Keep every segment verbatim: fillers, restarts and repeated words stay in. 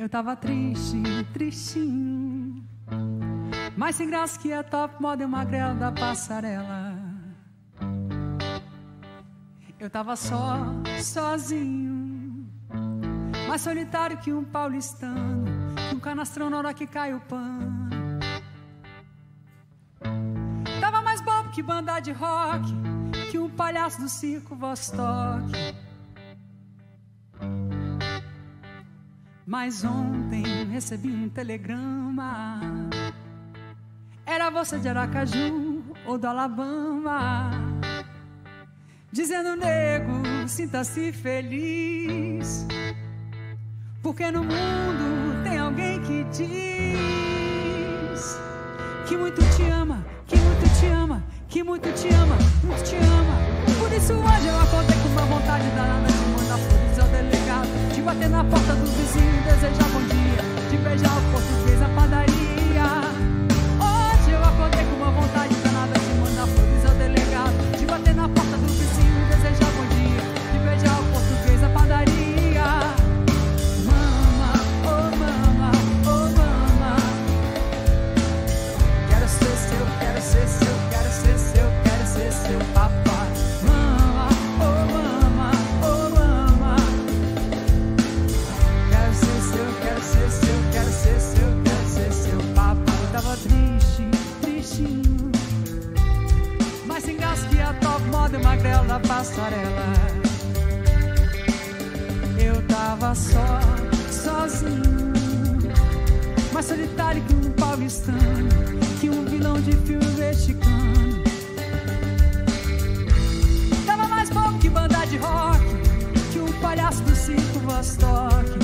Eu tava triste, tristinho, mas sem graça que é top model magrela da passarela. Eu tava só, sozinho, mais solitário que um paulistano, que um canastrão na hora que cai o pano. Tava mais bobo que banda de rock, que um palhaço do circo Vostok. Mas ontem recebi um telegrama, era você de Aracaju ou do Alabama, dizendo: nego, sinta-se feliz, porque no mundo tem alguém que diz que muito te ama, que muito te ama, que muito te ama, muito te ama. Por isso hoje eu acordei com uma vontade danada de mandar flores ao delegado, de bater na porta do vizinho e desejar bom dia, de beijar o português na padaria. Hoje eu acordei com uma vontade danada de mandar flores ao delegado, de bater na porta do vizinho e desejar bom dia, de beijar o português na padaria. Mama, oh mama, oh mama, quero ser seu, quero ser seu, quero ser seu, quero ser seu papai. Mama, oh mama, oh mama, quero ser seu, quero ser seu, quero ser seu, quero ser seu papai. Eu tava triste, tristinho, mas sem graça que a top model magrela da passarela. Eu tava só, sozinho, mais solitário que um paulistano, que um vilão de filme mexicano. Tava mais bobo que banda de rock, que um palhaço do circo Vostok.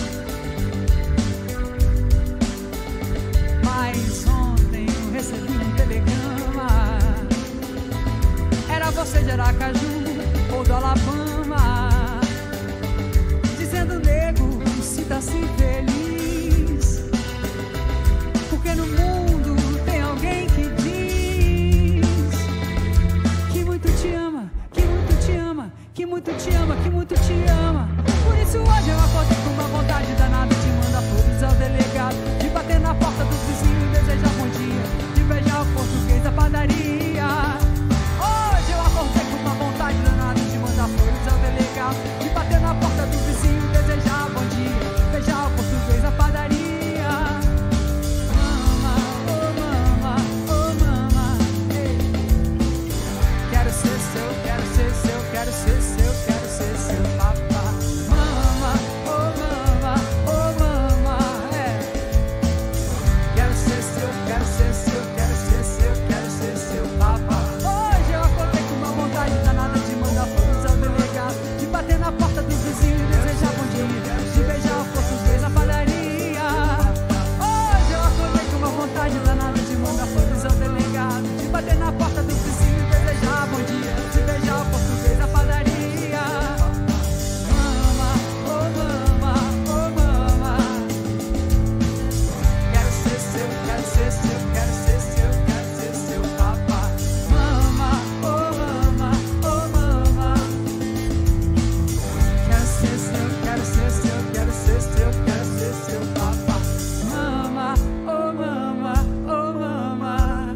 Mas ontem eu recebi um telegrama, era você de Aracaju ou do Alabama, dizendo: nego, sinta-se feliz, porque no mundo tem alguém que diz que muito te ama, que muito te ama, que muito te ama, que muito te ama. Por isso hoje eu acordei com uma vontade danada de mandar flores ao delegado, de bater na porta dos vizinhos e desejar bom dia, de beijar o português da padaria. Hoje eu acordei com uma vontade danada de mandar flores ao delegado, de bater na porta do vizinho e desejar bom dia, beijar o português da padaria. Mama, oh mama, oh mama, ei. Quero ser seu, quero ser seu, quero ser seu, quero ser seu papá. Mama, oh mama, oh mama, é. Quero ser seu, quero ser seu, quero ser seu, quero ser seu papá. Hoje eu acordei com uma vontade danada de mandar flores ao delegado, de bater na porta dos vizinhos e desejar bom dia, de beijar o português na padaria. Hoje eu acordei com uma vontade danada de mandar flores ao delegado, de bater na porta do vizinho e desejar bom dia, de beijar o português na padaria. Mama, oh mama, oh mama, quero ser seu, quero ser seu, quero ser seu, quero ser seu papá. Mama, oh mama, oh mama, quero ser seu, quero ser seu, quero ser seu, quero ser seu papá. Mama, oh mama, oh mama,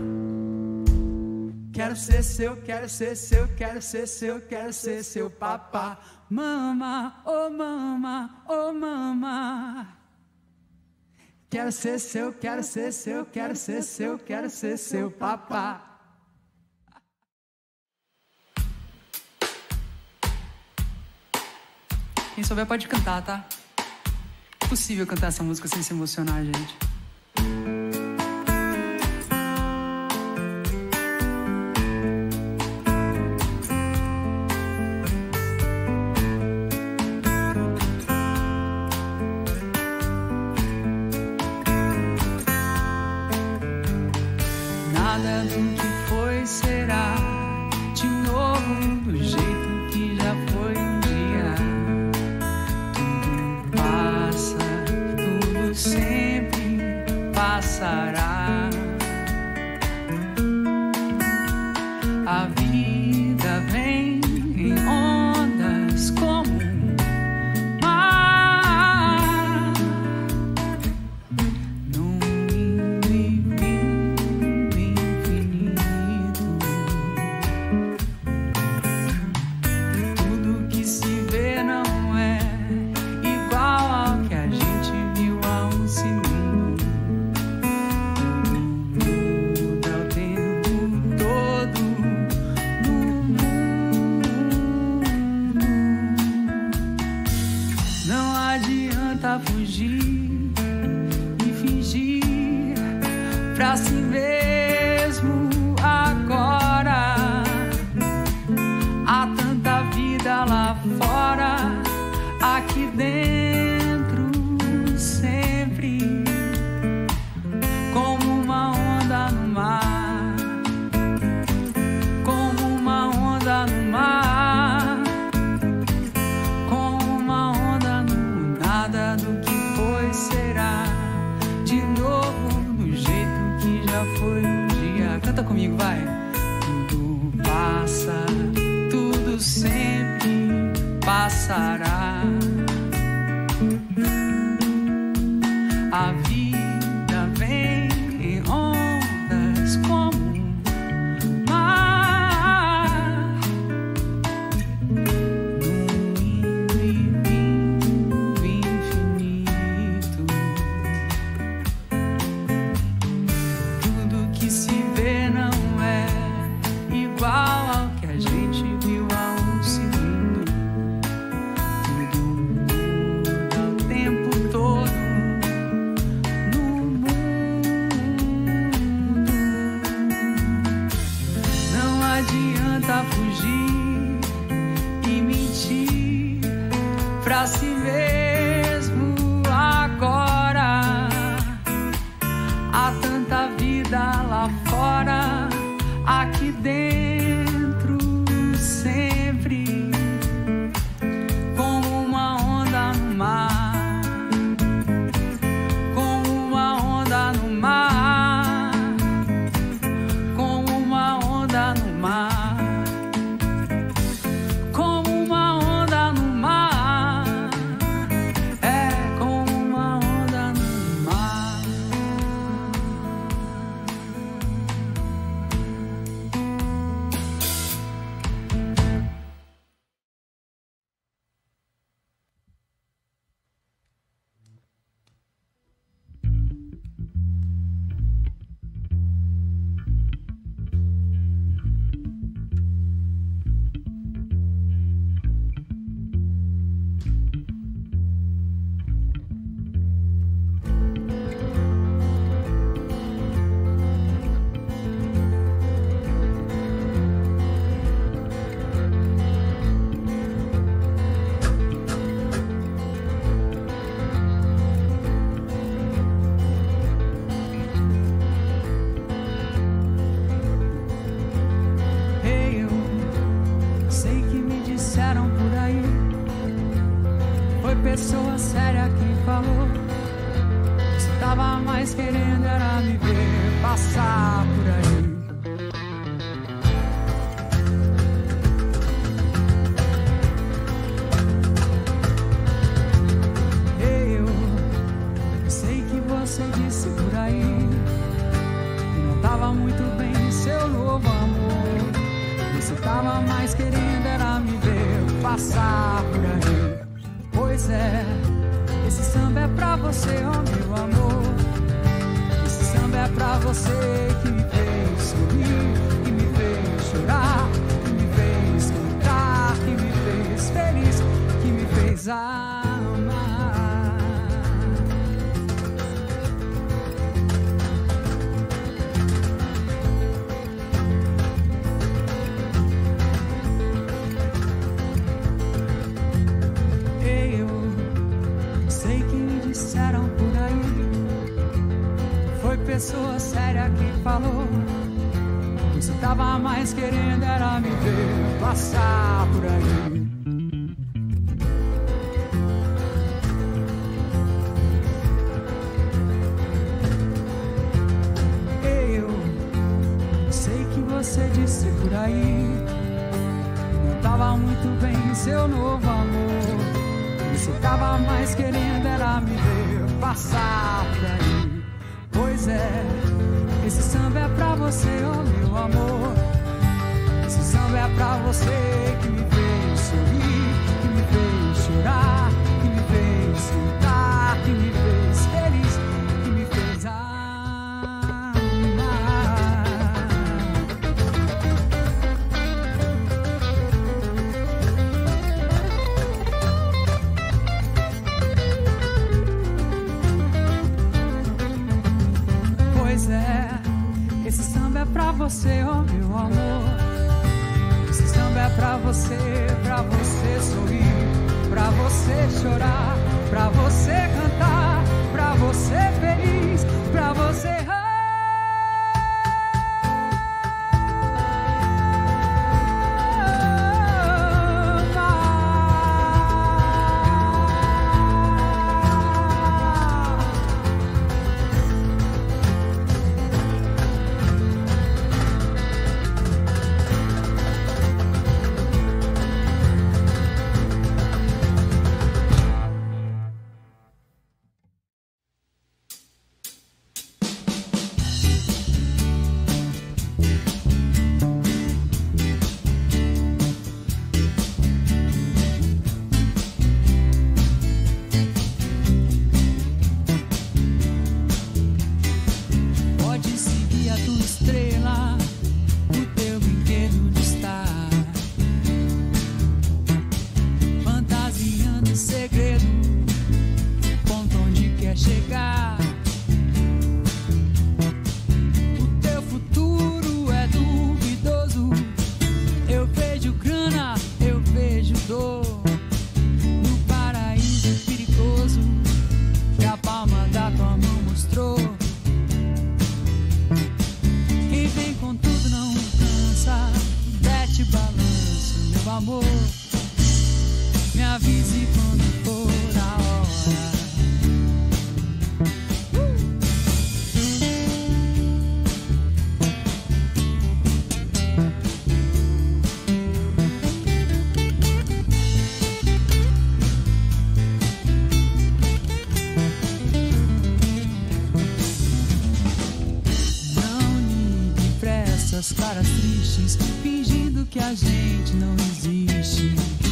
quero ser seu, quero ser seu, quero ser seu, quero ser seu papá. Mama, oh mama, oh mama, quero ser seu, quero ser seu, quero ser seu, quero ser seu papá. Quem souber pode cantar, tá? É impossível cantar essa música sem se emocionar, gente. Nada do que foi será de novo do jeito que já foi um dia. Tudo passa, tudo sempre passará. A vida vem em ondas como um mar. Canta comigo, vai. Tudo passa, tudo sempre passará. A vida vem em ondas como um mar, num indo e vindo infinito. Tudo que se vê não é igual ao que a gente viu ao segundo. Tudo muda o tempo todo no mundo. Não adianta fugir e mentir pra si mesmo agora. Há tanta vida lá fora, aqui dentro sempre, como uma onda no mar, como uma onda no mar, como uma onda no mar, como uma onda no mar, é como uma onda no mar. Eu sei que me disseram por aí, foi pessoa séria quem falou. Você tava mais querendo era me ver passar por aí. Eu sei que você disse por aí que não tava muito bem seu novo amor. Você tava mais querendo era me ver passar por aí. Pois é, esse samba é pra você, oh meu amor. Esse samba é pra você que me fez sorrir, que me fez chorar, que me fez cantar, que me fez feliz, que me fez amar. Eu sei que me disseram por aí, foi pessoa séria quem falou. Você tava mais querendo era me ver passar por aí. Eu sei que você disse por aí que não tava muito bem seu novo amor. Você tava mais querendo era me ver passar por aí. Pois é, esse samba é pra você, oh meu amor. Esse samba é pra você que me fez sorrir, que me fez chorar, que me fez cantar, que me fez feliz, que me fez amar. Pois é, esse samba é pra você, oh meu amor. Esse samba é pra você, pra você sorrir, pra você chorar, pra você cantar, pra você feliz, pra você amar. amor. Me avise quando for a hora. Essas caras tristes, fingindo que a gente não existe.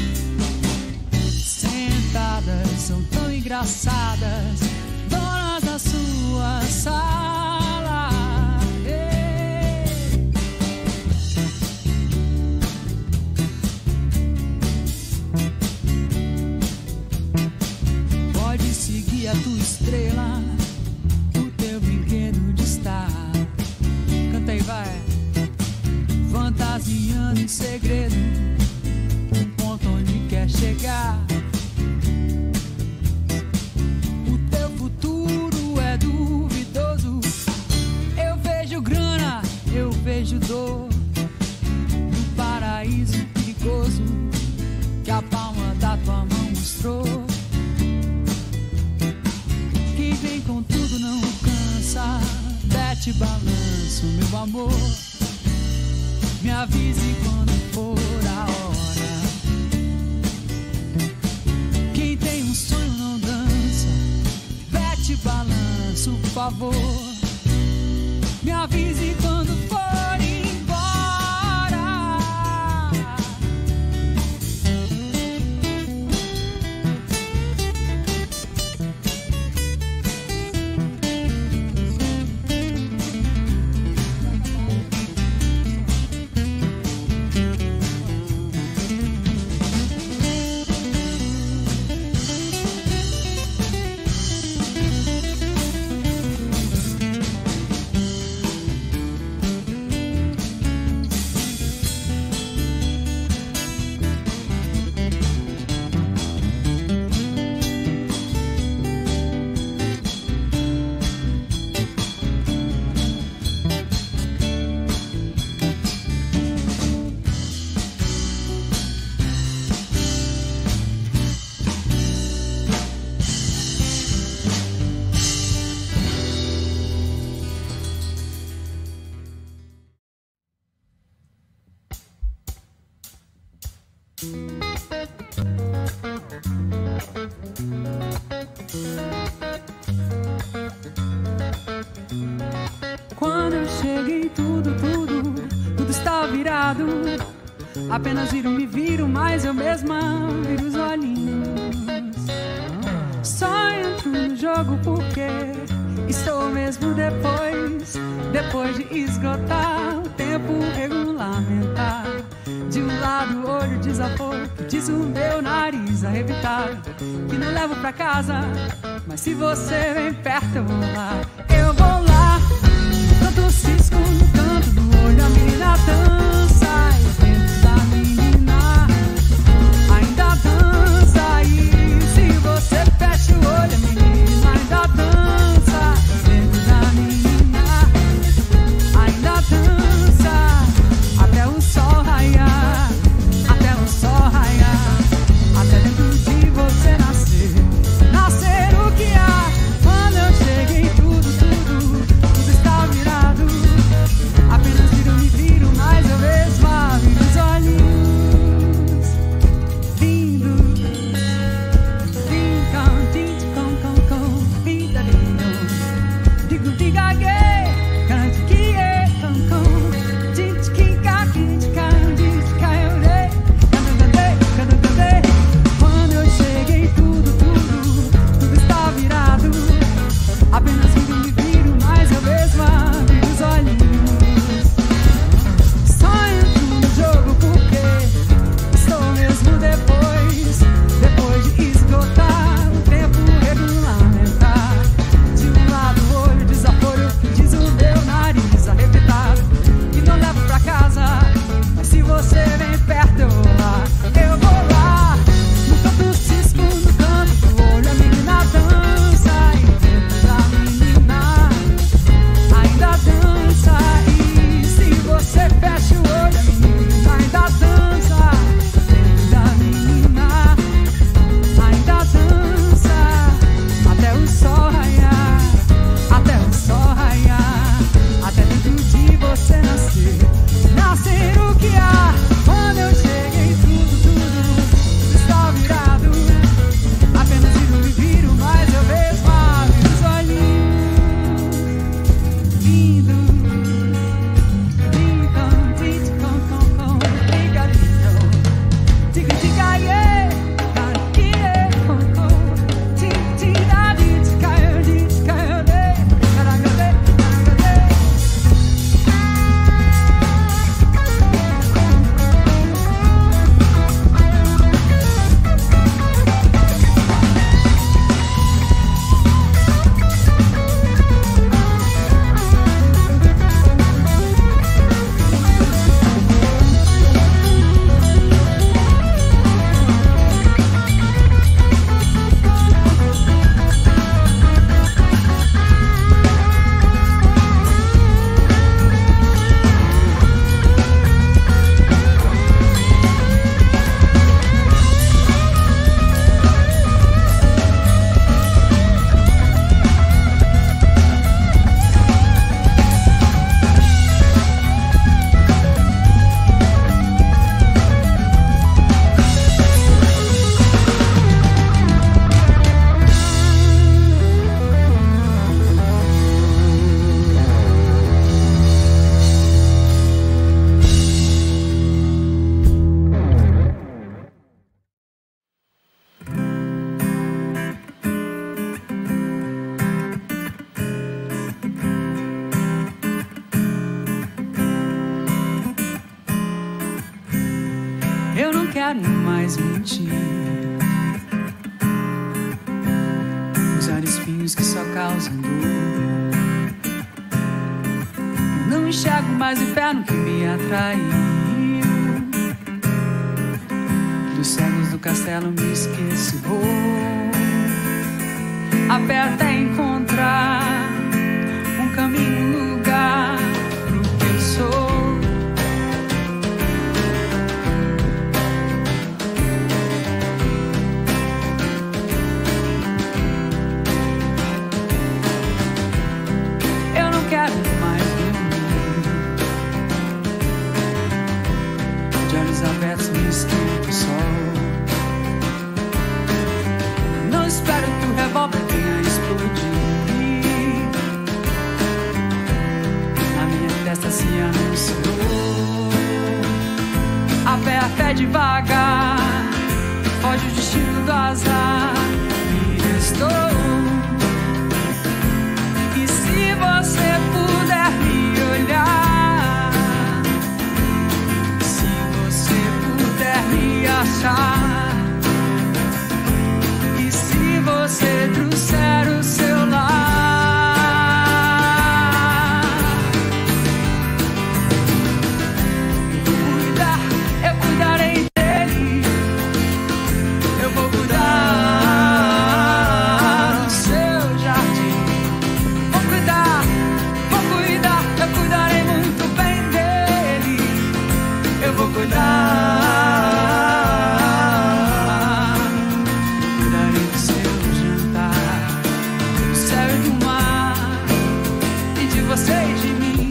Sentadas, são tão engraçadas, donas da sua sala. Ei. Pode seguir a tua estrela, o teu brinquedo de estar. Canta aí, vai. Fantasiando em segredo, um ponto onde quer chegar. O teu futuro é duvidoso. Eu vejo grana, eu vejo dor. No paraíso perigoso que a palma da tua mão mostrou. Quem vem com tudo não cansa. Bete balanço, meu amor. Me avise quando for a hora. Quem tem um sonho não dança. Bete balanço, por favor. Me avise quando for embora. Quando eu cheguei, tudo, tudo, tudo está virado. Apenas viro, me viro, mas eu mesma viro os olhinhos. Só entro no jogo porque estou mesmo depois, depois de esgotar o tempo regulamentar. De um lado o olho desaforo, diz o meu nariz arrebitado, que não levo pra casa, mas se você vem perto eu vou lá. Eu vou lá, tanto cisco no canto do olho, a menina dança e dentro da menina ainda dança. E se você fecha o olho, a menina ainda dança dentro da menina ainda dança até o sol raiar, até o sol raiar, até dentro de você nascer, nascer o que há. Quando eu cheguei, tudo, tudo, tudo está virado. Apenas viro, me viro, mas eu mesma viro os olhinhos. Lindo, vincam, tinte, com, com, com, vida lindo. Digo, diga, gay, cante, que é, com, com, tinte, que cá, tinte, cá, tinte, cá, eu dei, cadê, cadê, cadê? Quando eu cheguei, tudo, tudo, tudo está virado. Apenas viro, me viro, mas eu mesma viro os olhinhos. Só entro no jogo porque estou mesmo depois, depois de esgotar o tempo regulamentar. De um lado o olho desaforo, diz o meu nariz arrebitado, que não levo pra casa, mas se você vem perto eu vou lá. Eu vou lá, no canto cisco, no canto do olho, a menina dança e dentro da menina ainda dança. E se você fecha o olho, a menina ainda dança quero mais mentir, usar espinhos que só causam dor. Não enxergo mais o inferno que me atraiu. Dos cegos do castelo me esqueço. A fé até encontrar um caminho, um lugar pro que eu sou. Eu não quero mais dormir, de olhos abertos me esquenta o sol. Não espero que o revólver venha explodir. Na minha testa se anunciou. A fé, a fé devagar foge o destino do azar. E estou. E se você puder me olhar, se você puder me achar, e se você trouxer o seu lar, eu vou cuidar, eu cuidarei dele. Eu vou cuidar do seu jardim. Vou cuidar, vou cuidar, eu cuidarei muito bem dele. Eu vou cuidar, cuidarei do seu jantar, do céu e do mar, e de você e de mim.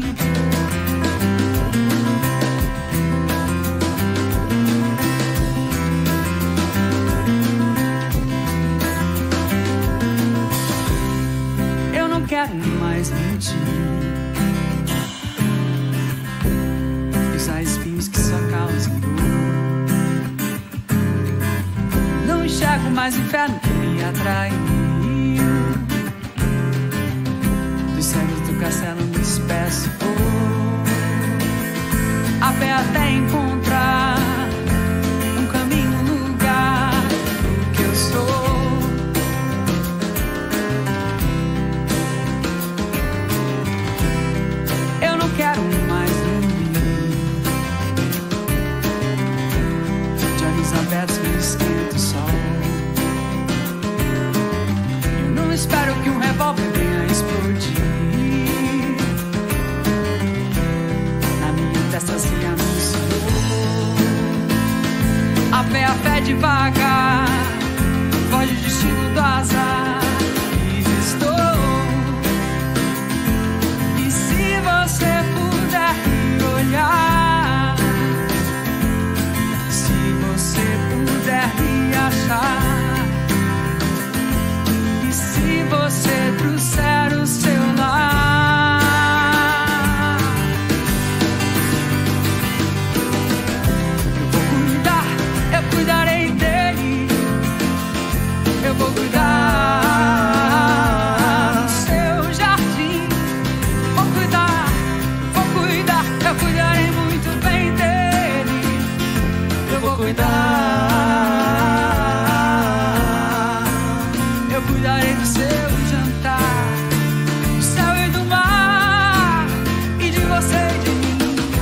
Eu não quero mais mentir, usar espinhos que só causam dor. Não enxergo mais o inferno que me atraiu. Dos cegos do castelo me despeço. A fé até encontrar um caminho, um lugar pro que eu sou. Eu não quero mais dormir, de olhos abertos me esquenta o sol. Eu não espero que um revólver venha explodir. Na minha testa se anunciou. A fé, a fé devagar foge o destino do azar. E estou. E se você puder me olhar, se você puder me achar, e se você trouxer o seu lar, eu vou cuidar, eu cuidarei dele. Eu vou cuidar do seu jardim. Vou cuidar, vou cuidar, eu cuidarei muito bem dele. Eu vou cuidar, eu cuidarei do seu jantar, do céu e do mar, e de você e de mim.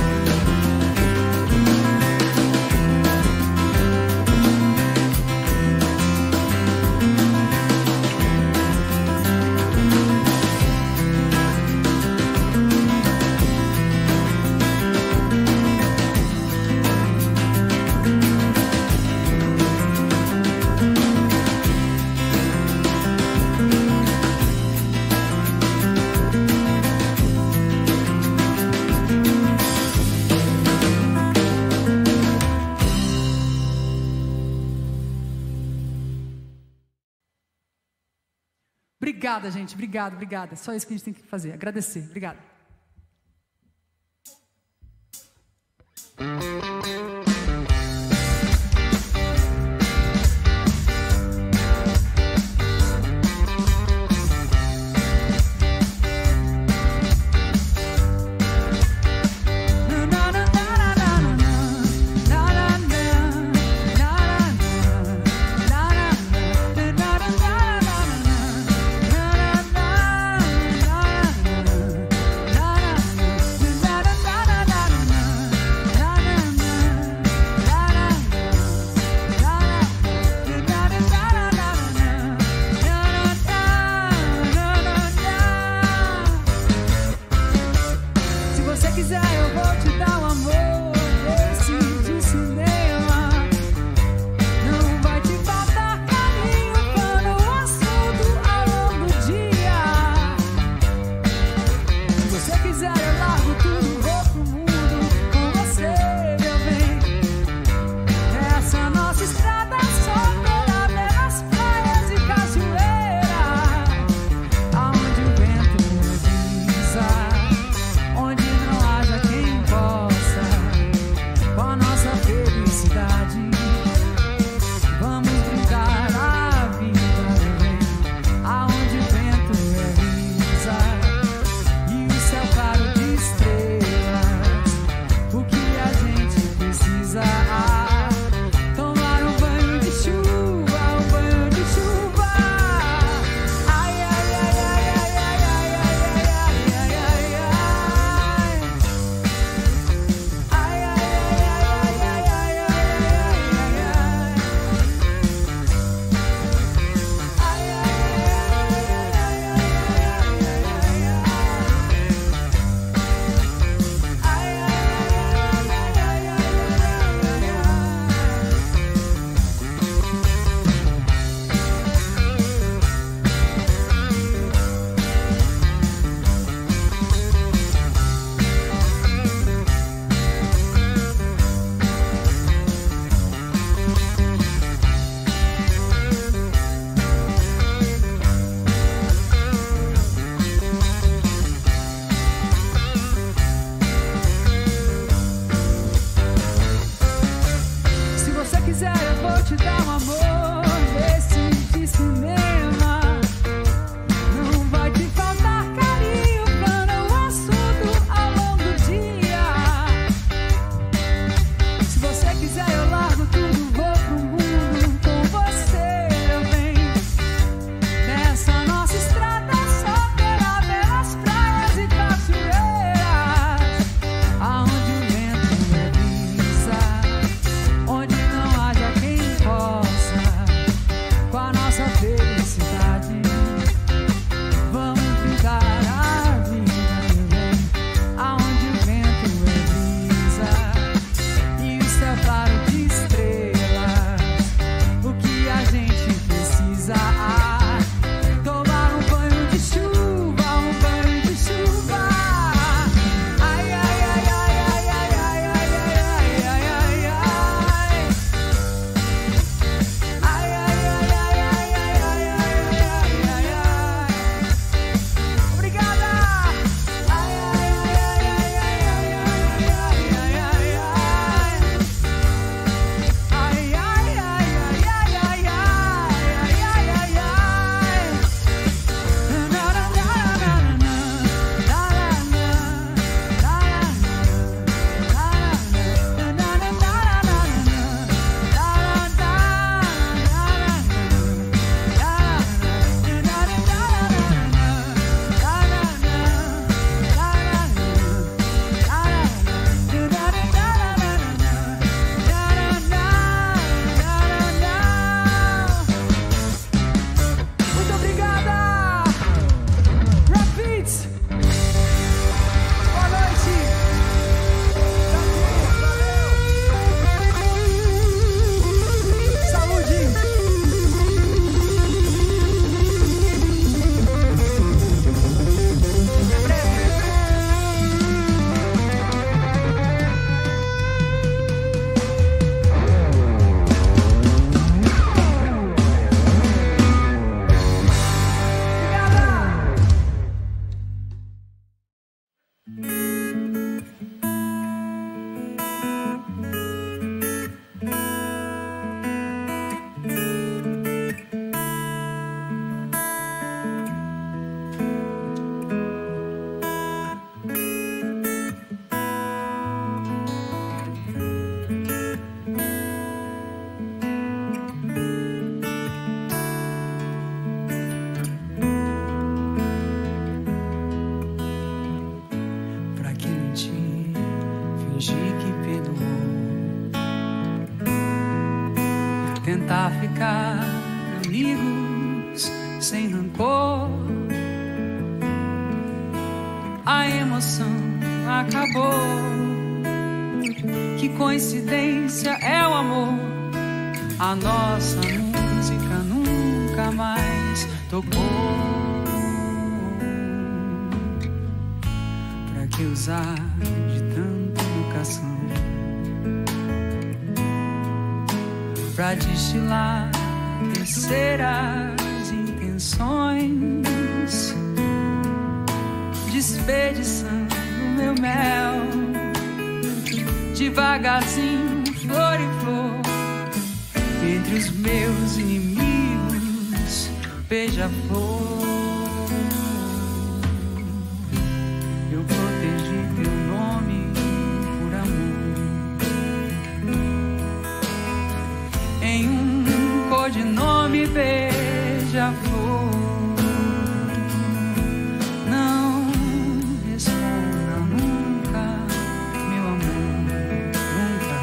Obrigada, gente. Obrigada, obrigada. Só isso que a gente tem que fazer. Agradecer. Obrigada. que perdoou. Tentar ficar amigos sem rancor. A emoção acabou. Que coincidência é o amor. A nossa música nunca mais tocou. Pra que usar de tanta educação pra destilar terceiras intenções, desperdiçando meu mel devagarzinho, flor em flor, entre os meus inimigos, beija-flor. Eu protegi teu nome por amor em um codinome, beija-flor. Não responda nunca, meu amor, nunca,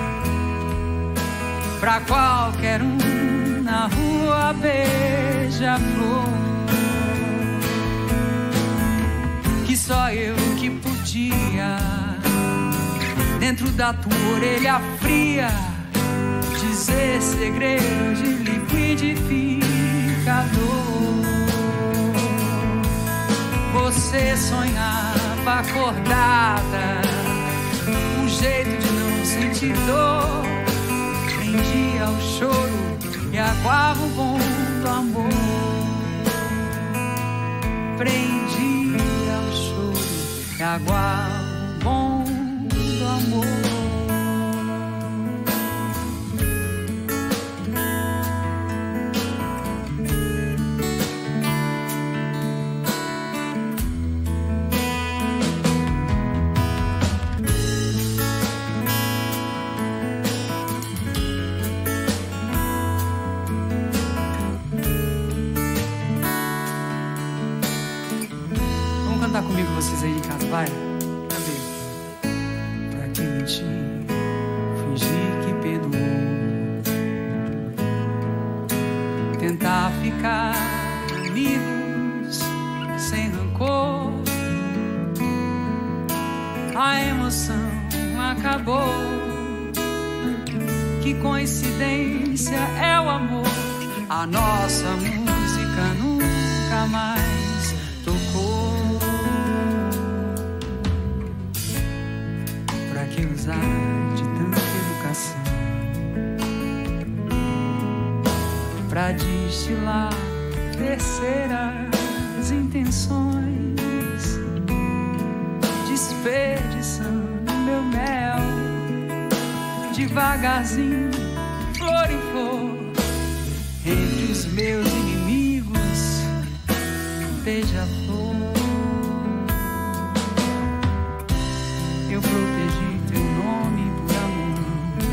pra qualquer um na rua, beija-flor. Que só eu que podia, dentro da tua orelha fria, dizer segredos de liquidificador. Você sonhava acordada, um jeito de não sentir dor. Prendia o choro e aguava o bom do amor. Prendia o choro e aguava o bom do amor. Cantar comigo vocês aí em casa, vai? Cadê? Pra que mentir, fingir que perdoou. Tentar ficar amigos sem rancor. A emoção acabou. Que coincidência é o amor. A nossa música nunca mais tocou. Que usar de tanta educação pra destilar terceiras intenções, desperdiçando meu mel devagarzinho, flor em flor, entre os meus inimigos, beija-flor. Eu protegi teu nome por amor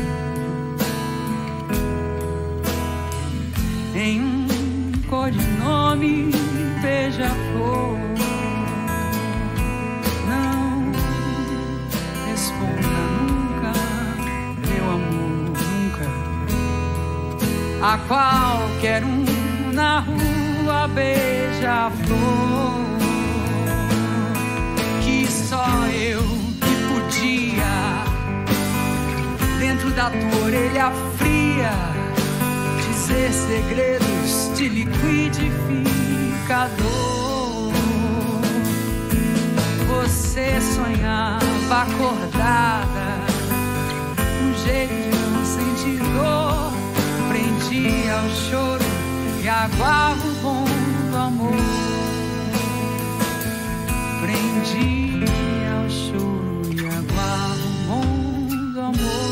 em um codinome, beija-flor. Não responda nunca, meu amor, nunca, a qualquer um na rua, beija-flor. Que só eu dia, dentro da tua orelha fria, dizer segredos de liquidificador. Você sonhava acordada, um jeito de não sentir dor. Prendia o choro e aguava o bom do amor. Prendia o choro e aguava o bom do amor.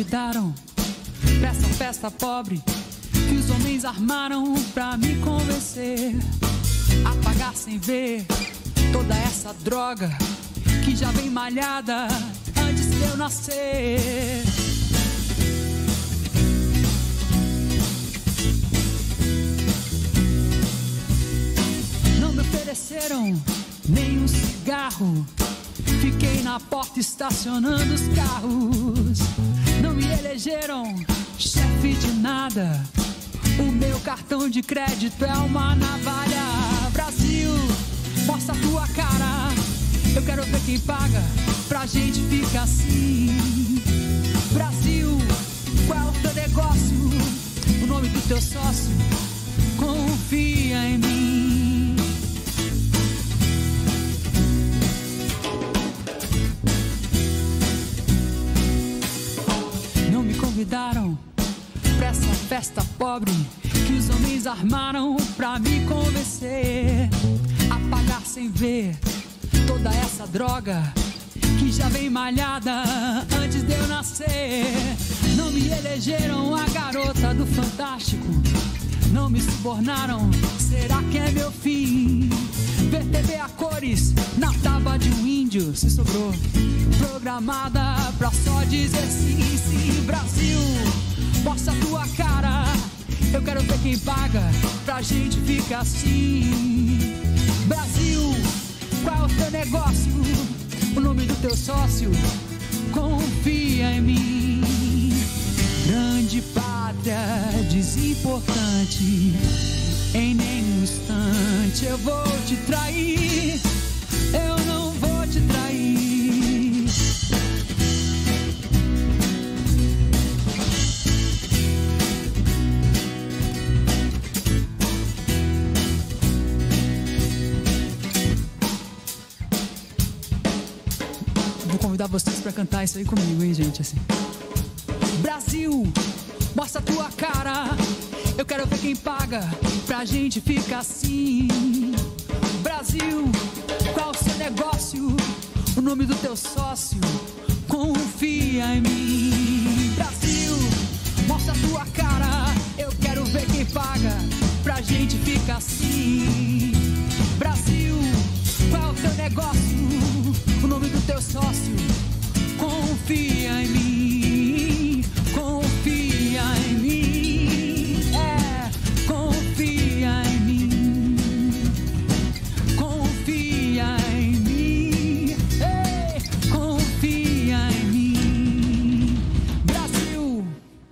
convidaram pra essa festa pobre que os homens armaram pra me convencer a pagar sem ver toda essa droga que já vem malhada antes de eu nascer. Não me ofereceram nem um cigarro, fiquei na porta estacionando os carros. Não me elegeram chefe de nada, o meu cartão de crédito é uma navalha. Brasil, mostra a tua cara, eu quero ver quem paga pra gente ficar assim. Brasil, qual é o teu negócio? O nome do teu sócio? Confia em mim. Não me convidaram pra essa festa pobre que os homens armaram pra me convencer a pagar sem ver toda essa droga que já vem malhada antes de eu nascer. Não me elegeram a garota do Fantástico, não me subornaram, será que é meu fim? Ver T V a cores na tábua de um índio, se sobrou, programada pra só dizer sim, sim. Brasil, mostra a tua cara, eu quero ver quem paga pra gente ficar assim. Brasil, qual é o teu negócio? O nome do teu sócio? Confia em mim. Grande pátria desimportante, em nenhum instante eu vou te trair, eu não vou te trair. Vou convidar vocês pra cantar isso aí comigo, hein, gente, assim. Brasil, mostra a tua cara, eu quero ver quem paga pra gente ficar assim. Brasil, qual o seu negócio? O nome do teu sócio? Confia em mim. Brasil, mostra a tua cara, eu quero ver quem paga pra gente ficar assim. Brasil, qual o teu negócio? O nome do teu sócio? Confia em mim, confia em mim, é, confia em mim, confia em mim, ei, confia em mim, Brasil.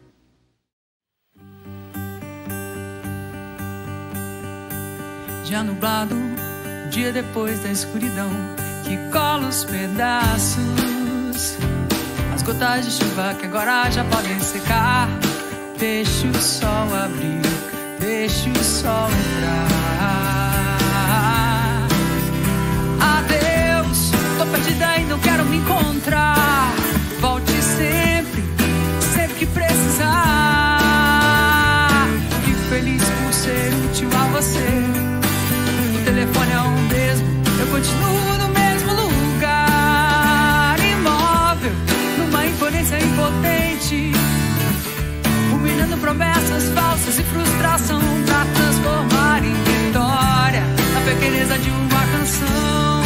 Já nublado, um dia depois da escuridão que cola os pedaços, as gotas de chuva que agora já podem secar. Deixa o sol abrir, deixa o sol entrar. Adeus, tô perdida e não quero me encontrar. Volte sempre, sempre que precisar. Fico feliz por ser útil a você. O telefone é o mesmo, eu continuo no mesmo lugar. Imóvel, numa imponência impotente, humilhando promessas falsas e frustração pra transformar em vitória na pequeneza de uma canção.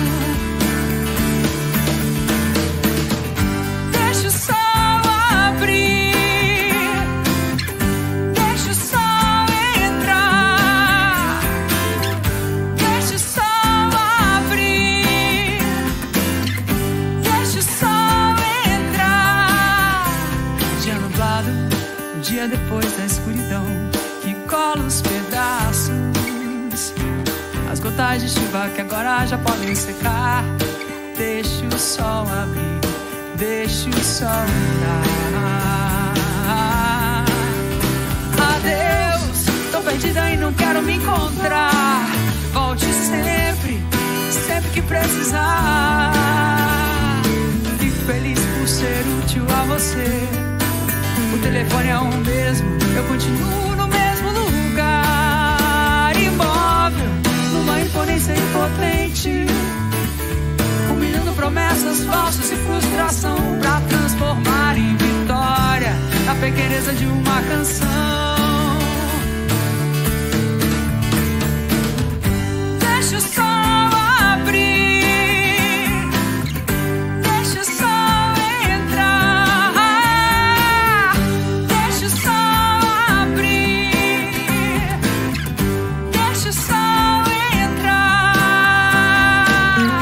Deixa o sol abrir, deixa o sol entrar, deixa o sol abrir, deixa o sol entrar. Dia nublado, um dia depois da escuridão que cola os pedaços, as gotas de chuva que agora já podem secar. Deixa o sol abrir, deixa o sol entrar. Adeus, tô perdida e não quero me encontrar. Volte sempre, sempre que precisar. Fico feliz por ser útil a você. O telefone é o mesmo, eu continuo no mesmo lugar. Imóvel, numa imponência impotente, humilhando promessas falsas e frustração pra transformar em vitória pequeneza de uma canção. Deixa o sol abrir, deixa o sol entrar, deixa o sol abrir, deixa o sol entrar.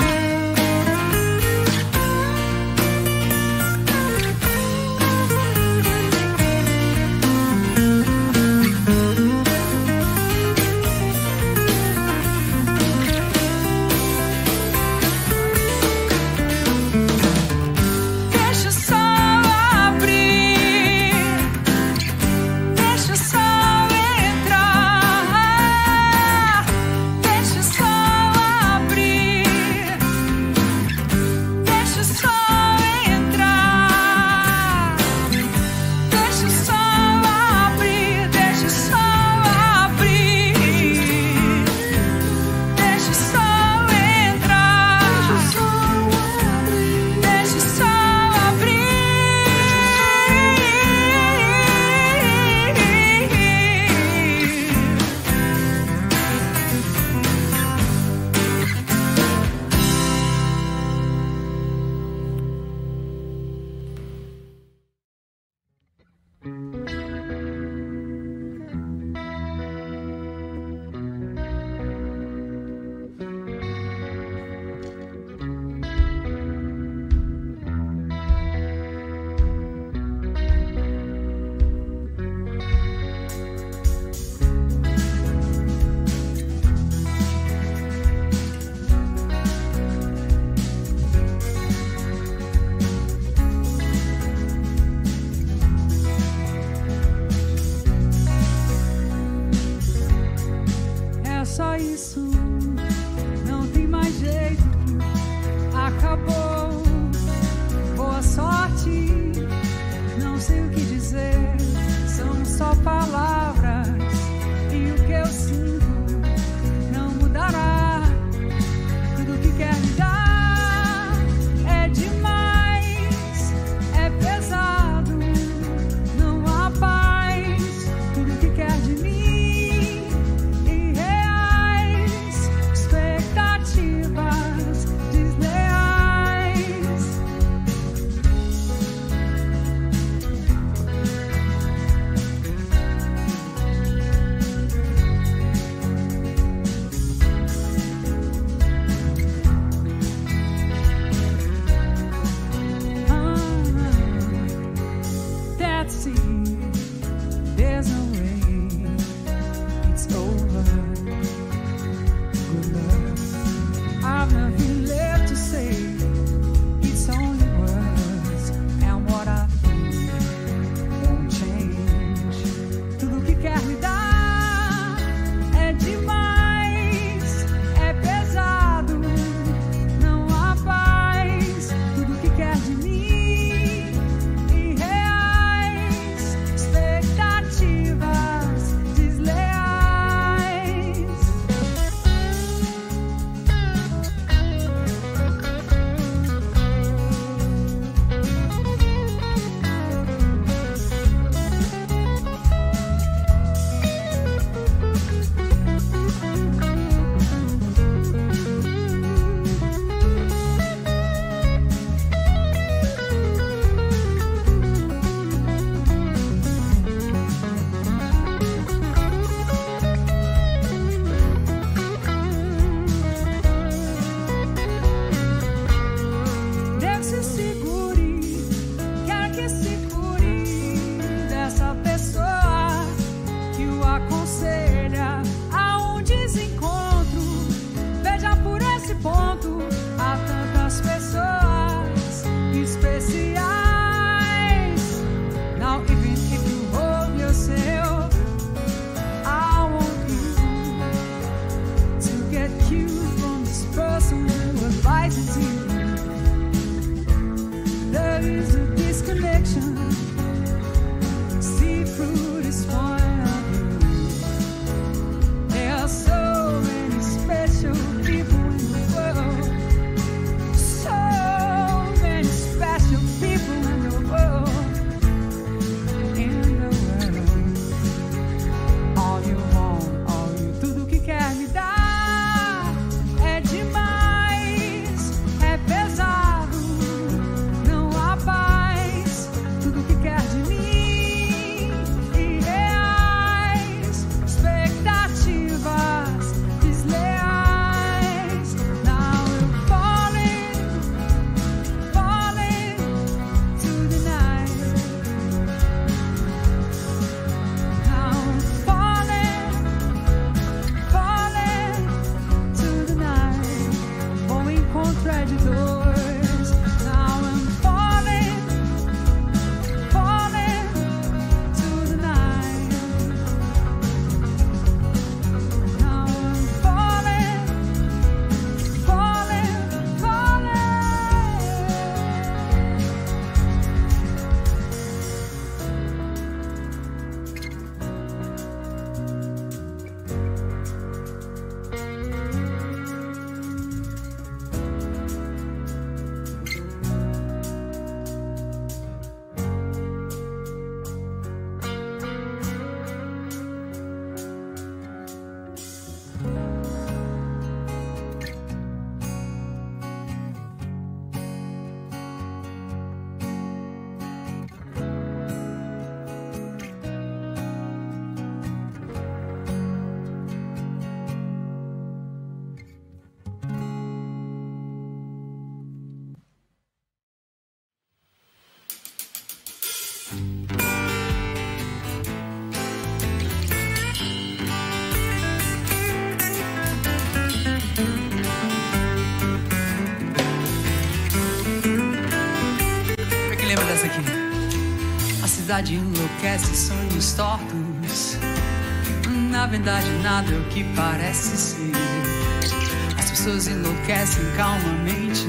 cidade enlouquece, sonhos tortos. Na verdade nada é o que parece ser. As pessoas enlouquecem calmamente,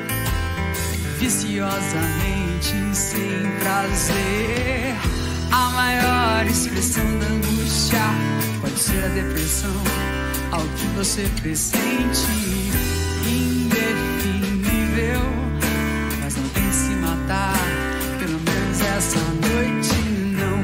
viciosamente, sem prazer. A maior expressão da angústia pode ser a depressão, ao que você pressente, indefinível. Mas não pense em se matar, pelo menos essa noite não.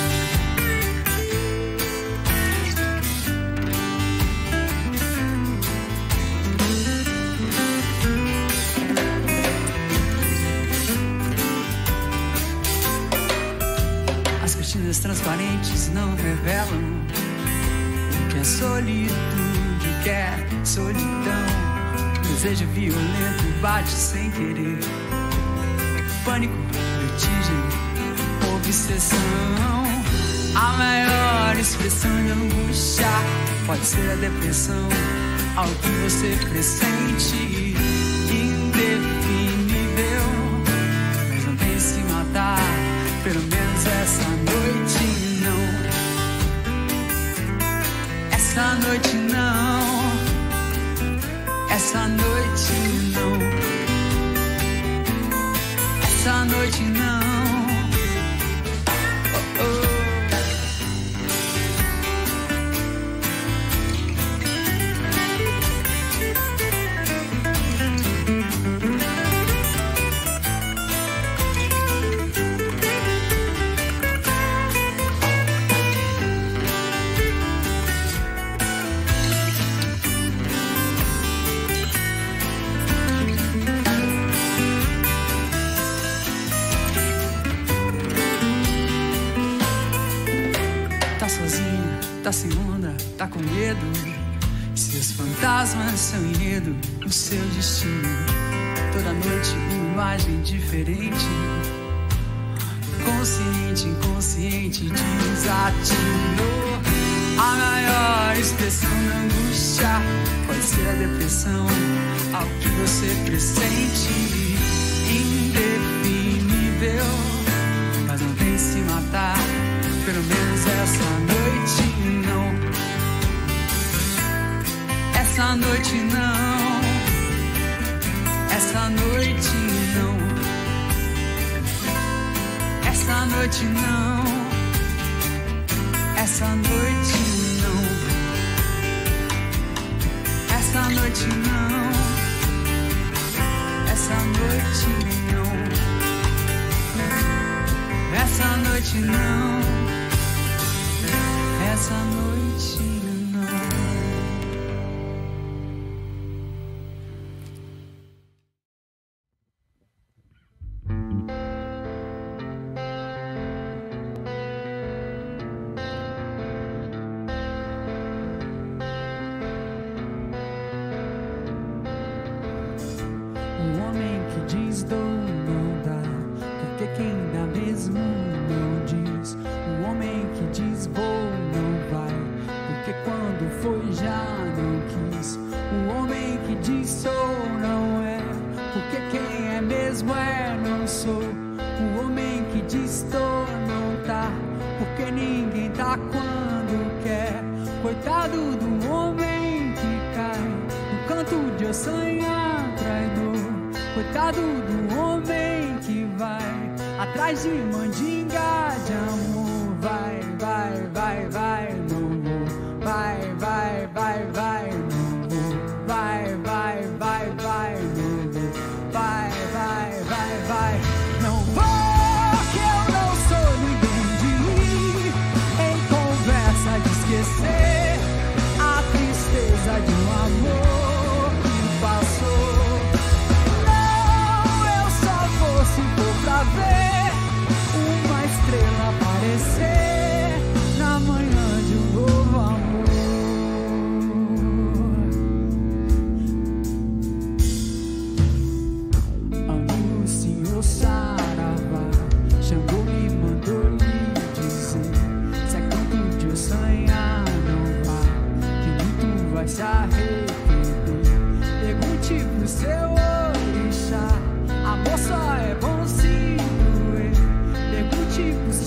As cortinas transparentes não revelam o que é solitude, o que é solidão. O desejo violento bate sem querer. Pânico, vertigem, obsessão. A maior expressão de angústia pode ser a depressão, ao que você pressente, indefinível. Mas não tem se matar, pelo menos essa noite não. Essa noite não. Essa noite não. Essa noite não. Oh, oh. Tá sem onda, tá com medo. Seus fantasmas são enredo, o seu destino. Toda noite uma imagem diferente. Consciente, inconsciente, desatinou. A maior expressão da angústia pode ser a depressão, ao que você pressente, indefinível. Mas não tem se matar, pelo menos essa noite não. Essa noite não. Essa noite não. Essa noite não. Essa noite não. Essa noite não. Essa noite não. Essa noite não. Essa noite não. O homem que diz dou não dá, porque quem dá mesmo não diz. O homem que diz vou não vai, porque quando foi já não quis. O homem que diz sou não é, porque quem é mesmo é não sou. O homem que diz tô não tá, porque ninguém tá quando quer. Coitado do homem que cai no canto de ossanha traidor. Coitado do homem que vai atrás de mandinga de amor. Vai, vai, vai, vai, não vou. Vai, vai, vai, vai, não vou. Vai, vai, vai, vai, não vou. Vai, vai, vai, vai, não vou. Que eu não sou ninguém de ir em conversa de esquecer a tristeza de um amor que passou. Se for pra ver uma estrela aparecer na manhã de um novo amor. Anunciou Saravá, Xangô-me mandou-lhe dizer: se é canto de ossanha não vá, que muito vai se arrepender. Pergunte pro seu orixá, amor só é bom se doer. Pergunte pro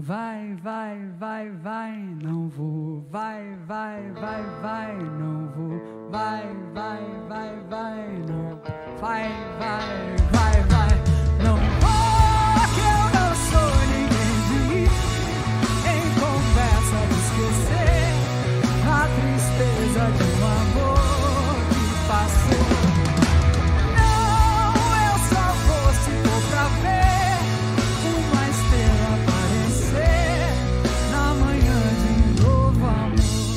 Vai, vai, vai, vai, não vou. Vai, vai, vai, vai, não vou. Vai, vai, vai, vai, não. Vai, vai, vai, vai, não vou. Que eu não sou ninguém de ir em conversa de esquecer a tristeza de um amor que passou. Não, eu só vou se for pra ver uma estrela aparecer na manhã de um novo amor.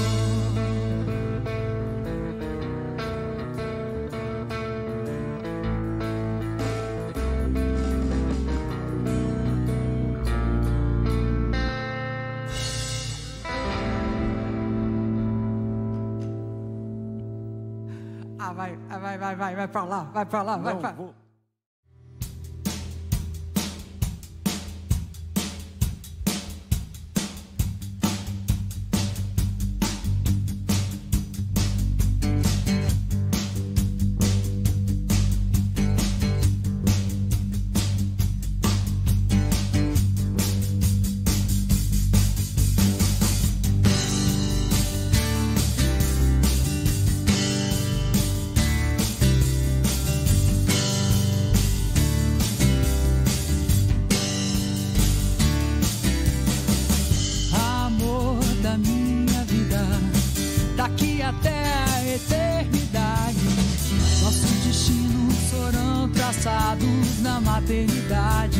Ah, vai, vai, vai, vai, vai pra lá, vai pra lá, vai pra lá. Daqui até a eternidade, nossos destinos foram traçados na maternidade.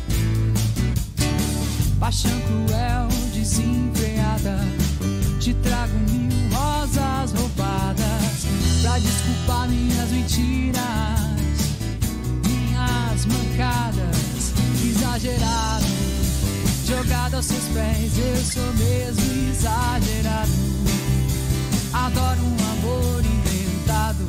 Paixão cruel, desenfreada, te trago mil rosas roubadas pra desculpar minhas mentiras, minhas mancadas, exagerado, jogado aos seus pés. Eu sou mesmo exagerado. Adoro um amor inventado.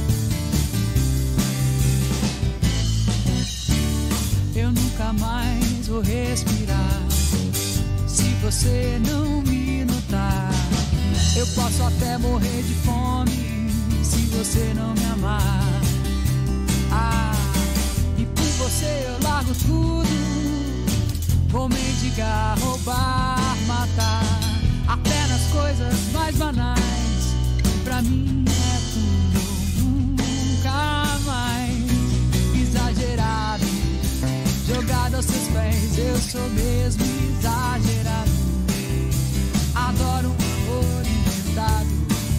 Eu nunca mais vou respirar se você não me notar. Eu posso até morrer de fome se você não me amar. Ah, e por você eu largo tudo. Vou mendigar, roubar, matar, até nas coisas mais banais. Pra mim é tudo, nunca mais. Exagerado, jogado aos seus pés. Eu sou mesmo exagerado. Adoro um amor inventado.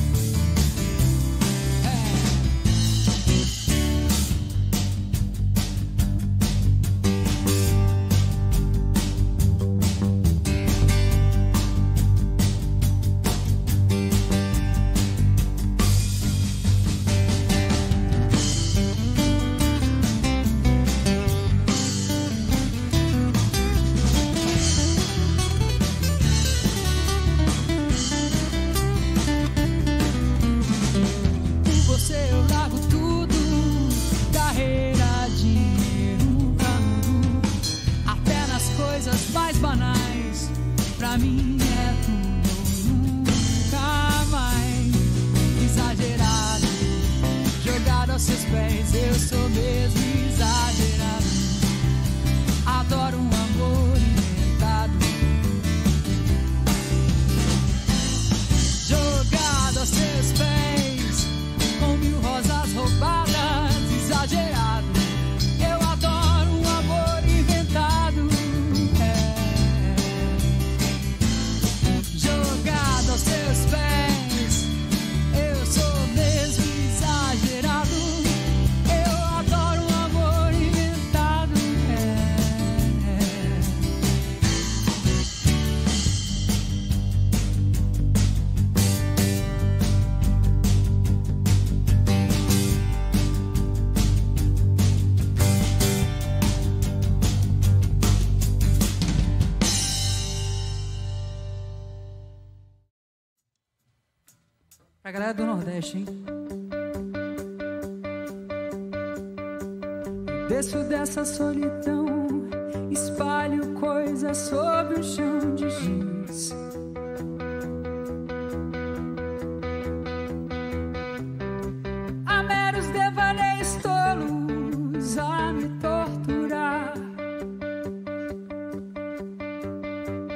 Pra galera do Nordeste, hein? Desço dessa solidão, espalho coisas sobre o chão de giz. Há meros devaneios tolos a me torturar.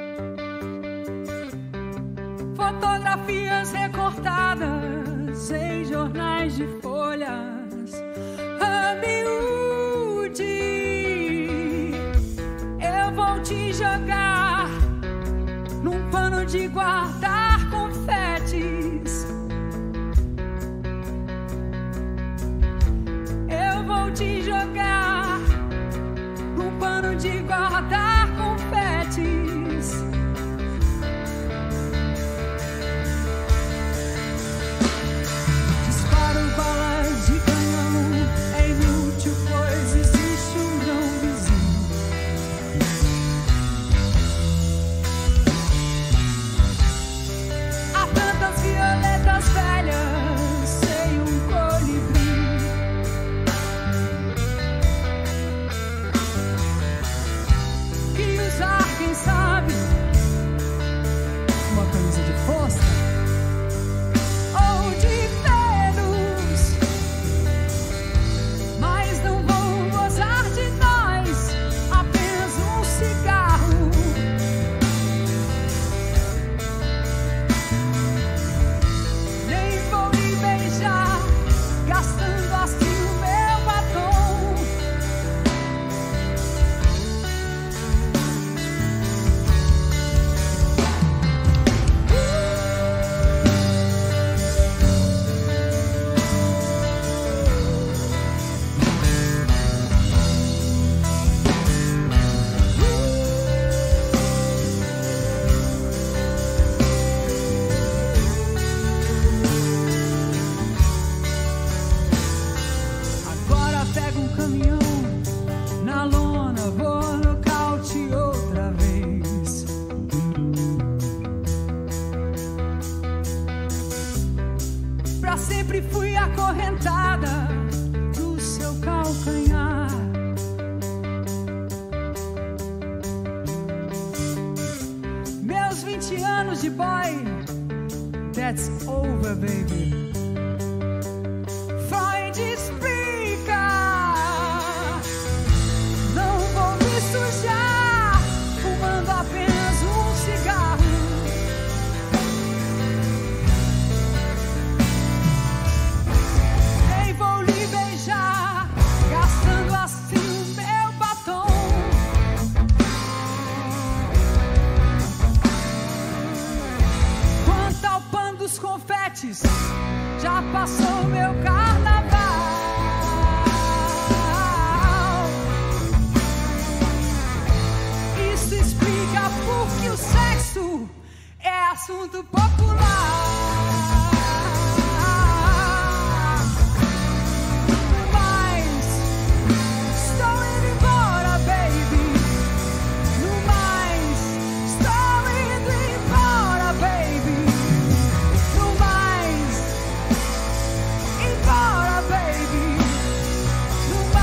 de folhas a miúde. Eu vou te jogar num pano de guardar confetes. Eu vou te jogar num pano de guardar confetes. Disparo balas de canhão, é inútil, pois existe um grão vizinho. Há tantas violetas velhas, sei um colibri. E usar, quem sabe, uma camisa de força ou de Vênus. Mas não vou gozar de nós, apenas um cigarro. Nem vou lhe beijar, gastando assim o meu batom. Agora pego um caminhão na lona, vou nocaute outra vez. Pra sempre fui acorrentada do seu calcanhar. Meus vinte anos de boy, that's over, baby. Freud explica, não vou me sujar, fumando apenas um cigarro. Nem vou lhe beijar, gastando assim o meu batom. Quanto ao pano dos confetes, já passou meu carnaval. Isso explica porque o sexo é assunto popular. Mas estou indo embora, baby. No mais, estou indo embora, baby. No mais, embora, baby. No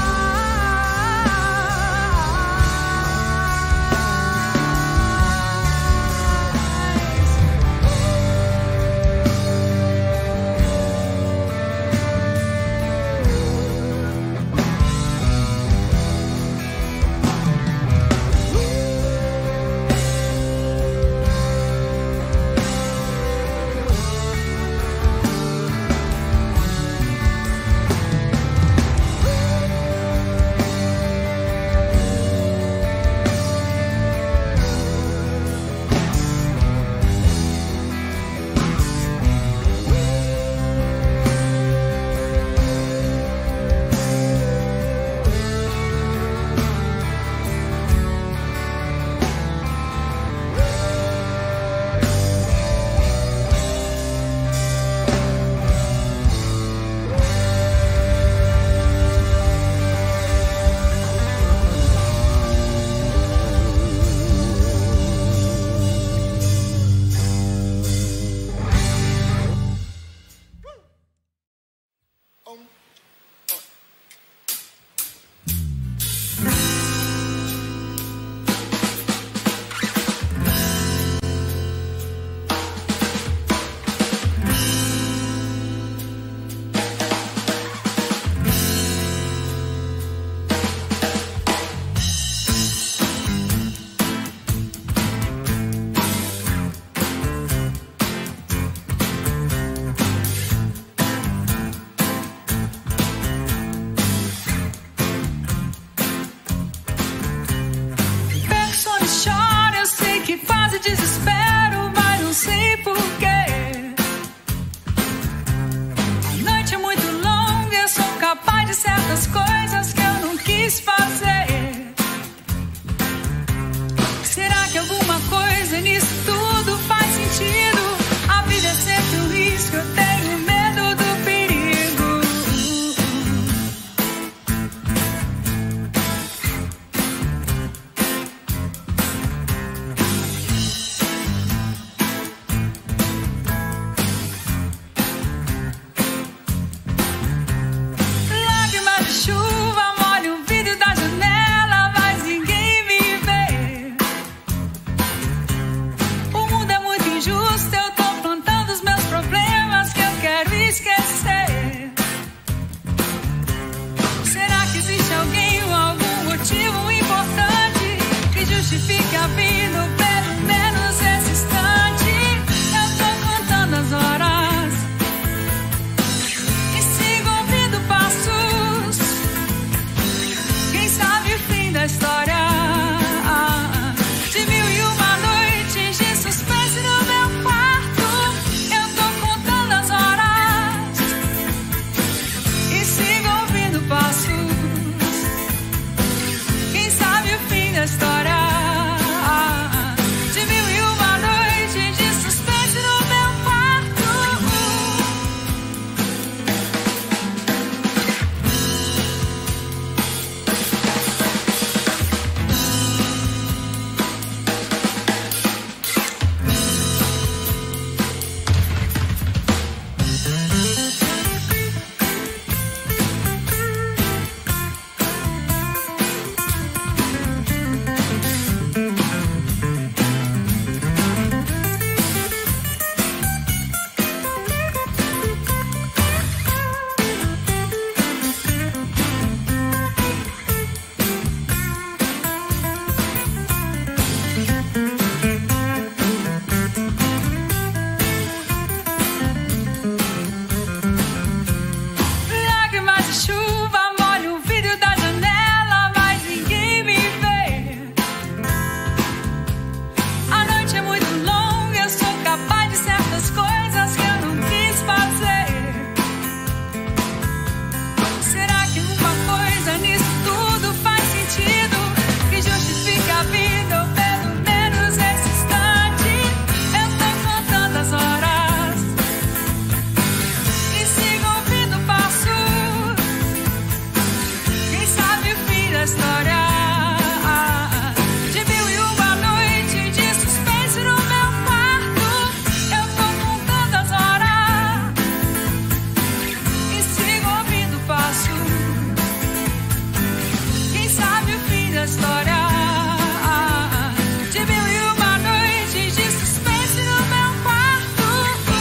capaz de certas coisas que eu não quis fazer. Será que alguma coisa nisso tudo faz sentido? A vida é sempre um risco, eu tenho medo do perigo. Lágrimas de chuva molham o vidro da janela, mas ninguém me vê. O mundo é muito injusto, eu tô plantando os meus problemas que eu quero esquecer. Será que existe alguém ou algum motivo importante que justifique a vida, ou pelo menos esse instante? Eu tô contando as horas e sigo ouvindo passos. Quem sabe o fim da história? De mil e uma noites de suspense no meu quarto. Eu tô contando as horas e sigo ouvindo passos. Quem sabe o fim da história? De mil e uma noites de suspense no meu quarto. Lágrimas de chuva molham o vidro da janela, mas ninguém me vê. A noite é muito longa, eu sou capaz de certas coisas que eu não quis fazer. Será que uma coisa nisso tudo faz sentido? Que justifique a vida, ou pelo menos esse instante? Eu tô contando as horas e sigo ouvindo passos. Quem sabe o fim da história? De mil e uma noites de suspense no meu quarto. Eu tô contando as horas e sigo ouvindo passos. Quem sabe o fim da história? De mil e uma noites de suspense no meu quarto.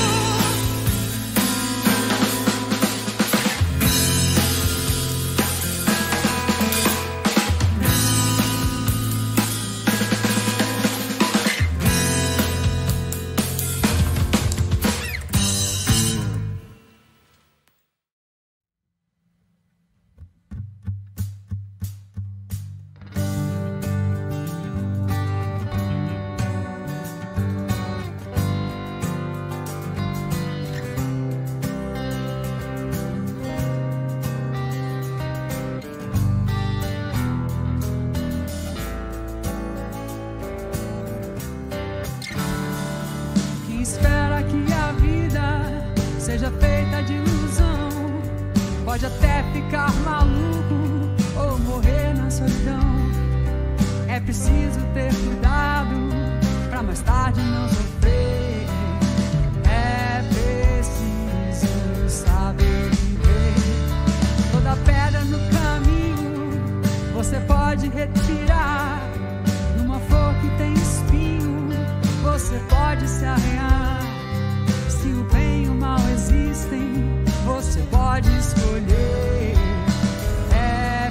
Quem espera que a vida seja feita de ilusão pode até ficar maluco ou morrer na solidão. É preciso ter cuidado pra mais tarde não sofrer. É preciso saber viver. Toda pedra no caminho você pode retirar. Numa flor que tem espinho você pode se arranhar. Se o bem e o mal existem, você pode escolher. É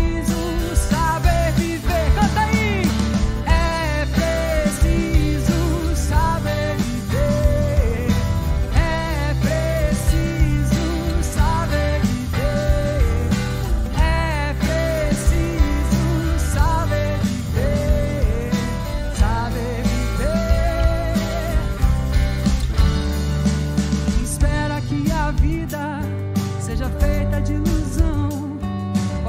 preciso saber viver. Canta aí! É preciso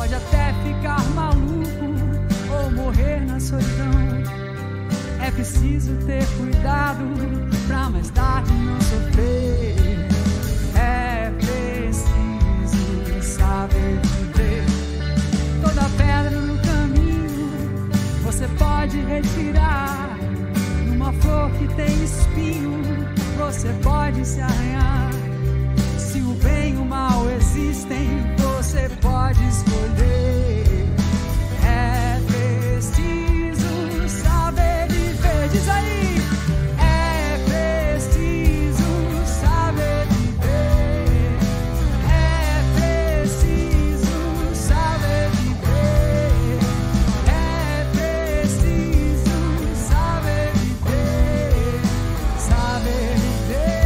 pode até ficar maluco ou morrer na solidão. É preciso ter cuidado pra mais tarde não sofrer. É preciso saber viver. Toda pedra no caminho você pode retirar. Numa flor que tem espinho você pode se arranhar. Se o bem e o mal existem, você pode escolher. É preciso saber viver. Diz aí. É preciso saber viver. É preciso saber viver. É preciso saber viver. Saber viver.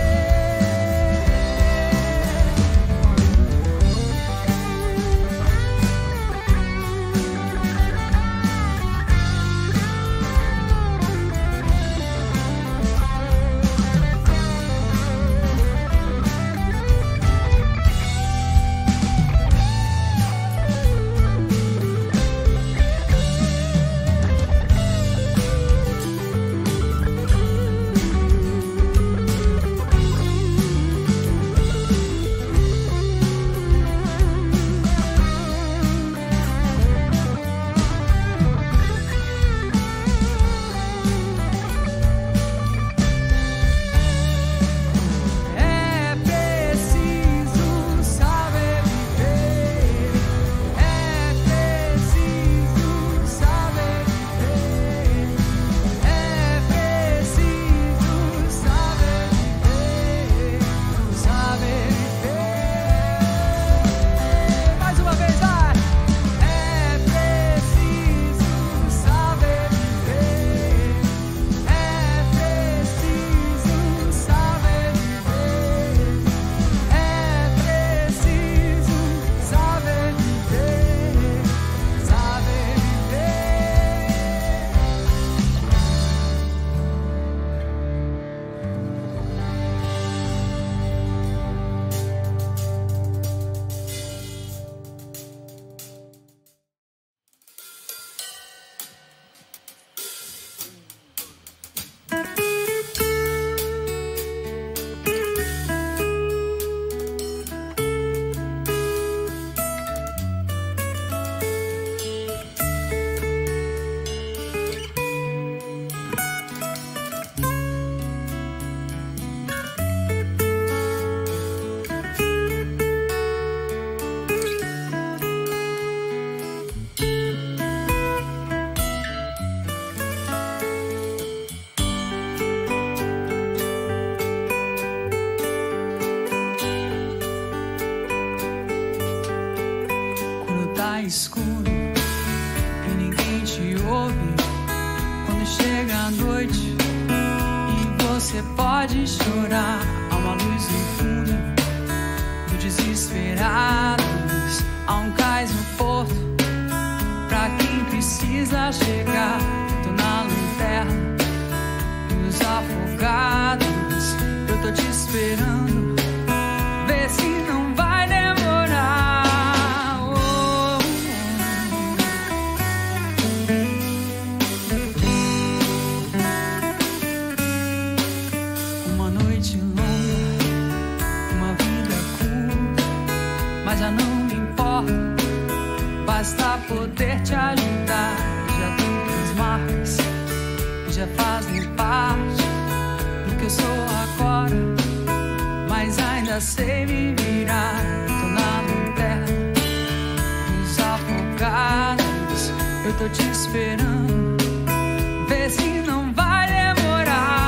Escuro e ninguém te ouve. Quando chega a noite e você pode chorar, há uma luz no fundo do desesperados. Há um cais no porto pra quem precisa chegar. Tô na lanterna dos afogados. Eu tô te esperando, vê se não vai demorar. Já não me importa, basta poder te ajudar. Já tantas marcas já fazem parte do que eu sou agora, mas ainda sei me virar. Tô na lanterna dos afogados. Eu tô te esperando, vê se não vai demorar.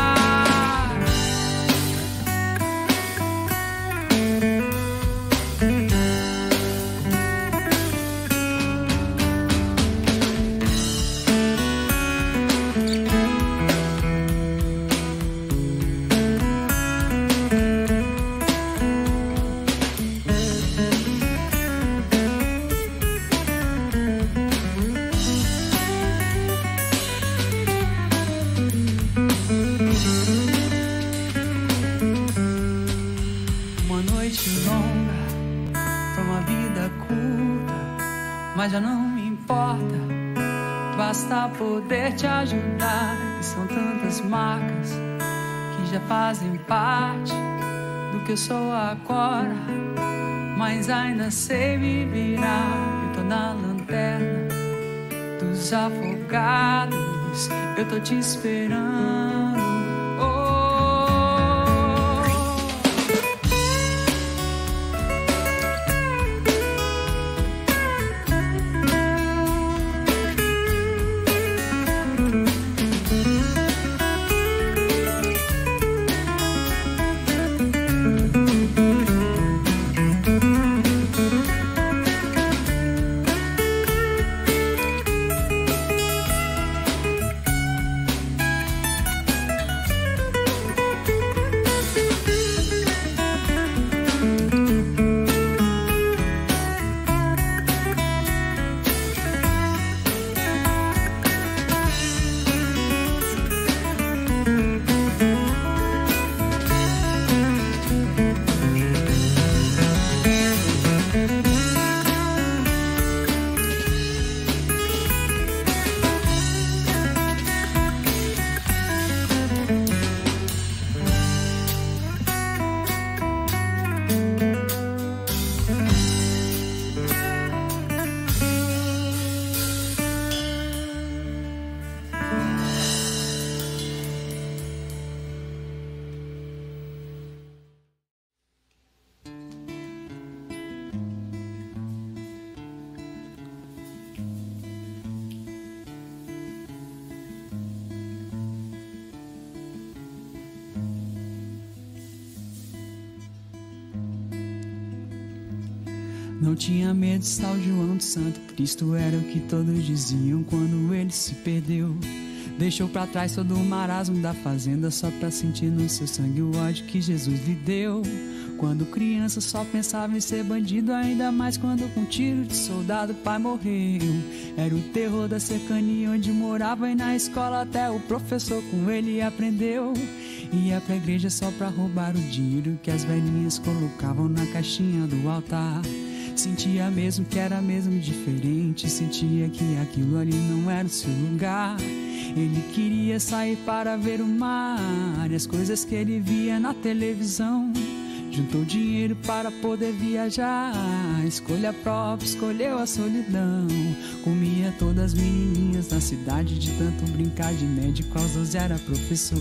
mas já não me importa, basta poder te ajudar. E são tantas marcas que já fazem parte do que eu sou agora, mas ainda sei me virar. Eu tô na lanterna dos afogados, eu tô te esperando. Não tinha medo de São João do Santo Cristo, era o que todos diziam quando ele se perdeu. Deixou pra trás todo o marasmo da fazenda, só pra sentir no seu sangue o ódio que Jesus lhe deu. Quando criança só pensava em ser bandido, ainda mais quando com tiro de soldado o pai morreu. Era o terror da cercania onde morava, e na escola até o professor com ele aprendeu. Ia pra igreja só pra roubar o dinheiro que as velhinhas colocavam na caixinha do altar. Sentia mesmo que era mesmo diferente, sentia que aquilo ali não era o seu lugar. Ele queria sair para ver o mar e as coisas que ele via na televisão. Juntou dinheiro para poder viajar, escolha própria, escolheu a solidão. Comia todas as menininhas da cidade, de tanto brincar de médico, aos doze era professor.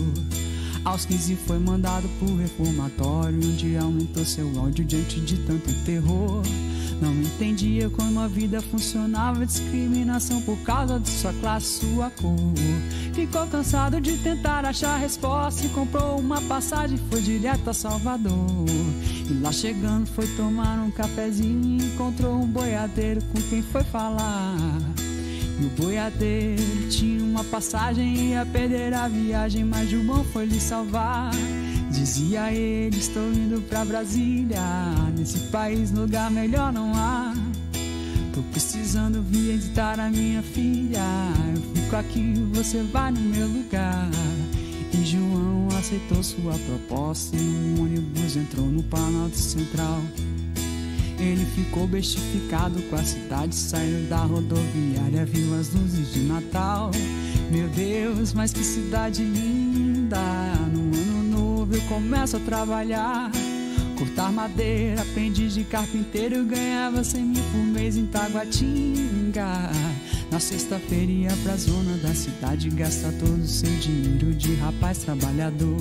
Aos quinze foi mandado pro reformatório, onde aumentou seu ódio diante de tanto terror. Não entendia como a vida funcionava, discriminação por causa de sua classe, sua cor. Ficou cansado de tentar achar resposta e comprou uma passagem, foi direto a Salvador. E lá chegando foi tomar um cafezinho e encontrou um boiadeiro com quem foi falar. E o boiadeiro tinha uma passagem e ia perder a viagem, mas João foi lhe salvar. Dizia ele, estou indo pra Brasília, nesse país lugar melhor não há. Tô precisando visitar a minha filha, eu fico aqui, você vai no meu lugar. E João aceitou sua proposta e um ônibus entrou no Planalto Central. Ele ficou bestificado com a cidade, saiu da rodoviária, viu as luzes de Natal. Meu Deus, mas que cidade linda! No ano novo eu começo a trabalhar, cortar madeira, aprendiz de carpinteiro, ganhava cem mil por mês em Taguatinga. Na sexta-feira ia pra zona da cidade, gastar todo o seu dinheiro de rapaz trabalhador.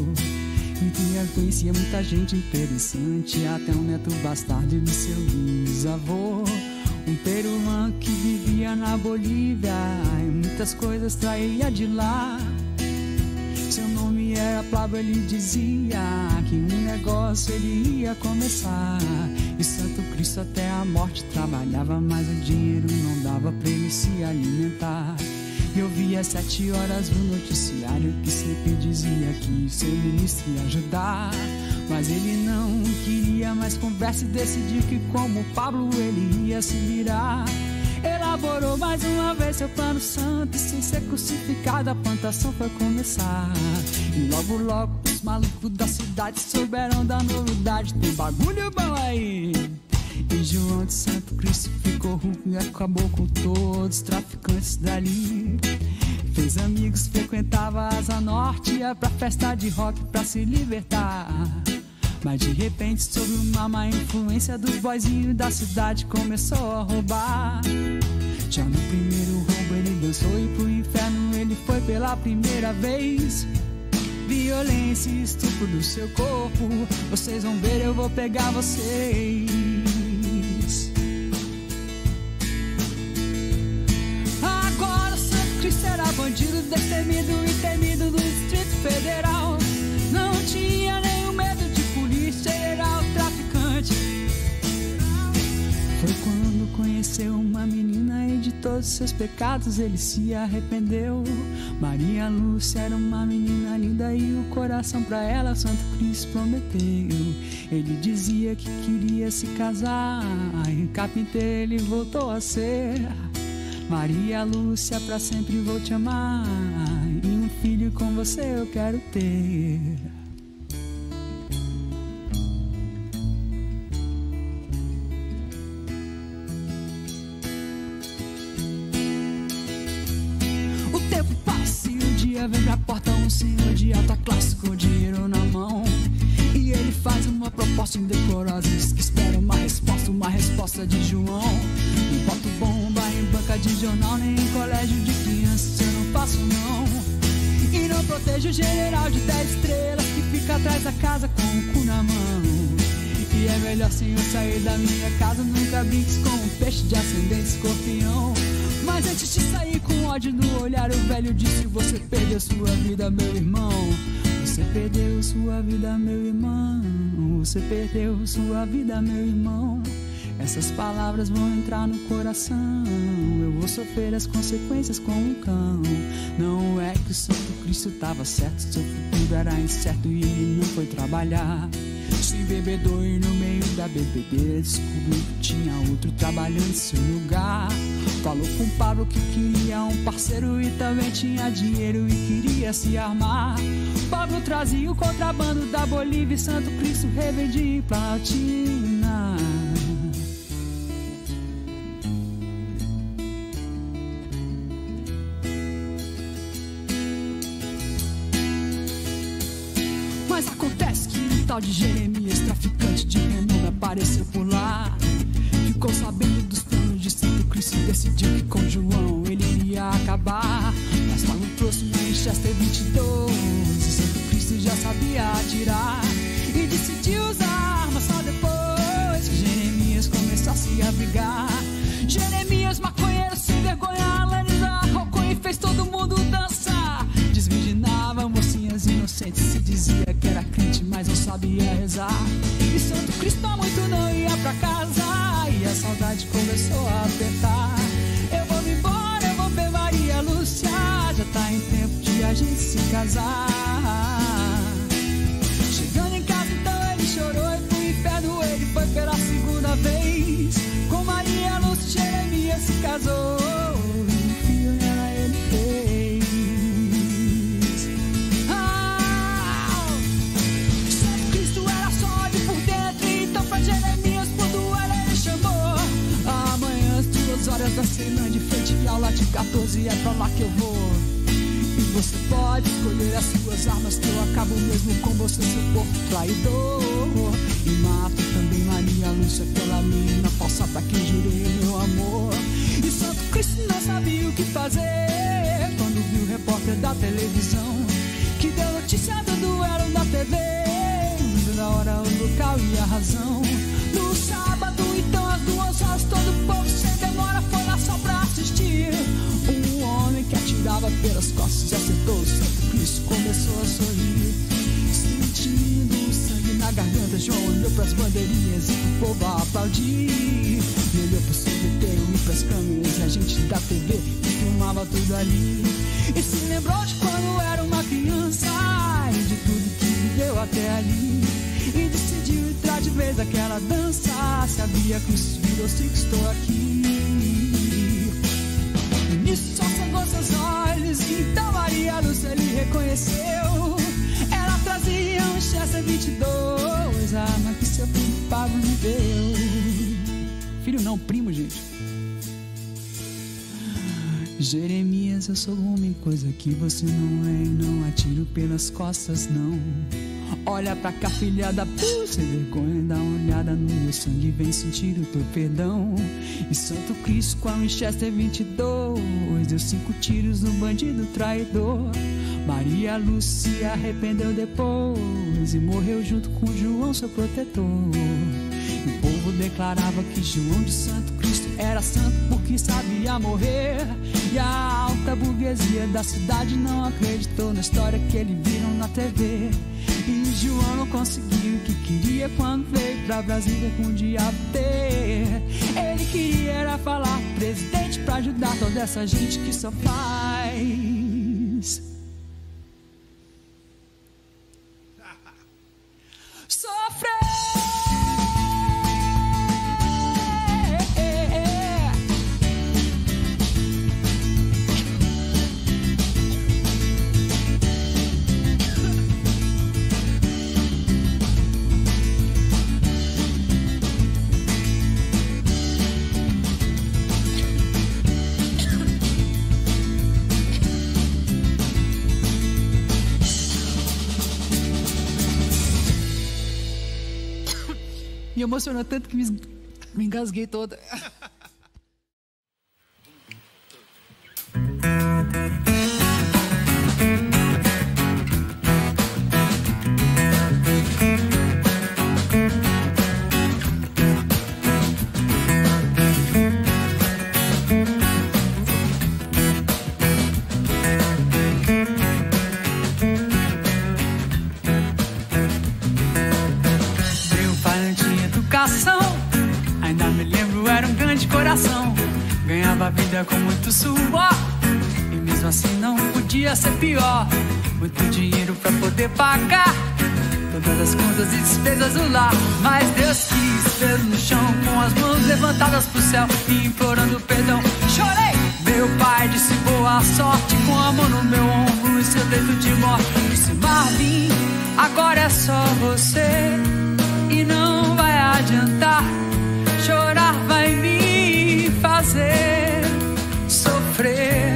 E conhecia muita gente interessante, até um neto bastardo do seu bisavô. Um peruano que vivia na Bolívia e muitas coisas traía de lá. Seu nome era Pablo, ele dizia que um negócio ele ia começar. E Santo Cristo até a morte trabalhava, mas o dinheiro não dava pra ele se alimentar. Eu via às sete horas no noticiário que sempre dizia que o seu ministro ia ajudar. Mas ele não queria mais conversa e decidiu que como Pablo ele ia se virar. Elaborou mais uma vez seu plano santo e sem ser crucificado a plantação foi começar. E logo logo os malucos da cidade souberam da novidade, tem bagulho bom aí. E João de Santo Cristo ficou ruim e acabou com todos os traficantes dali. Fez amigos, frequentava a Asa Norte, ia pra festa de rock pra se libertar. Mas de repente, sob uma má influência dos boyzinhos da cidade, começou a roubar. Já no primeiro roubo ele dançou e pro inferno ele foi pela primeira vez. Violência e estupro do seu corpo, vocês vão ver, eu vou pegar vocês. Agora o Santo Cristo era bandido, destemido e temido do Distrito Federal. Não tinha nenhum medo de polícia, ele era o traficante. Foi quando conheceu uma menina e de todos seus pecados ele se arrependeu. Maria Lúcia era uma menina linda e o coração pra ela o Santo Cristo prometeu. Ele dizia que queria se casar, em carpinteiro ele voltou a ser. Maria Lúcia, pra sempre vou te amar, e um filho com você eu quero ter. Vem pra porta um senhor de alta classe com dinheiro na mão, e ele faz uma proposta indecorosa, diz que espera uma resposta, uma resposta de João. Não boto bomba em banca de jornal, nem em colégio de crianças, eu não faço não. E não protejo o general de dez estrelas que fica atrás da casa com o cu na mão. E é melhor senhor sair da minha casa, nunca brinques com um peixe de ascendente escorpião. Mas antes de sair com ódio no olhar, o velho disse: você perdeu sua vida, meu irmão. Você perdeu sua vida, meu irmão. Você perdeu sua vida, meu irmão. Essas palavras vão entrar no coração. Eu vou sofrer as consequências com um cão. Não é que o Santo Cristo tava certo, seu futuro era incerto e ele não foi trabalhar. Se embebedou e no meio da bebedeira descobriu que tinha outro trabalhando em seu lugar. Falou com Pablo que queria um parceiro e também tinha dinheiro e queria se armar. Pablo trazia o contrabando da Bolívia e Santo Cristo revendia em Platina. Mas acontece que um tal de Jeremias, traficante de renome, apareceu por lá. Ficou sabendo dos planos de Santo Cristo e decidiu que com João ele iria acabar. Mas Paulo trouxe uma Winchester vinte e dois e Santo Cristo já sabia atirar. E decidiu usar arma só depois que Jeremias começou a se abrigar. Jeremias, maconheiro sem vergonha, Alanis arrocou e fez todo mundo dançar. Desvirginava mocinhas inocentes, se dizia que era crente, mas não sabia rezar. E Santo Cristo há muito não ia pra casa, e a saudade começou a apertar. Eu vou me embora, eu vou ver Maria Lúcia, já tá em tempo de a gente se casar. Chegando em casa então ele chorou e pro inferno ele foi pela segunda vez. Com Maria Lúcia Jeremias se casou, e um filho nela ele fez. Ah, Santo Cristo era só de por dentro, então pra Jeremias por duelo ele chamou. Amanhã às duas horas da cena de frente ao late quatorze, é pra lá que eu vou. E você pode escolher as suas armas, que eu acabo mesmo com você, seu povo traidor. E mato também Maria Lúcia, aquela menina falsa pra quem jurei meu amor. E Santo Cristo não sabia o que fazer quando viu o repórter da televisão que deu notícia do duelo na T V, na hora, o local e a razão. No sábado, então, às duas horas, todo o povo sem demora foi lá só pra assistir. Um homem que atirava pelas costas e acertou. Santo Cristo começou a sorrir, sentindo o sangue na garganta. João olhou pras bandeirinhas e o povo a aplaudir. Ele olhou pro sorveteiro e pras câmeras e a gente da T V que filmava tudo ali. E se lembrou de quando era uma criança e de tudo que viveu até ali. E decidiu entrar de vez naquela dança. Sabia que os filhos que estou aqui. E nisso só cegou seus olhos, então Maria Lúcia ele reconheceu. Ela trazia um Winchester vinte e dois, a arma que seu filho Pablo me deu. não, primo, gente. Jeremias, eu sou homem, coisa que você não é, e não atiro pelas costas, não. Olha pra cá, filhada, por sem vergonha, dá uma olhada no meu sangue, vem sentir o teu perdão. E Santo Cristo com a Winchester vinte e dois deu cinco tiros no bandido traidor. Maria Lúcia se arrependeu depois e morreu junto com João, seu protetor. E o povo declarava que João de Santo Cristo era santo porque sabia morrer. E a alta burguesia da cidade não acreditou na história que eles viram na T V. E João não conseguiu o que queria quando veio pra Brasília com o diabo ter. Ele queria era falar com o presidente pra ajudar toda essa gente que só faz sofrer. Me emocionou tanto que me, me engasguei toda. Ainda me lembro, era um grande coração. Ganhava a vida com muito suor, e mesmo assim não podia ser pior. Muito dinheiro pra poder pagar todas as contas e despesas do lar. Mas Deus quis vê-lo no chão, com as mãos levantadas pro céu e implorando perdão. Chorei! Meu pai disse boa sorte, com a mão no meu ombro e seu leito de morte. Disse: Marvin, agora é só você e não vai adiantar. Chorar vai me fazer sofrer.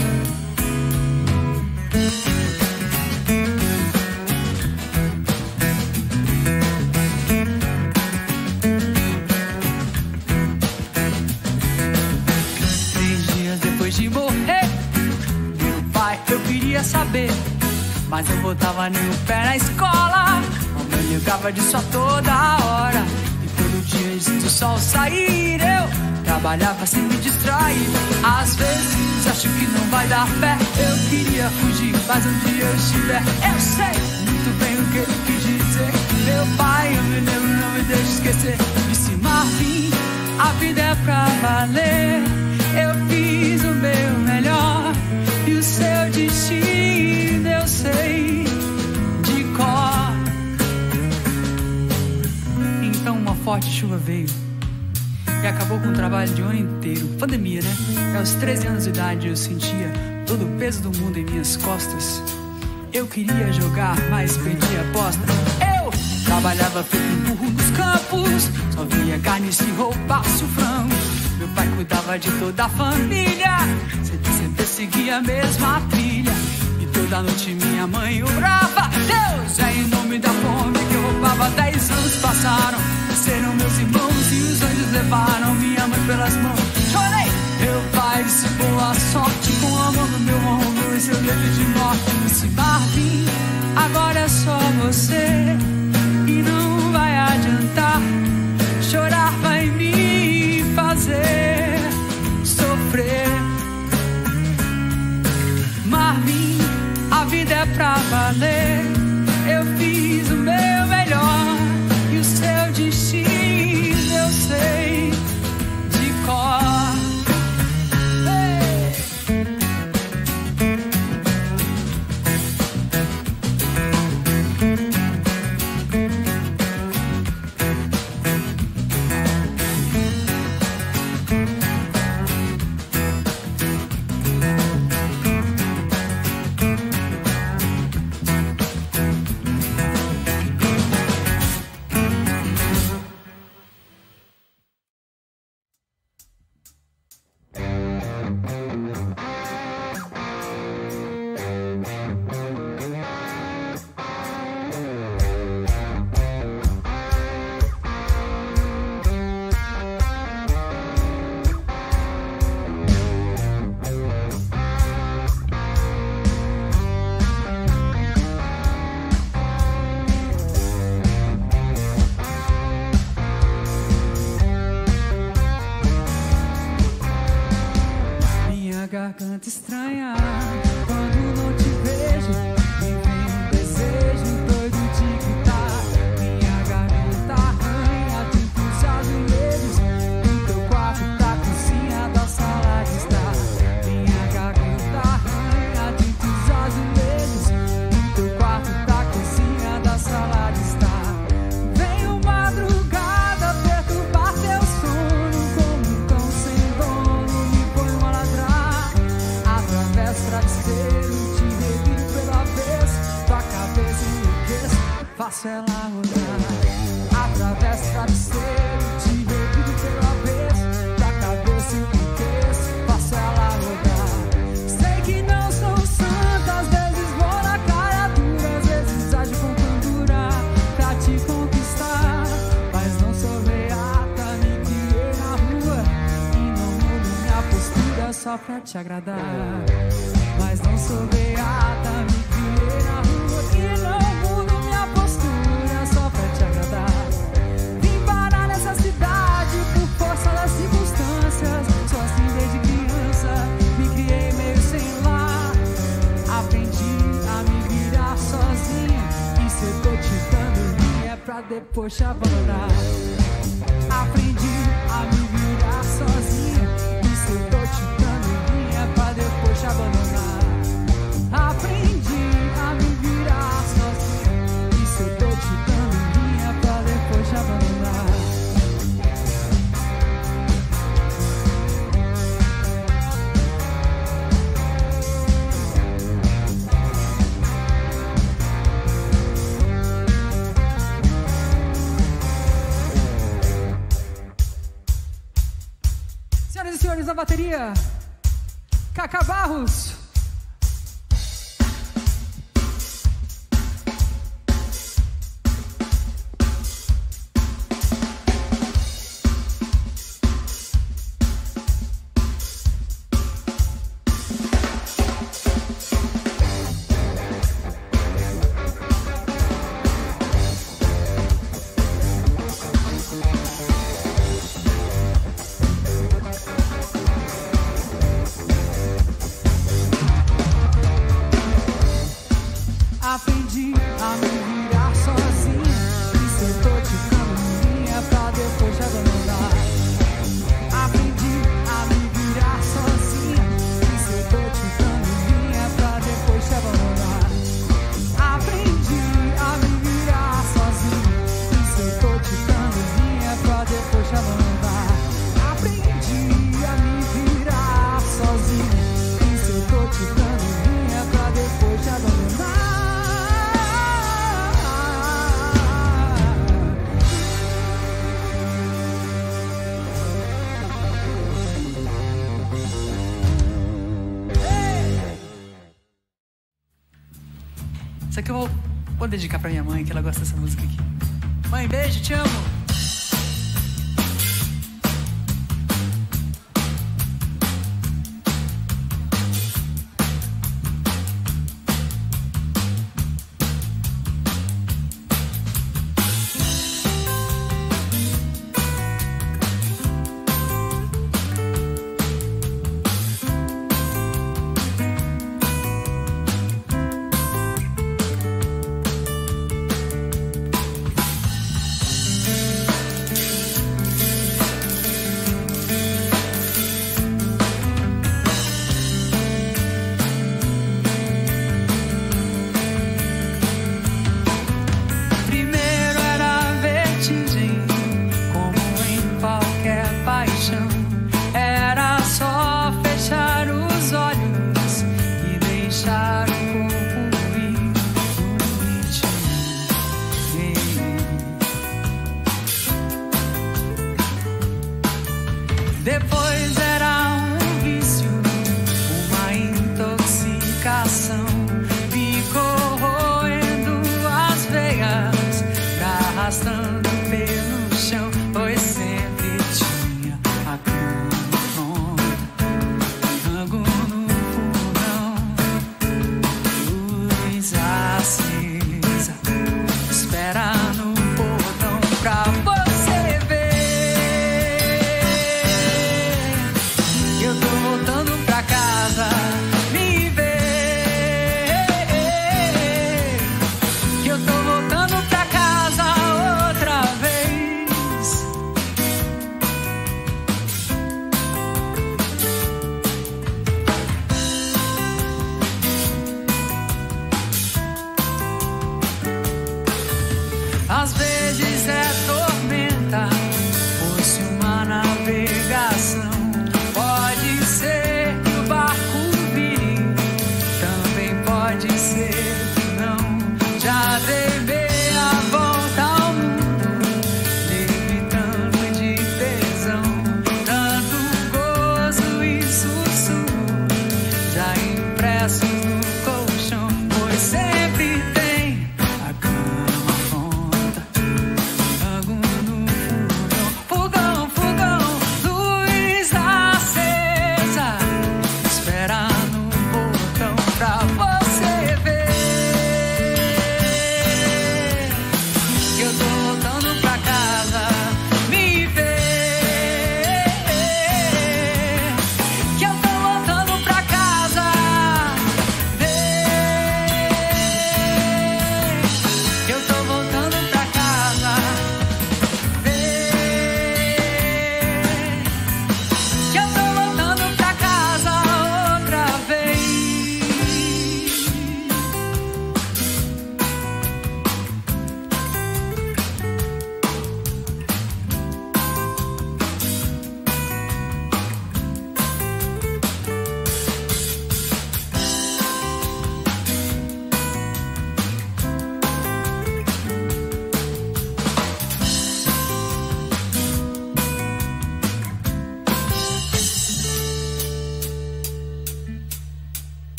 Três dias depois de morrer, meu pai, eu queria saber, mas eu botava nem o pé na escola. Mamãe ligava disso a toda hora, e todo dia antes do sol sair eu trabalhava sem me distrair. Às vezes acho que não vai dar pé, eu queria fugir, mas onde eu estiver eu sei muito bem o que ele quis dizer. Meu pai, eu me lembro, não me deixe esquecer. Disse: Marvin, a vida é pra valer. Eu fiz o meu melhor e o seu destino eu sei de cor. Então uma forte chuva veio e acabou com o trabalho de um ano inteiro. Pandemia, né? Aos treze anos de idade eu sentia todo o peso do mundo em minhas costas. Eu queria jogar, mas perdi a aposta. Eu trabalhava feito um burro nos campos, só via carne e roupaço frango. Meu pai cuidava de toda a família, sempre, sempre seguia a mesma trilha. E toda noite minha mãe orava: Deus, é em nome da fome que eu roubava. Dez anos passaram, serão meus irmãos e os anjos levaram minha mãe pelas mãos. Chorei! Meu pai disse boa sorte, com a mão no meu ombro e seu leito de morte. Disse: Marvin, agora é só você e não vai adiantar. Chorar vai me fazer sofrer. Marvin, a vida é pra valer. Eu fiz o meu melhor e o seu destino eu sei de cor. garganta estranha. Quando não te vejo, me vem um desejo doido de gritar. Minha garganta arranha dentro dos azulejos do teu quarto, da cozinha, da sala de estar. Minha garganta arranha dentro dos azulejos do teu quarto, da cozinha, da sala de estar. Venho madrugada perturbar teu sono, como um cão sem dono me ponho a ladrar. Atravesso o travesseiro, te reviro pelo avesso, tua cabeça enlouqueço, faço ela rodar. Atravesso o travesseiro, te reviro pelo avesso, tua cabeça enlouqueço, faço ela rodar. Sei que não sou santa, às vezes vou na cara dura, às vezes ajo com candura pra te conquistar. Mas não sou beata, me criei na rua e não mudo minha postura só pra te agradar. Mas não sou beata, me criei na rua e não mudo minha postura só pra te agradar. Vim parar nessa cidade por força das circunstâncias, sou assim desde criança, me criei meio sem lar. Aprendi a me virar sozinha, e se eu tô te dando linha é pra depois te abandonar. Aprendi a me virar sozinha, e se eu tô te dando linha é pra depois te abandonar. Aprendi a me virar sozinha, e se eu tô te dando linha é pra depois te abandonar. Senhoras e senhores, na bateria, Cacá Barros. Aprendi a me virar sozinha, e se eu tô te dando linha pra depois te abandonar. Aprendi a me virar sozinha, e se eu tô te dando linha pra depois te abandonar. Aprendi a me virar sozinha, e se eu tô te dando linha pra depois te abandonar. Aprendi a me virar sozinha, e se eu tô te dando linha pra depois te abandonar. Isso aqui eu vou, vou dedicar pra minha mãe, que ela gosta dessa música aqui. Mãe, beijo, te amo. Depois era um vício, uma intoxicação, me corroendo as veias, me arrastando pelo chão, pois sempre tinha a cama rango no fogão, luz acesa, espera no portão pra você ver.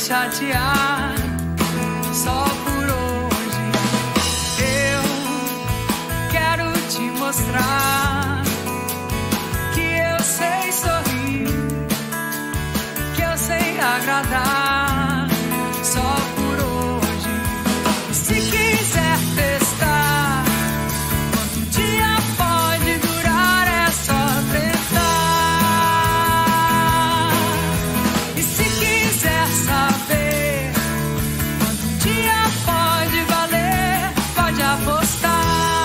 chatear só por hoje. Eu quero te mostrar que eu sei sorrir, que eu sei agradar só por hoje. E se quiser testar quanto um dia pode durar, é só tentar. E se quiser saber quanto um dia pode valer, pode apostar.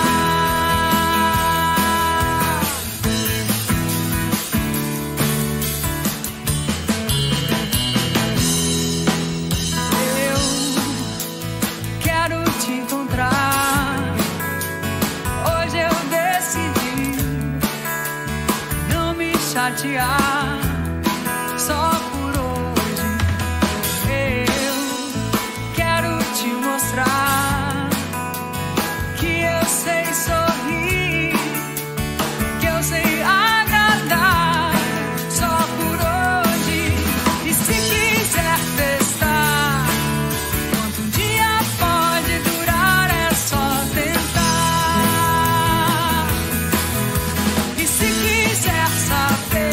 Chatear só por hoje. Eu quero te mostrar que eu sei sorrir, que eu sei agradar só por hoje. E se quiser testar quanto um dia pode durar, é só tentar. E se quiser saber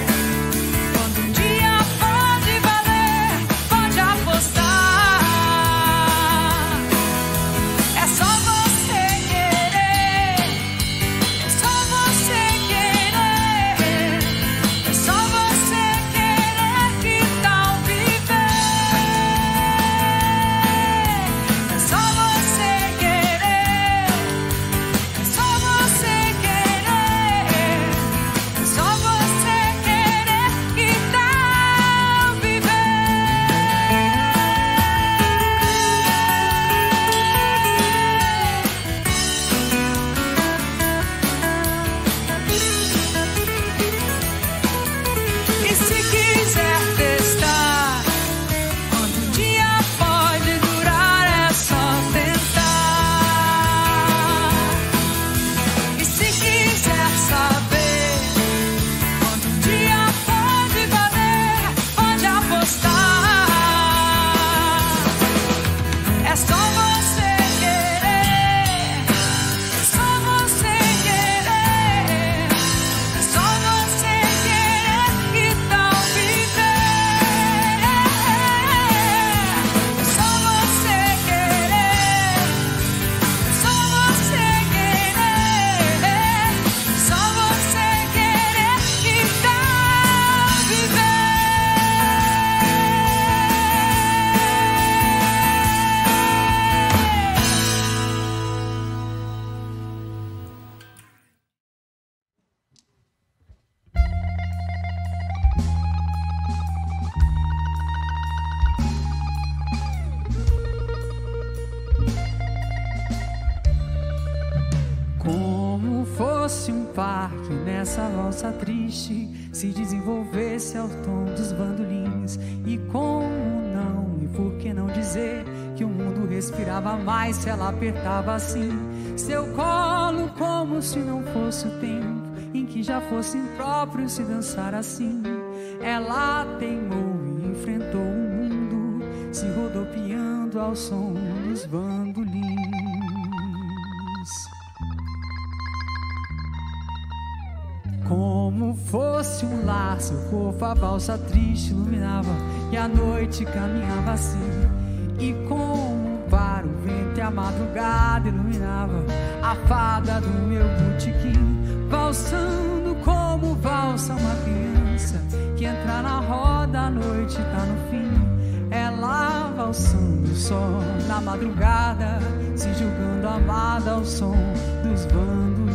essa valsa triste se desenvolvesse ao tom dos bandolins. E como não, e por que não dizer que o mundo respirava mais se ela apertava assim seu colo, como se não fosse o tempo em que já fosse impróprio se dançar assim. Ela teimou e enfrentou o mundo, se rodopiando ao som dos bandolins. Como fosse um lar, seu corpo a valsa triste iluminava, e a noite caminhava assim. E como para o vento e a madrugada iluminava a fada do meu botequim, valsando como valsa uma criança que entra na roda, a noite tá no fim. Ela valsando só na madrugada, se julgando amada ao som dos bandolins.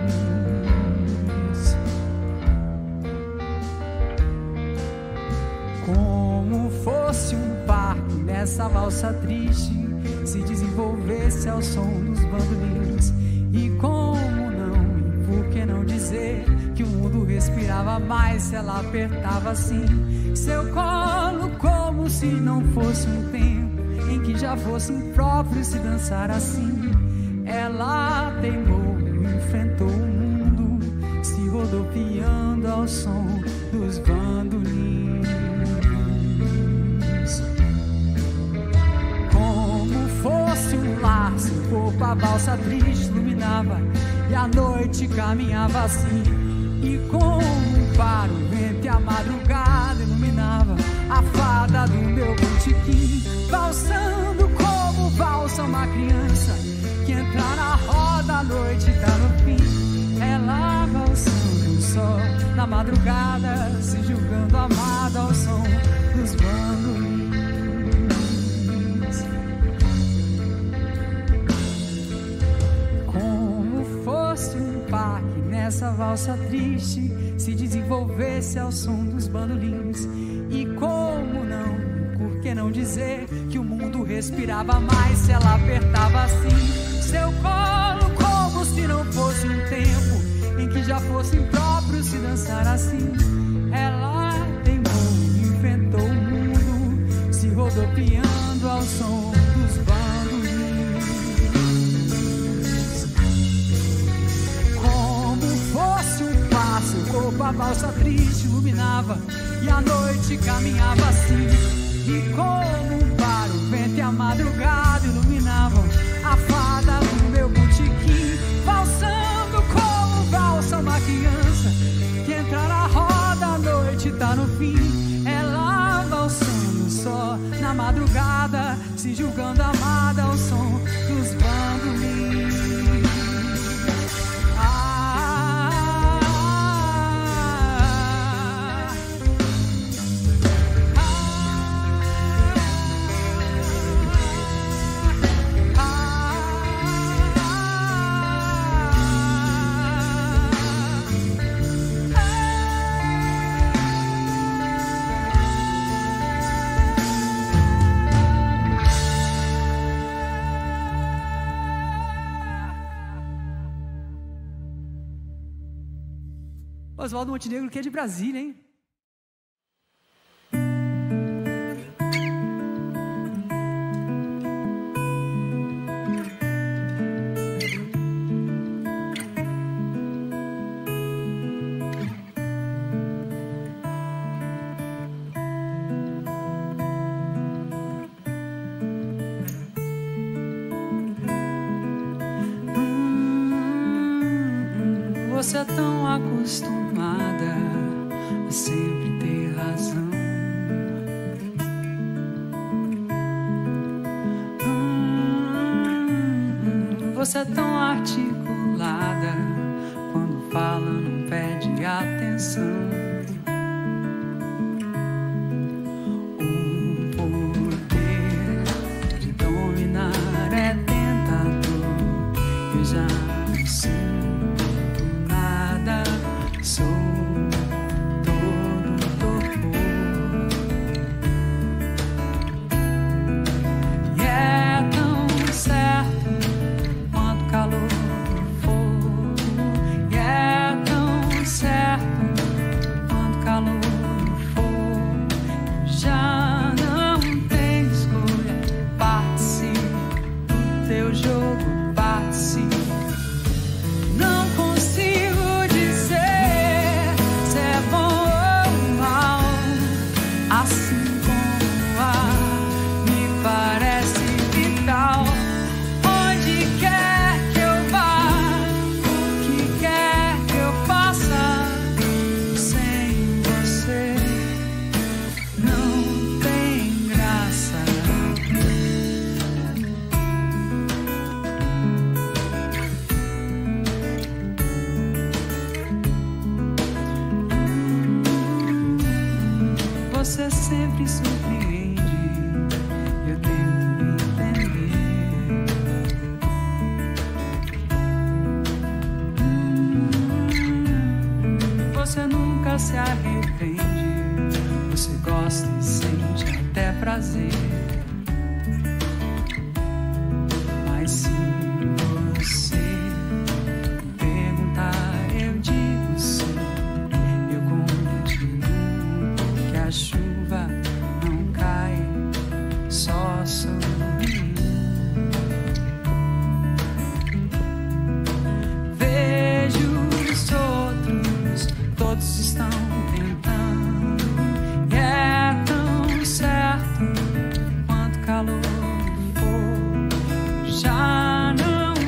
Como fosse um parque nessa valsa triste se desenvolvesse ao som dos bandolins. E como não, e por que não dizer que o mundo respirava mais se ela apertava assim seu colo, como se não fosse um tempo em que já fosse impróprio se dançar assim. Ela teimou e enfrentou o mundo, se rodopiando ao som dos bandolins. a balsa triste iluminava e a noite caminhava assim. E como um faro, o vento e a madrugada iluminava a fada do meu botequim, valsando como valsa uma criança que entra na roda, a noite tá no fim. Ela valsando só na madrugada, se julgando amada ao som dos bandolins. Como fosse um parque nessa valsa triste se desenvolvesse ao som dos bandolins. E como não, por que não dizer que o mundo respirava mais se ela apertava assim seu colo, como se não fosse um tempo em que já fosse impróprio se dançar assim. Ela teimou, enfrentou o mundo, se rodopiando ao som dos bandolins. Como fosse um passo, o corpo a valsa triste iluminava e a noite caminhava assim. E como um faro, o vento e a madrugada iluminavam a fada do meu botequim, valsando como valsa uma criança que entra na roda, a noite tá no fim. Ela valsando só na madrugada, se julgando amada ao som dos bandolins. Oswaldo Montenegro, que é de Brasília, hein? Você é tão acostumada a sempre ter razão. Hum, você é tão articulada, quando fala não pede atenção. O poder de dominar é tentador. Eu já não sei. Sou todo torpor e é tão certo quanto calor do fogo. E é tão certo quanto calor do fogo. Já não tem escolha, participe do teu jogo, participe. Não consigo você sempre surpreende, eu tento entender. Hum, você nunca se arrepende, você gosta e sente até prazer. Mas se você perguntar, eu digo sim, eu continuo, porque a chuva não cai só sobre mim. Vejo os outros, todos estão tentando, e é tão certo quanto calor for. Já não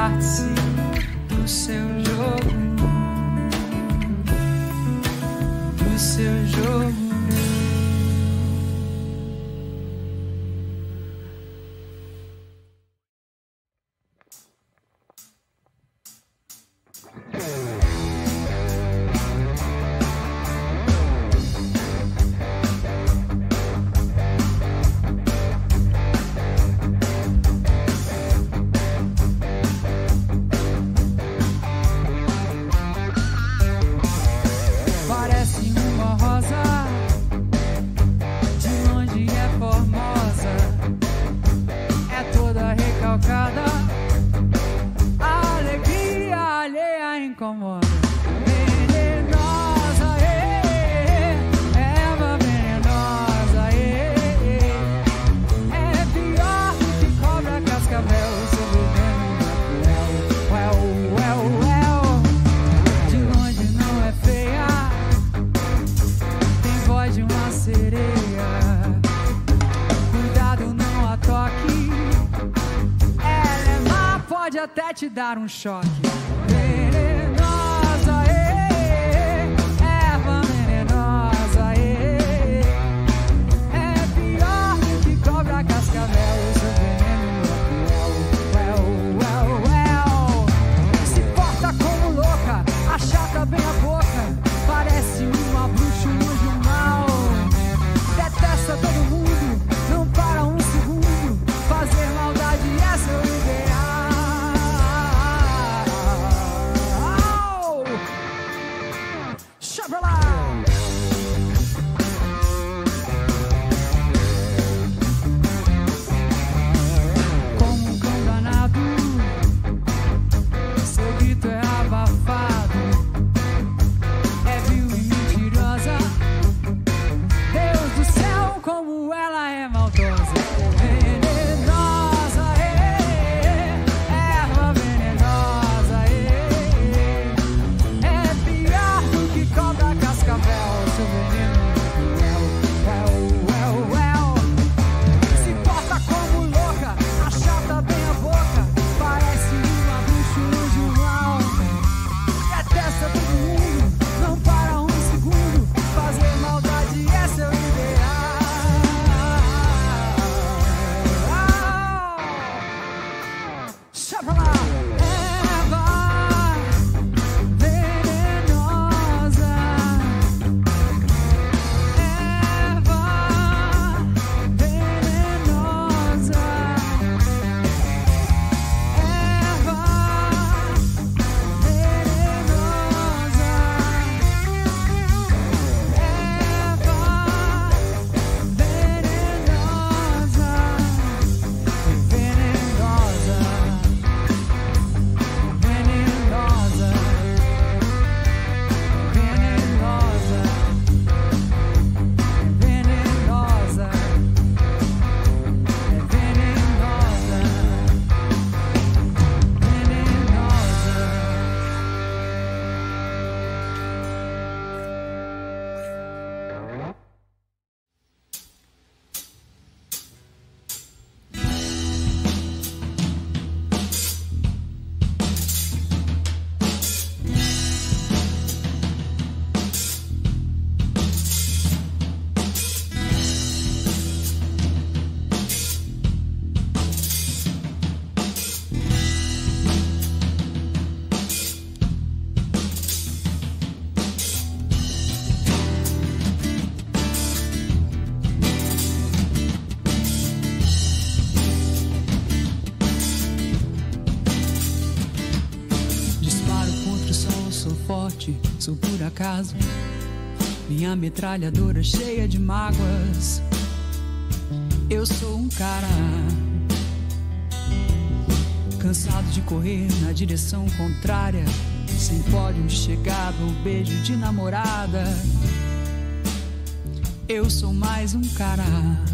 parte do seu jogo, do seu jogo. Até te dar um choque. Venenosa, ê, erva venenosa, ê, é pior do que cobra cascavel. Seu veneno é well, well, well. Se porta como louca, achata bem a boca, parece uma bruxa longe do mal. Detesta todo mundo, não para um segundo, fazer maldade é seu ideal. Sou por acaso, minha metralhadora cheia de mágoas. Eu sou um cara cansado de correr na direção contrária, sem pódio de chegada ou beijo de namorada. Eu sou mais um cara.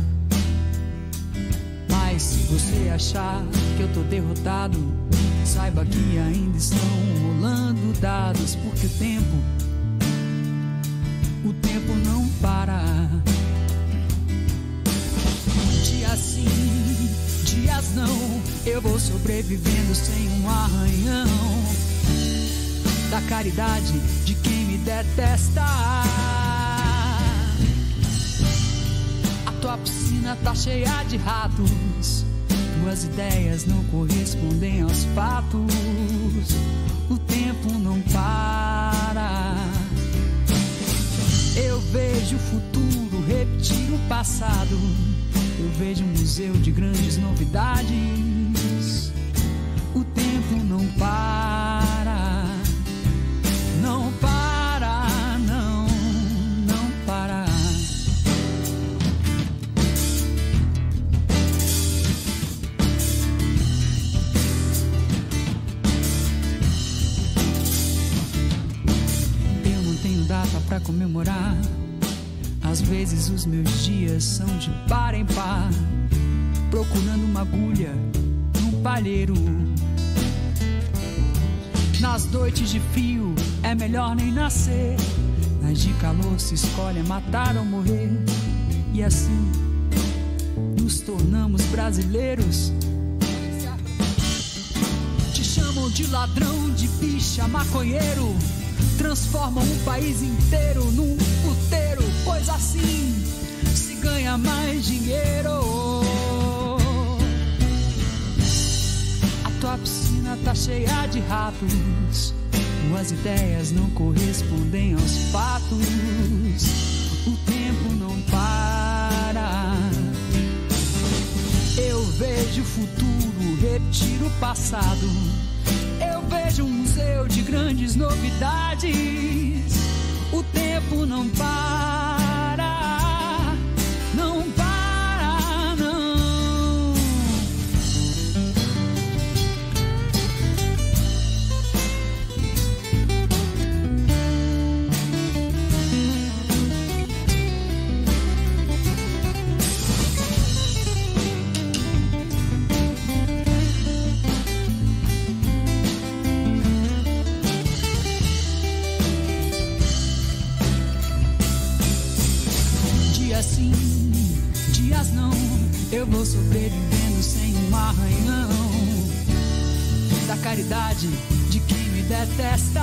Mas se você achar que eu tô derrotado, saiba que ainda estão rolando dados, porque o tempo, o tempo não para. Dia sim, Dias não, eu vou sobrevivendo sem um arranhão da caridade de quem me detesta. A tua piscina tá cheia de ratos, tuas ideias não correspondem aos fatos. O tempo não para. Eu vejo o futuro repetir o passado. Eu vejo um museu de grandes novidades. O tempo não para. Não para, não, não para. Eu não tenho data pra comemorar. Às vezes os meus dias são de par em par, procurando uma agulha num palheiro. Nas noites de frio é melhor nem nascer, nas de calor se escolhe matar ou morrer. E assim nos tornamos brasileiros. Te chamam de ladrão, de bicha, maconheiro, transformam um país inteiro num puteiro, pois assim se ganha mais dinheiro. A tua piscina tá cheia de ratos, tuas ideias não correspondem aos fatos. O tempo não para. Eu vejo o futuro repetir o passado. Eu vejo um museu de grandes novidades. O tempo não para, não para, não. Assim, dias não, eu vou sobrevivendo sem um arranhão da caridade de quem me detesta.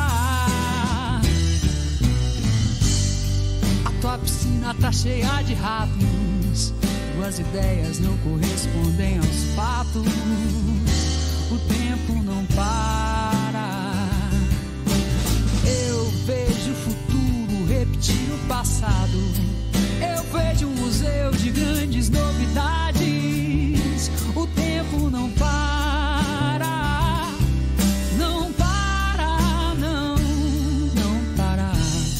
A tua piscina tá cheia de ratos, tuas ideias não correspondem aos fatos. O tempo não para. Eu vejo o futuro repetir o passado. Eu vejo um museu de grandes novidades. O tempo não para. Não para, não, não para.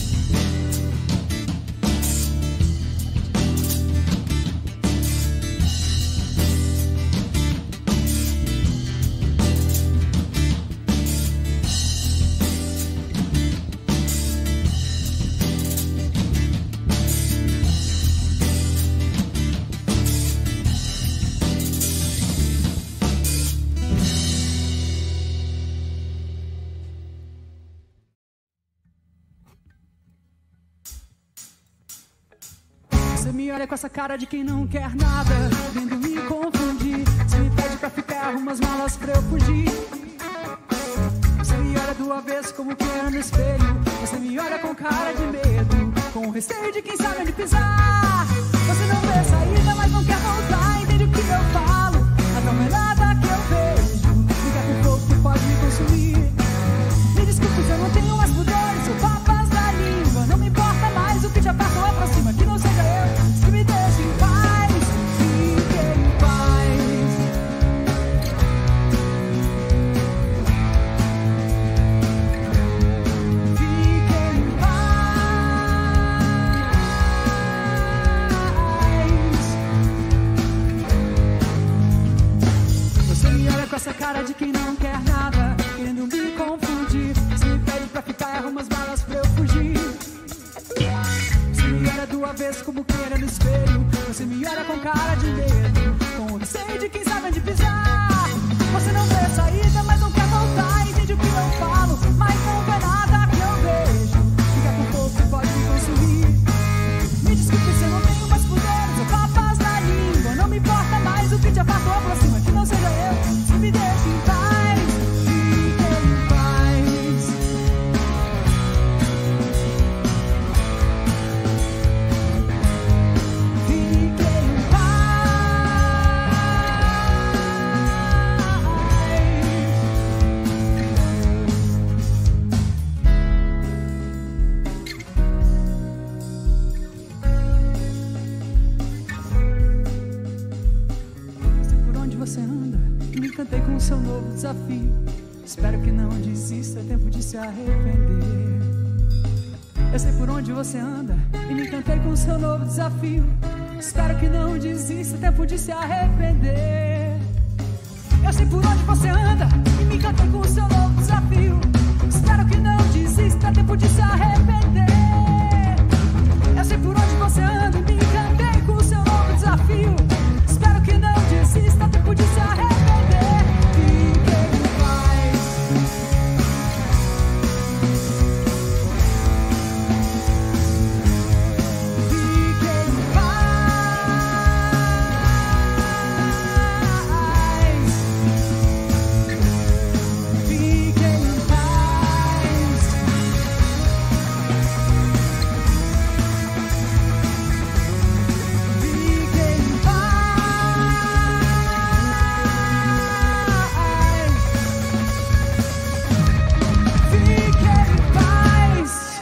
Você me olha com essa cara de quem não quer nada, querendo me confundir. Você me pede pra ficar, arruma as malas pra eu fugir. Você me olha do avesso como quem era no espelho. Você me olha com cara de medo, com receio de quem sabe onde pisar. Você não vê saída, mas não quer voltar. Entende o que eu falo? A camelada que eu vejo fica com fogo que pode me consumir. Me desculpe se eu não tenho mais pudores ou papas na língua. Não me importa mais o que te afasta ou aproxima, que não seja eu. Que me deixe em paz, fique em paz. Fique em paz. Você me olha com essa cara de quem não quer nada, querendo me confundir. Você me pede pra ficar e arruma as balas pra eu fugir. Você me olha do avesso como quem era no espelho. Você me olha com cara de medo, com receio de quem sabe onde pisar. Você não vê saída, mas não quer voltar. Entende o que eu falo, mas não vê nada que eu vejo. Fica com fogo que pode me consumir. Me desculpe se eu não tenho mais poderes ou papas na língua. Não me importa mais o que te afasta ou aproxima. desafio. Espero que não desista, é tempo de se arrepender. Eu sei por onde você anda e me encantei com o seu novo desafio. Espero que não desista, é tempo de se arrepender. Eu sei por onde você anda e me encantei com o seu novo desafio. Espero que não desista, é tempo de se arrepender. Eu sei por onde você anda e me encantei com o seu novo desafio. Espero que não desista, é tempo de se arrepender. Fique em paz. Fique em paz. Fique em paz. Fique em paz. Fique em paz.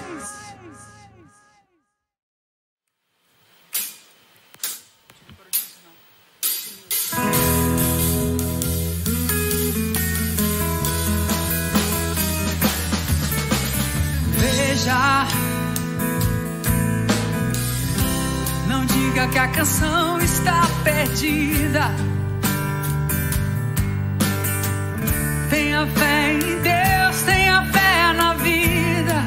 Veja, não diga que a canção está perdida. Tenha fé em Deus, tenha fé na vida.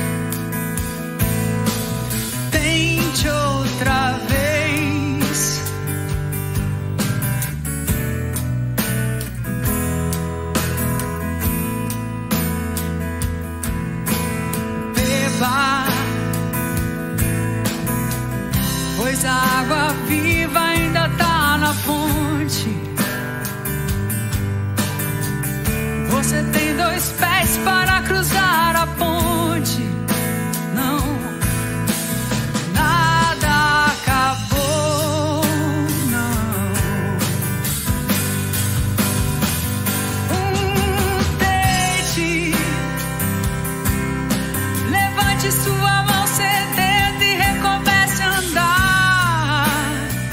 Tente outra vez. Beba, pois a água viva ainda tá na fonte. Você tem dois pés para cruzar a ponte. Não, nada acabou, não. Hum, tente, levante sua mão sedenta e recomece a andar.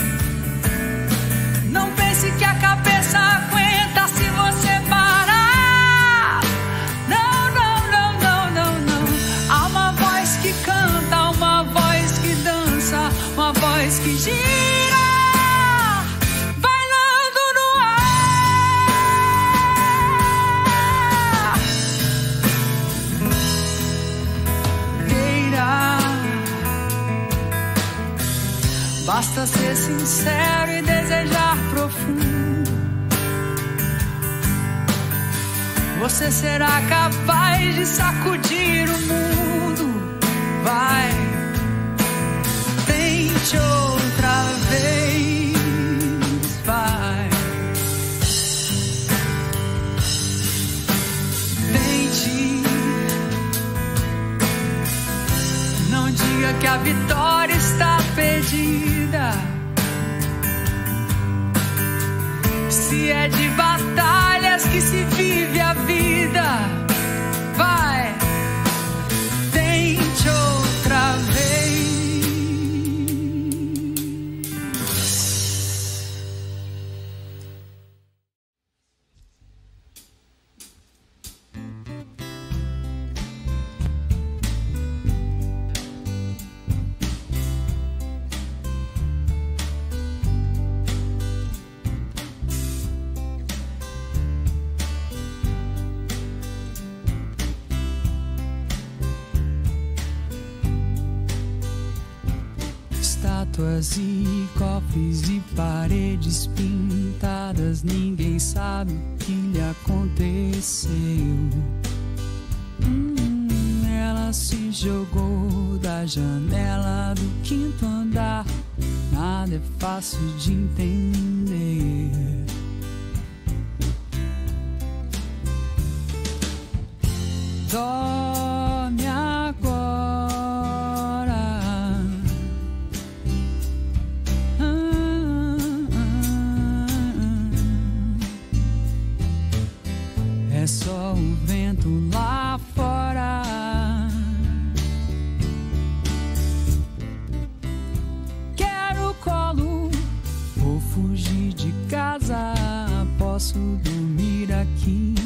Não pense que a cabeça aguenta se você parar. Não, não, não, não, não, não. Há uma voz que canta, uma voz que dança, uma voz que gira, bailando no ar. Queira, basta ser sincero e desejar profundo. Você será capaz de sacudir o mundo. Vai, tente outra vez. Vai, tente. Não diga que a vitória está perdida. Se é de batalhas que se vive a vida, vai, tente outra vez. Estátuas e cofres e paredes pintadas, ninguém sabe o que lhe aconteceu. Hum, ela se jogou da janela do quinto andar. Nada é fácil de entender. Dorme agora. É só o vento lá fora. Quero colo, vou fugir de casa. Posso dormir aqui.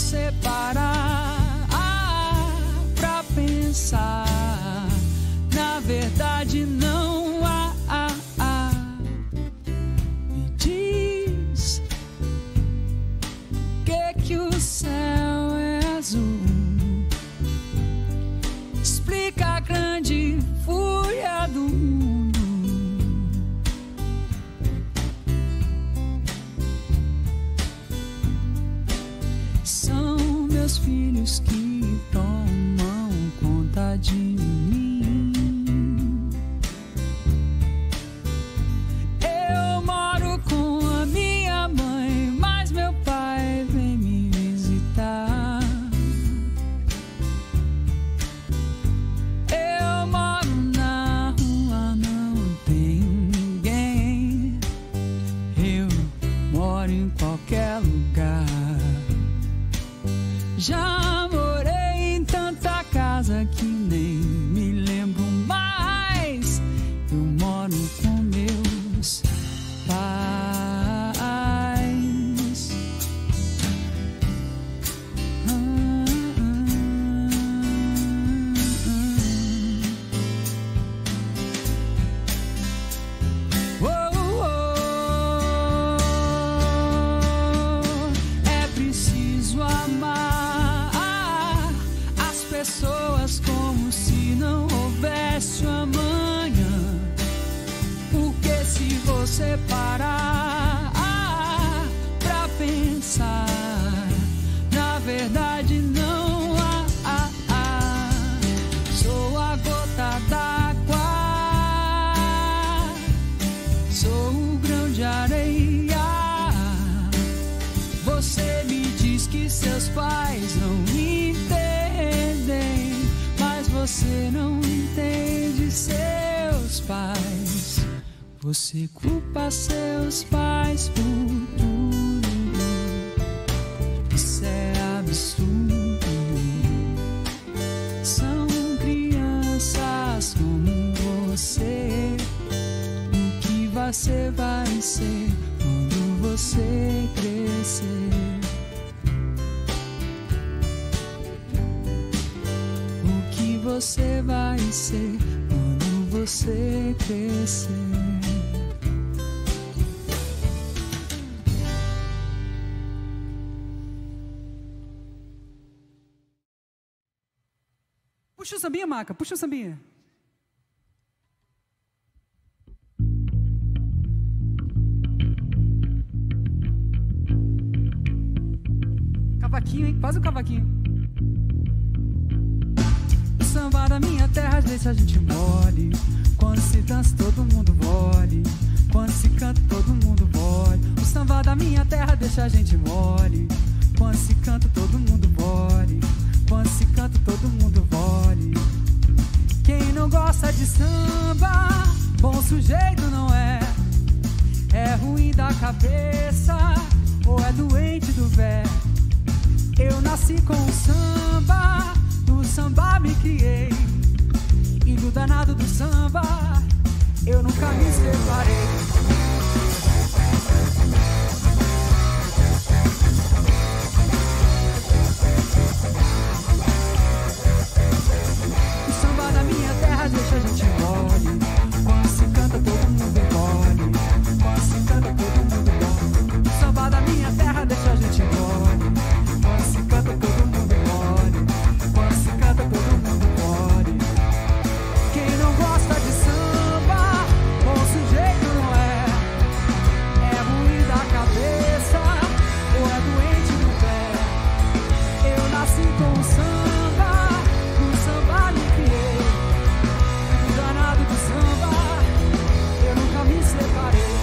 você parar ah, pra pensar, na verdade não há. Ah, ah, ah. Me diz que que o céu é azul. Explica a grande fúria do mundo. São meus filhos que tomam conta de mim. Eu moro com a minha mãe, mas meu pai vem me visitar. Eu moro na rua, não tenho ninguém. Eu moro em qualquer lugar. Já morei em tanta casa que nem me lembro mais. Eu moro com meus pais. Ah, ah, ah. Oh, oh. É preciso amar as pessoas como se não houvesse amanhã. Porque se você parar ah, pra pensar, na verdade não há. Ah, ah. Sou a gota d'água, sou o grão de areia. Você me diz que seus pais não entendem, mas você não entende seus pais. Você culpa seus pais por tudo. Isso é absurdo. São crianças como você. O que você vai ser quando você crescer? O que você vai ser quando você crescer? Puxa o sambinha, Maca, puxa o sambinha. Cavaquinho, hein? Faz o cavaquinho. O samba da minha terra deixa a gente mole. Quando se dança todo mundo vole. Quando se canta todo mundo vole. O samba da minha terra deixa a gente mole. Quando se canta todo mundo vole. Quando se canta todo mundo vole. Quem não gosta de samba, bom sujeito não é. É ruim da cabeça ou é doente do vé. Eu nasci com o samba, no samba me criei. E do danado do samba eu nunca me separei. O samba da minha terra deixa a gente mole. Quando se canta todo mundo mole. Quando se canta todo mundo mole. O samba da minha terra deixa a gente mole. Quando se canta todo mundo mole. Quando se canta todo mundo mole. Quem não gosta de samba, bom sujeito não é. É ruim da cabeça ou é doente do pé. Eu nasci com o samba, no samba me criei. O danado do samba, eu nunca me separei.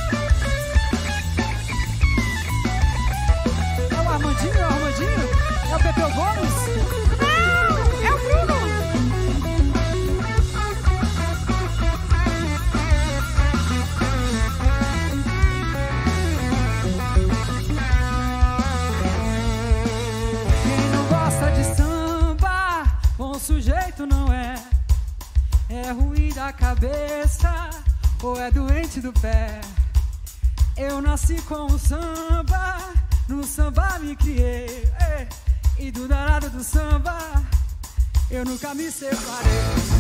É o Armandinho, é o Armandinho? É É o Pepeu Gomes? Não, é o Bruno. Quem não gosta de samba, bom sujeito não é. É ruim da cabeça ou é doente do pé. Eu nasci com o samba, no samba me criei, ei, e do danado do samba eu nunca me separei.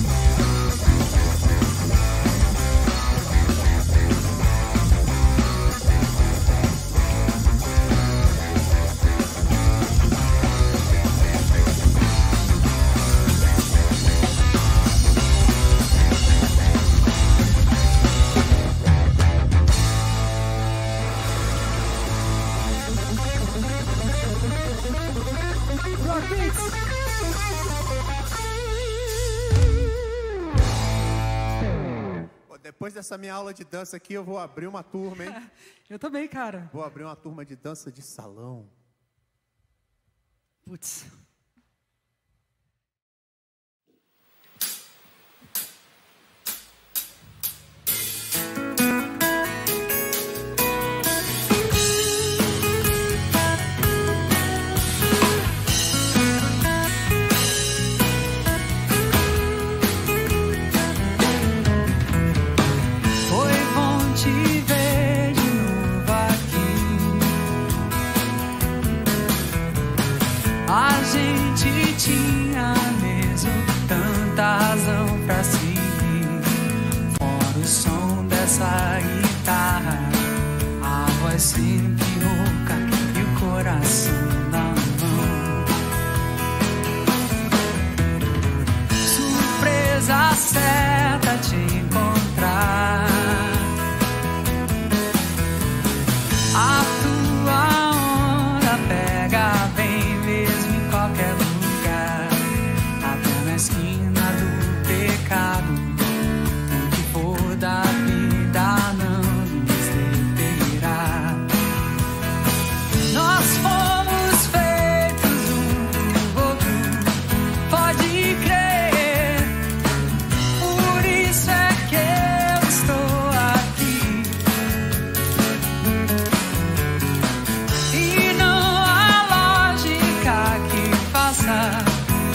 Depois dessa minha aula de dança aqui, eu vou abrir uma turma, hein? Eu também, cara. Vou abrir uma turma de dança de salão. Putz. Tinha mesmo tanta razão pra seguir. Fora o som dessa guitarra, a voz sempre rouca e o coração na mão. Surpresa certa te encontrar. A tua onda pega bem mesmo em qualquer lugar. Na esquina do pecado, o que for da vida não nos deterá. Nós fomos feitos um do outro, pode crer. Por isso é que eu estou aqui. E não há lógica que faça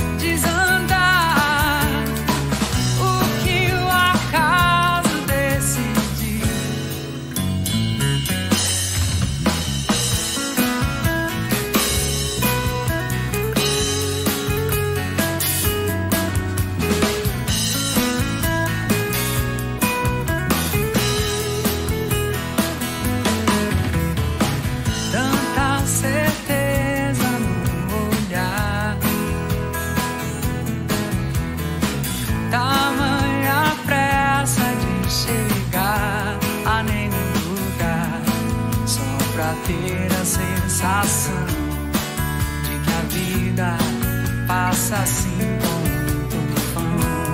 ter a sensação de que a vida passa assim como um tufão.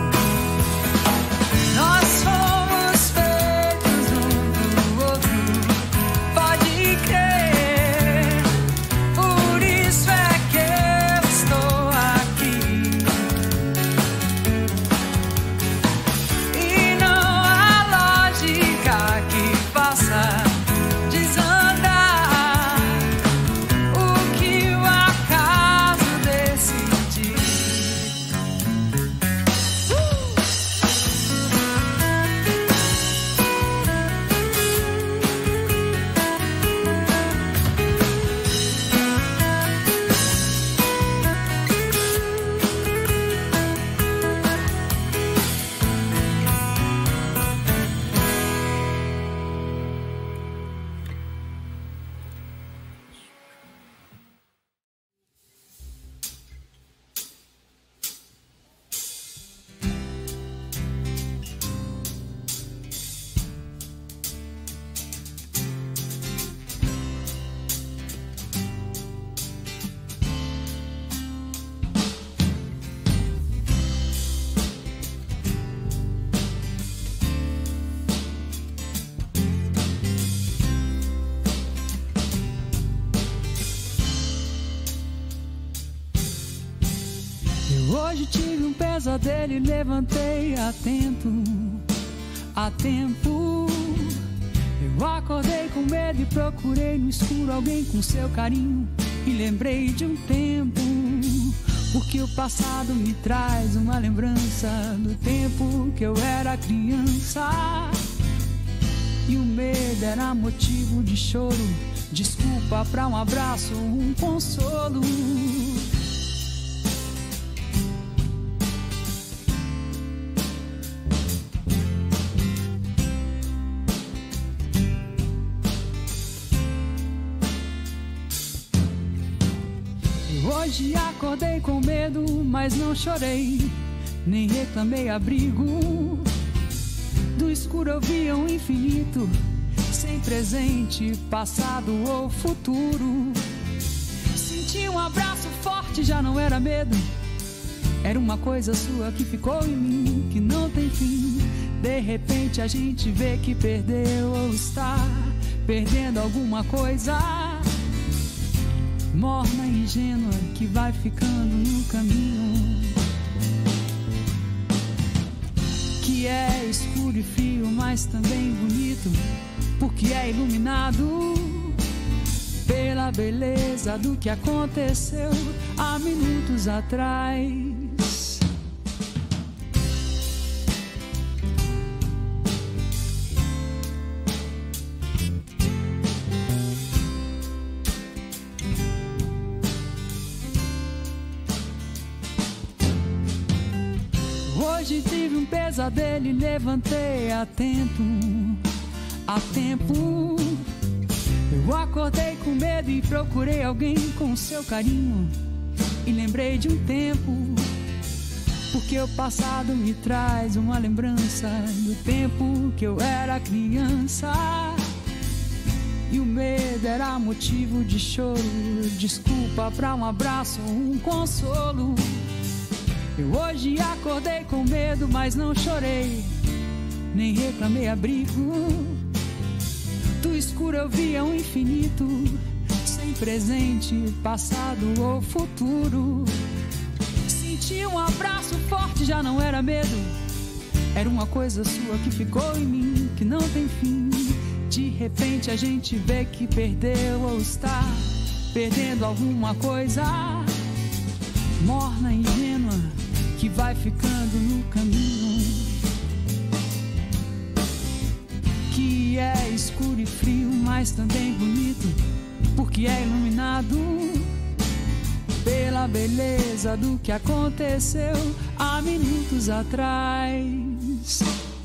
Nós fomos feitos um do outro, pode crer. Por isso é que eu estou aqui. E não há lógica que faça Hoje tive um pesadelo e levantei atento, a tempo. Eu acordei com medo e procurei no escuro alguém com seu carinho. E lembrei de um tempo, porque o passado me traz uma lembrança do tempo que eu era criança. E o medo era motivo de choro, desculpa pra um abraço, um consolo. Hoje acordei com medo, mas não chorei, nem reclamei abrigo. Do escuro eu via um infinito, sem presente, passado ou futuro. Senti um abraço forte, já não era medo. Era uma coisa sua que ficou em mim, que não tem fim. De repente a gente vê que perdeu ou está perdendo alguma coisa. Morna e ingênua que vai ficando no caminho, que é escuro e frio, mas também bonito, porque é iluminado pela beleza do que aconteceu há minutos atrás. Hoje tive um pesadelo e levantei atento, a tempo. Eu acordei com medo e procurei alguém com seu carinho. E lembrei de um tempo, porque o passado me traz uma lembrança do tempo que eu era criança. E o medo era motivo de choro, desculpa pra um abraço, um consolo. Eu hoje acordei com medo, mas não chorei, nem reclamei abrigo. Do escuro eu via um infinito, sem presente, passado ou futuro. Senti um abraço forte, já não era medo. Era uma coisa sua que ficou em mim, que não tem fim. De repente a gente vê que perdeu ou está perdendo alguma coisa. Morna e ingênua que vai ficando no caminho, que é escuro e frio, mas também bonito, porque é iluminado pela beleza do que aconteceu há minutos atrás.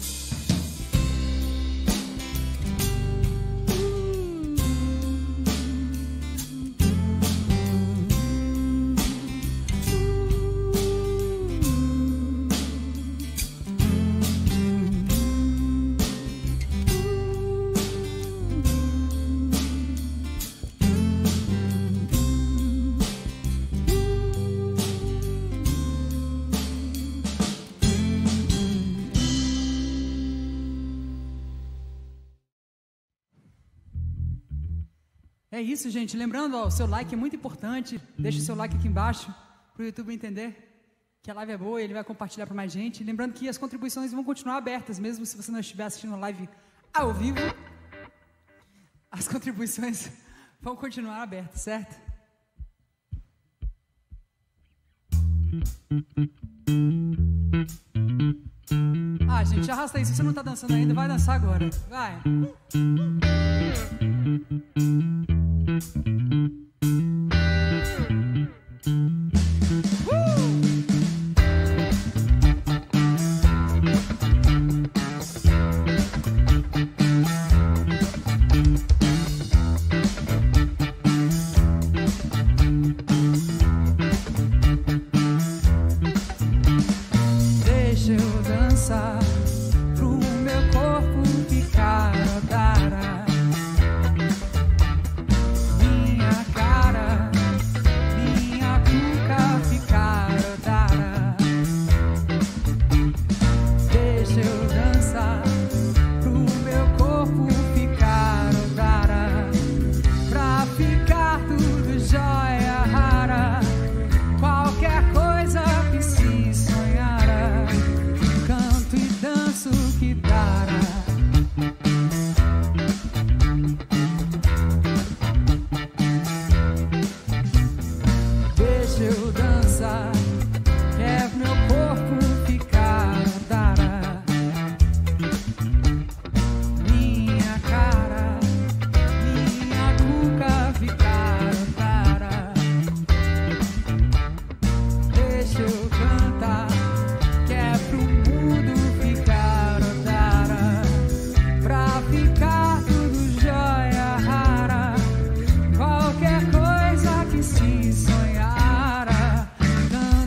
É isso, gente. Lembrando, ó, o seu like é muito importante. Deixa o seu like aqui embaixo para o YouTube entender que a live é boa e ele vai compartilhar para mais gente. Lembrando que as contribuições vão continuar abertas, mesmo se você não estiver assistindo a live ao vivo. As contribuições vão continuar abertas, certo? Ah, gente, arrasta aí. Se você não está dançando ainda, vai dançar agora. Vai. Deixa eu dançar pro meu corpo ficar odara. canta, quer meu corpo ficar dará. Minha cara, minha cuca ficar dará. Deixa eu cantar, quer pro mundo ficar dará. Pra ficar tudo jóia rara, qualquer coisa que se sonhara.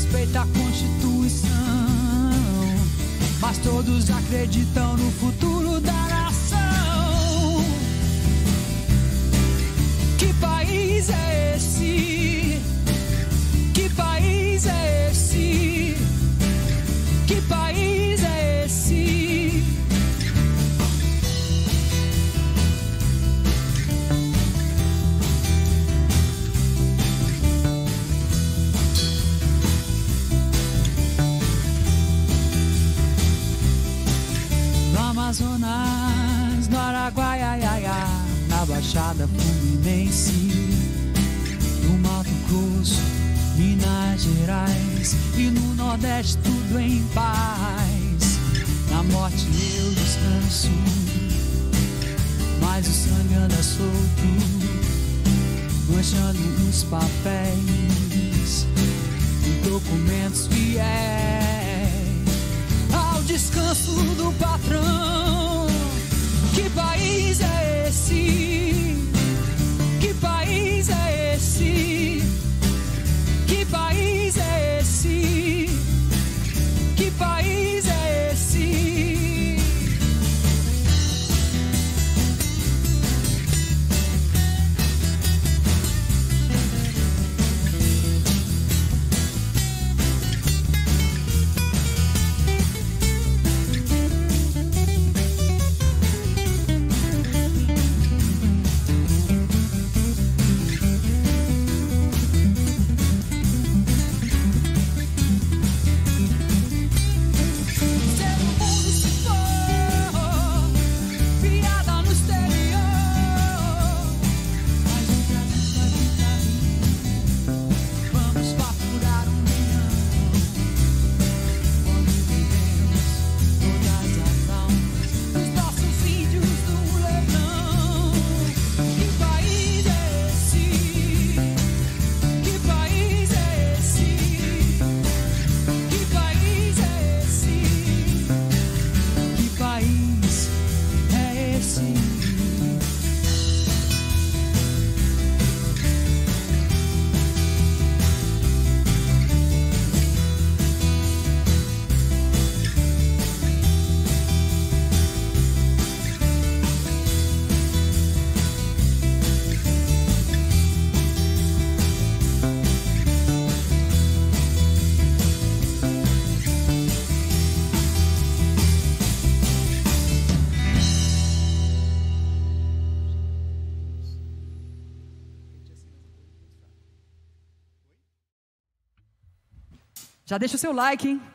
respeita a Constituição, mas todos acreditam no futuro da nação. Que país é esse? Que país é esse? Que país é esse? No Amazonas, no Araguaiaiá, na Baixada Fluminense, no Mato Grosso, Minas Gerais e no Nordeste tudo em paz. Na morte eu descanso, mas o sangue anda solto, manchando os papéis e documentos fiéis ao descanso do patrão. Que país é esse? Que país é esse? Que país é esse? Que país é esse? Já deixa o seu like, hein?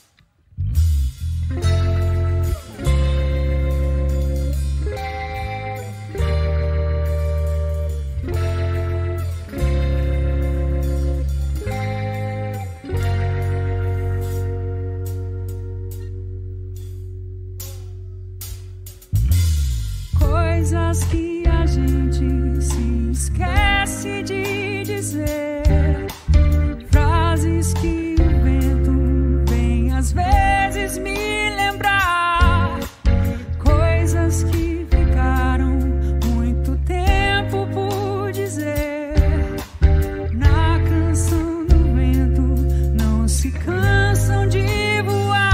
Coisas que a gente se esquece de dizer, frases que às vezes me lembrar, coisas que ficaram muito tempo por dizer. Na canção do vento não se cansam de voar.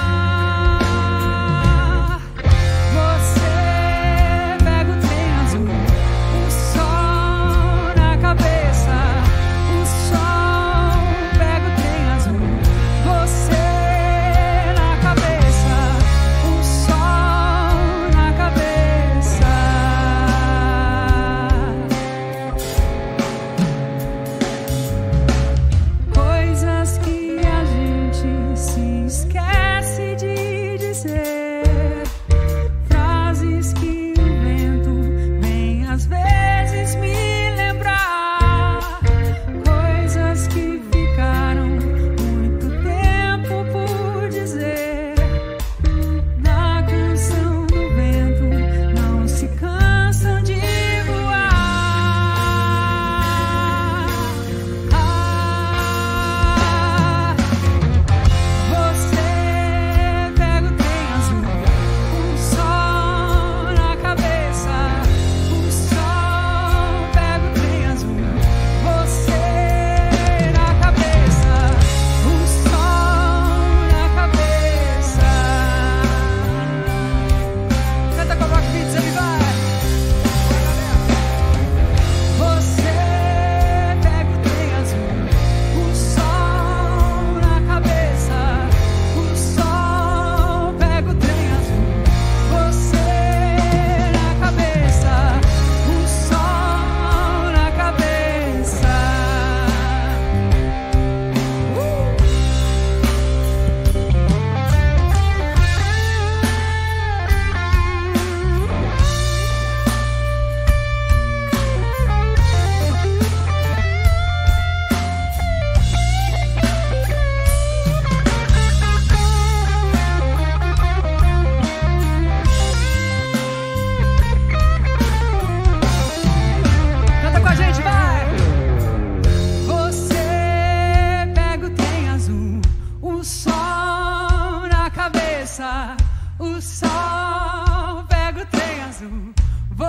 Ah, você pega o trem azul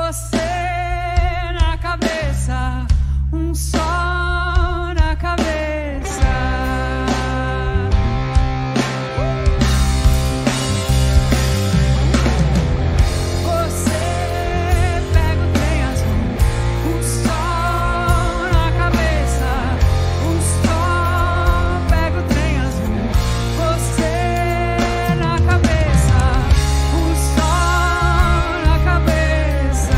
Você na cabeça, um sol na cabeça. Você pega o trem azul, um sol na cabeça, um sol pega o trem azul. Você na cabeça, um sol na cabeça.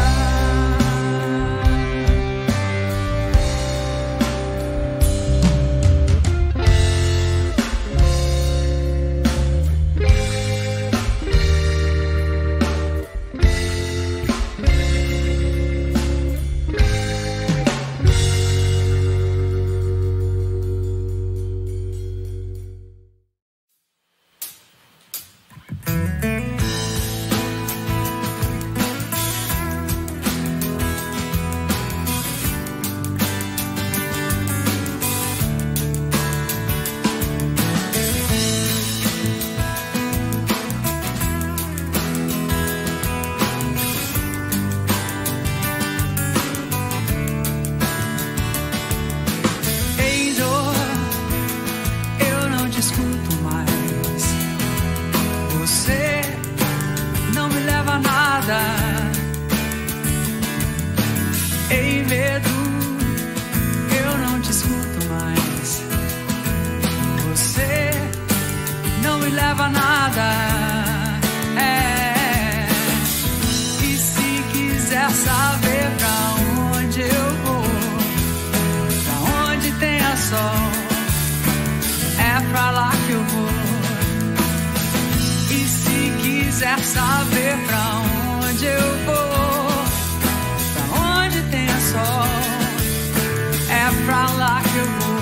Ei, dor, eu não te escuto mais. Você não me leva a nada. Ei, medo, eu não te escuto mais. Você não me leva a nada. É. E se quiser saber pra onde eu vou, pra onde tenha sol, é pra lá que eu vou. E se quiser saber pra onde eu vou, pra onde tenha sol, é pra lá que eu vou.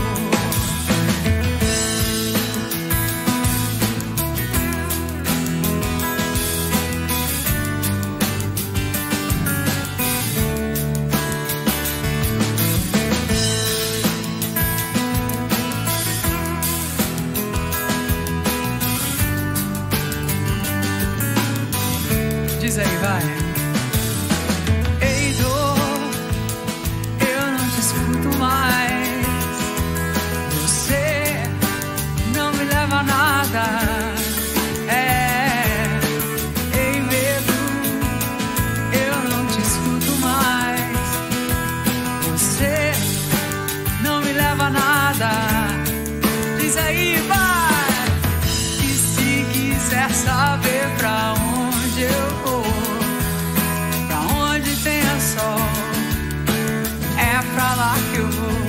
Diz aí, vai. Ei, dor, eu não te escuto mais. Você não me leva a nada. É. Ei, medo, eu não te escuto mais. Você não me leva a nada. Diz aí, vai. E se quiser saber pra onde eu vou, pra onde tenha sol, é pra lá que eu vou.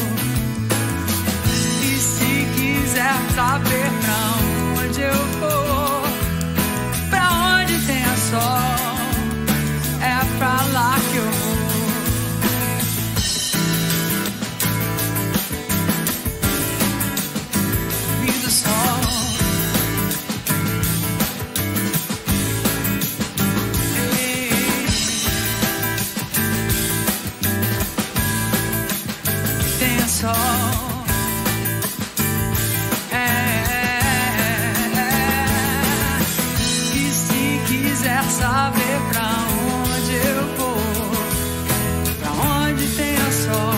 E se quiser saber pra onde eu vou, pra onde tenha sol, é pra lá que eu vou. Lindo sol. Tenha sol. É, é, é. E se quiser saber pra onde eu vou, pra onde tenha sol,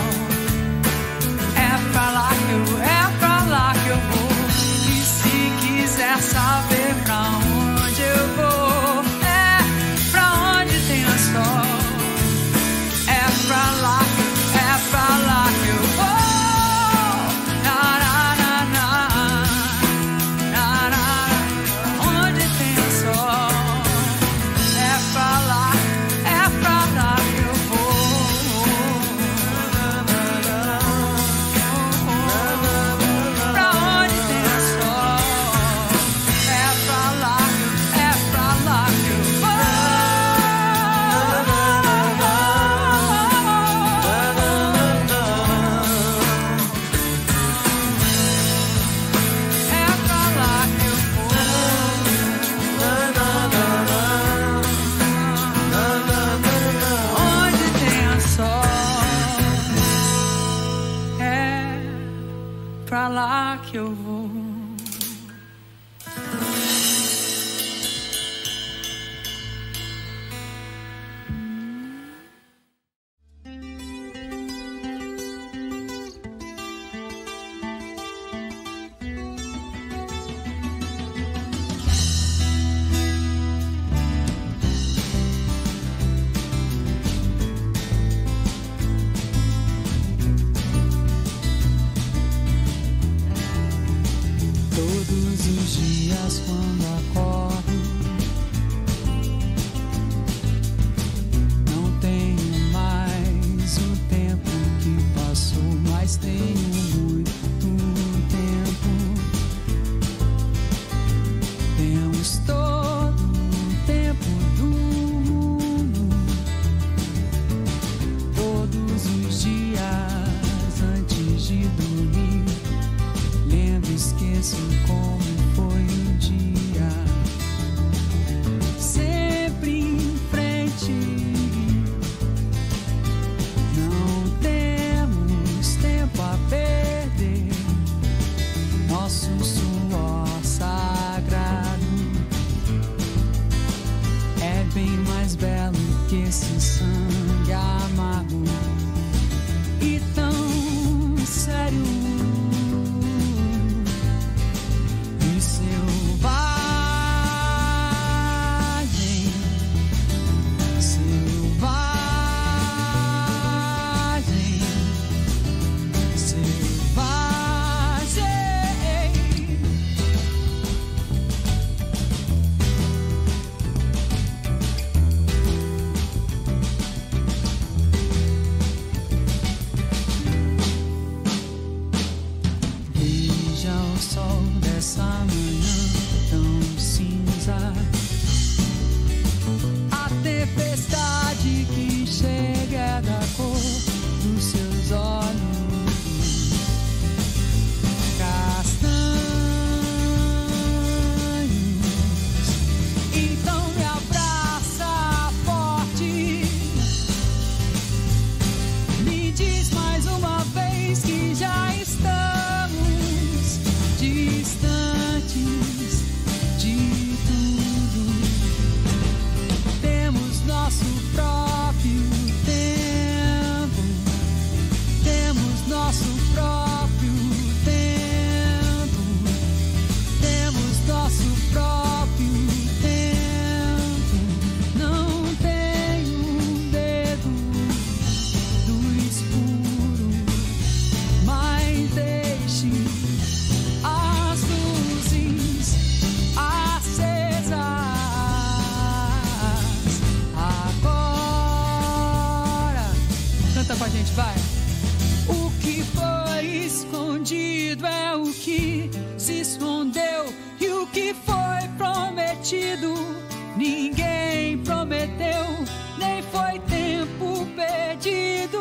é pra lá que eu, é pra lá que eu vou. E se quiser saber pra onde eu vou, é pra onde tenha sol, é pra lá, é pra lá que eu vou. Na, na, na, na, na, na. Onde tenha sol, é pra lá, é pra lá que eu vou. Pra onde tenha sol, é pra lá, é pra lá que eu vou. Pra lá que eu vou. mas tenho muito tempo. Temos todo o tempo do mundo. Todos os dias antes de dormir, lembro, esqueço como foi o dia. Sempre em frente. Não temos tempo a perder. Nosso suor sagrado é bem mais belo que esse sangue amargo e tão sério e selvagem, selvagem, selvagem. Veja o sol dessa manhã tão cinza, a tempestade que chega da cor dos seus olhos castanhos. Então me abraça forte, me diz mais uma vez que já estamos distantes de tudo. Temos nosso próprio tempo. Temos nosso próprio tempo. Temos nosso próprio tempo. Não tenho medo do escuro, mas deixe as luzes acesas. Agora, canta com a gente, vai. O que foi escondido é o que se escondeu, e o que foi prometido ninguém prometeu, nem foi tempo perdido.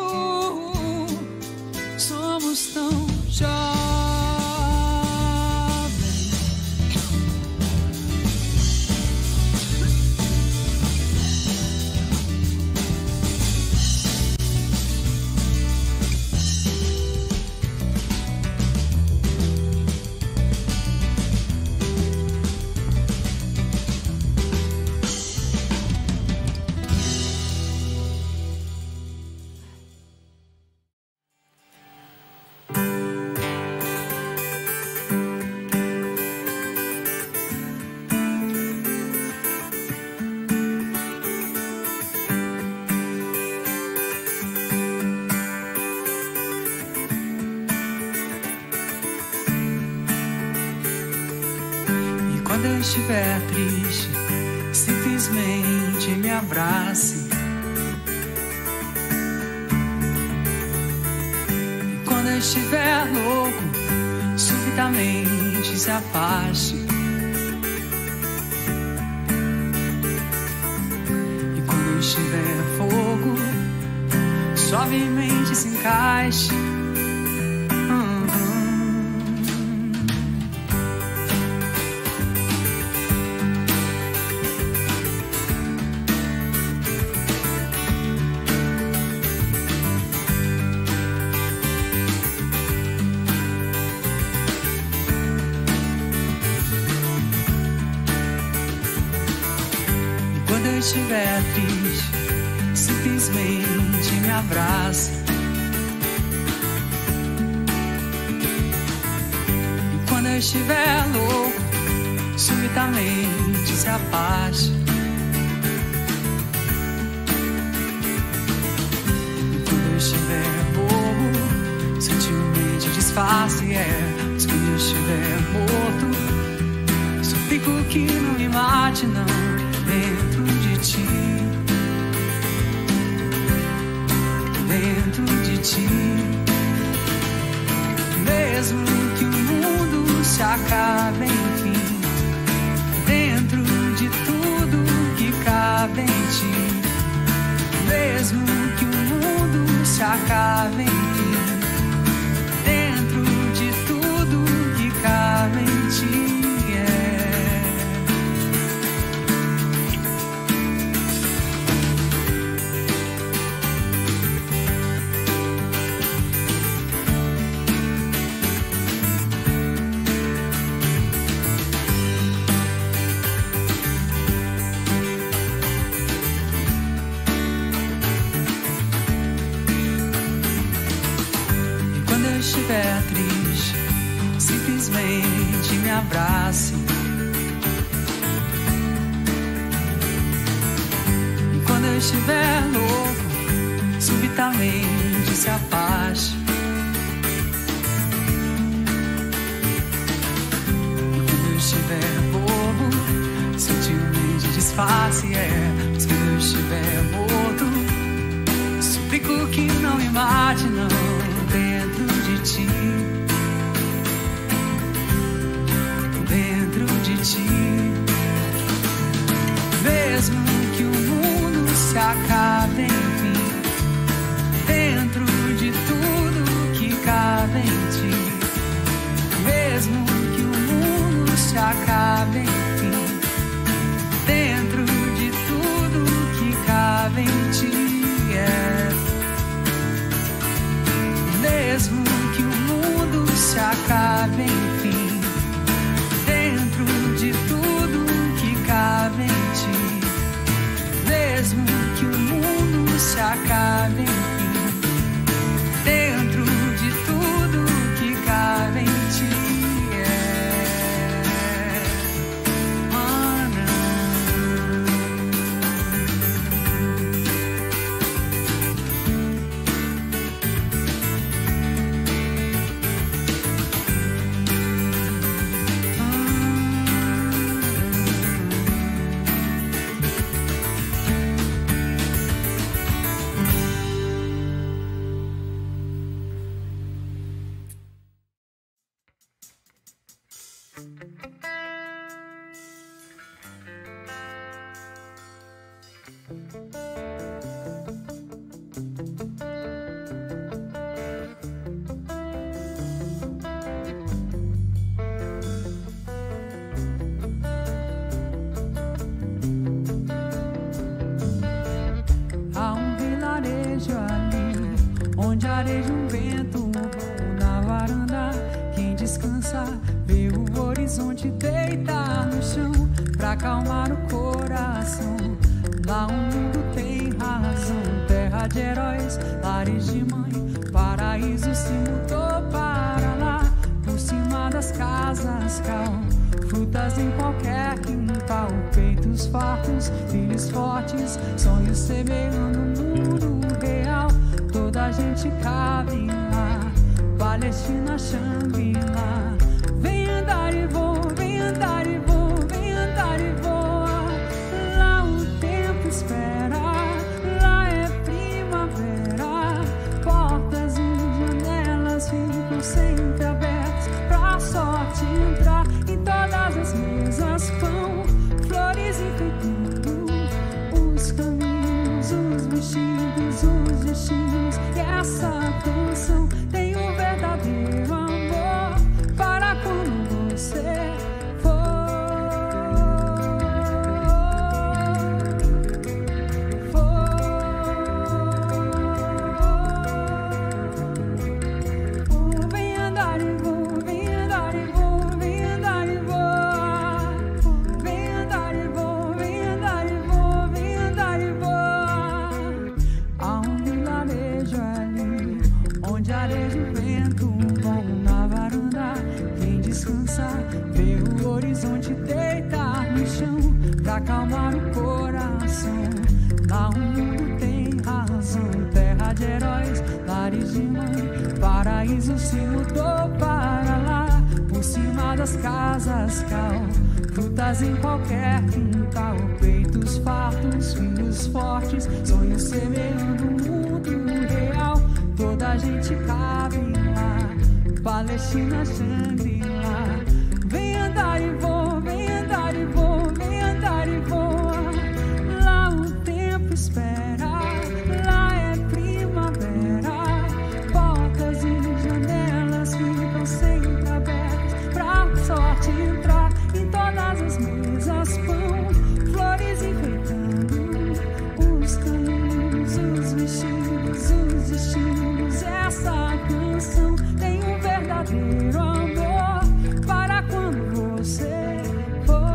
Somos tão jovens. Quando eu estiver triste, simplesmente me abrace. E quando eu estiver louco, subitamente se afaste. E quando eu estiver fogo, suavemente se encaixe. Quando eu estiver triste, simplesmente me abrace. E quando eu estiver louco, subitamente se afaste. E quando eu estiver bobo, sutilmente disfarce. É, mas quando eu estiver morto, suplico que não me mate, não. Dentro de ti, dentro de ti, Mesmo que o mundo se acabe, enfim, dentro de tudo que cabe em ti. Mesmo que o mundo se acabe, enfim, dentro de tudo que cabe em ti. Estiver triste, simplesmente me abrace. E quando eu estiver louco, subitamente se afaste. E quando eu estiver bobo, sutilmente disfarce. É, mas quando eu estiver morto, suplico que não me mate, não. Dentro de ti, dentro de ti. Mesmo que o mundo se acabe, enfim, dentro de tudo que cabe em ti. Mesmo que o mundo se acabe, enfim, dentro de tudo que cabe em ti. Yeah. Mesmo que o mundo se acabe, enfim, dentro de tudo que cabe em ti. Mesmo que o mundo se acabe, enfim, dentro de tudo que cabe em ti. Há um vilarejo ali, onde areja um vento na varanda. Quem descansa vê o horizonte deitar no chão pra acalmar o coração. Lá o mundo tem razão, terra de heróis, lares de mãe, paraíso se mudou para lá. Por cima das casas cal, frutas em qualquer quintal, peitos fartos, filhos fortes, sonhos semeando o mundo real. Toda a gente cabe lá, Palestina, Xangri-Lá. Vem andar e voa, vem andar e voa, vem andar e voa. Lá o tempo espera, lá é primavera. Portas e janelas ficam sempre abertas pra sorte entrar. Em todas as mesas pão, flores enfeitando os caminhos, os vestidos, os destinos. E essa canção tem um verdadeiro amor para quando você for. For. Vem andar e voa, vem andar e voa, vem andar e voa. Vem andar e voa, vem andar e voa, vem andar e voa. Há um vilarejo ali, onde areja o vento bom na varanda. Quem descansa vê o horizonte deitar no chão pra acalmar o coração. Lá o mundo tem razão, terra de heróis, lares de mãe, paraíso se mudou para lá. Por cima das casas cal, frutas em qualquer quintal, peitos fartos, filhos fortes, sonhos semeando o mundo real. Toda a gente cabe lá, Palestina. China, Shangri-La. Vem andar e voa, vem andar e voa, vem andar e voa. Lá o tempo espera, lá é primavera. Portas e janelas ficam sempre abertas pra sorte entrar em todas as mesas. Pão, flores enfeitando os caminhos, os vestidos, os destinos. Essa canção tem um verdadeiro amor para quando você for.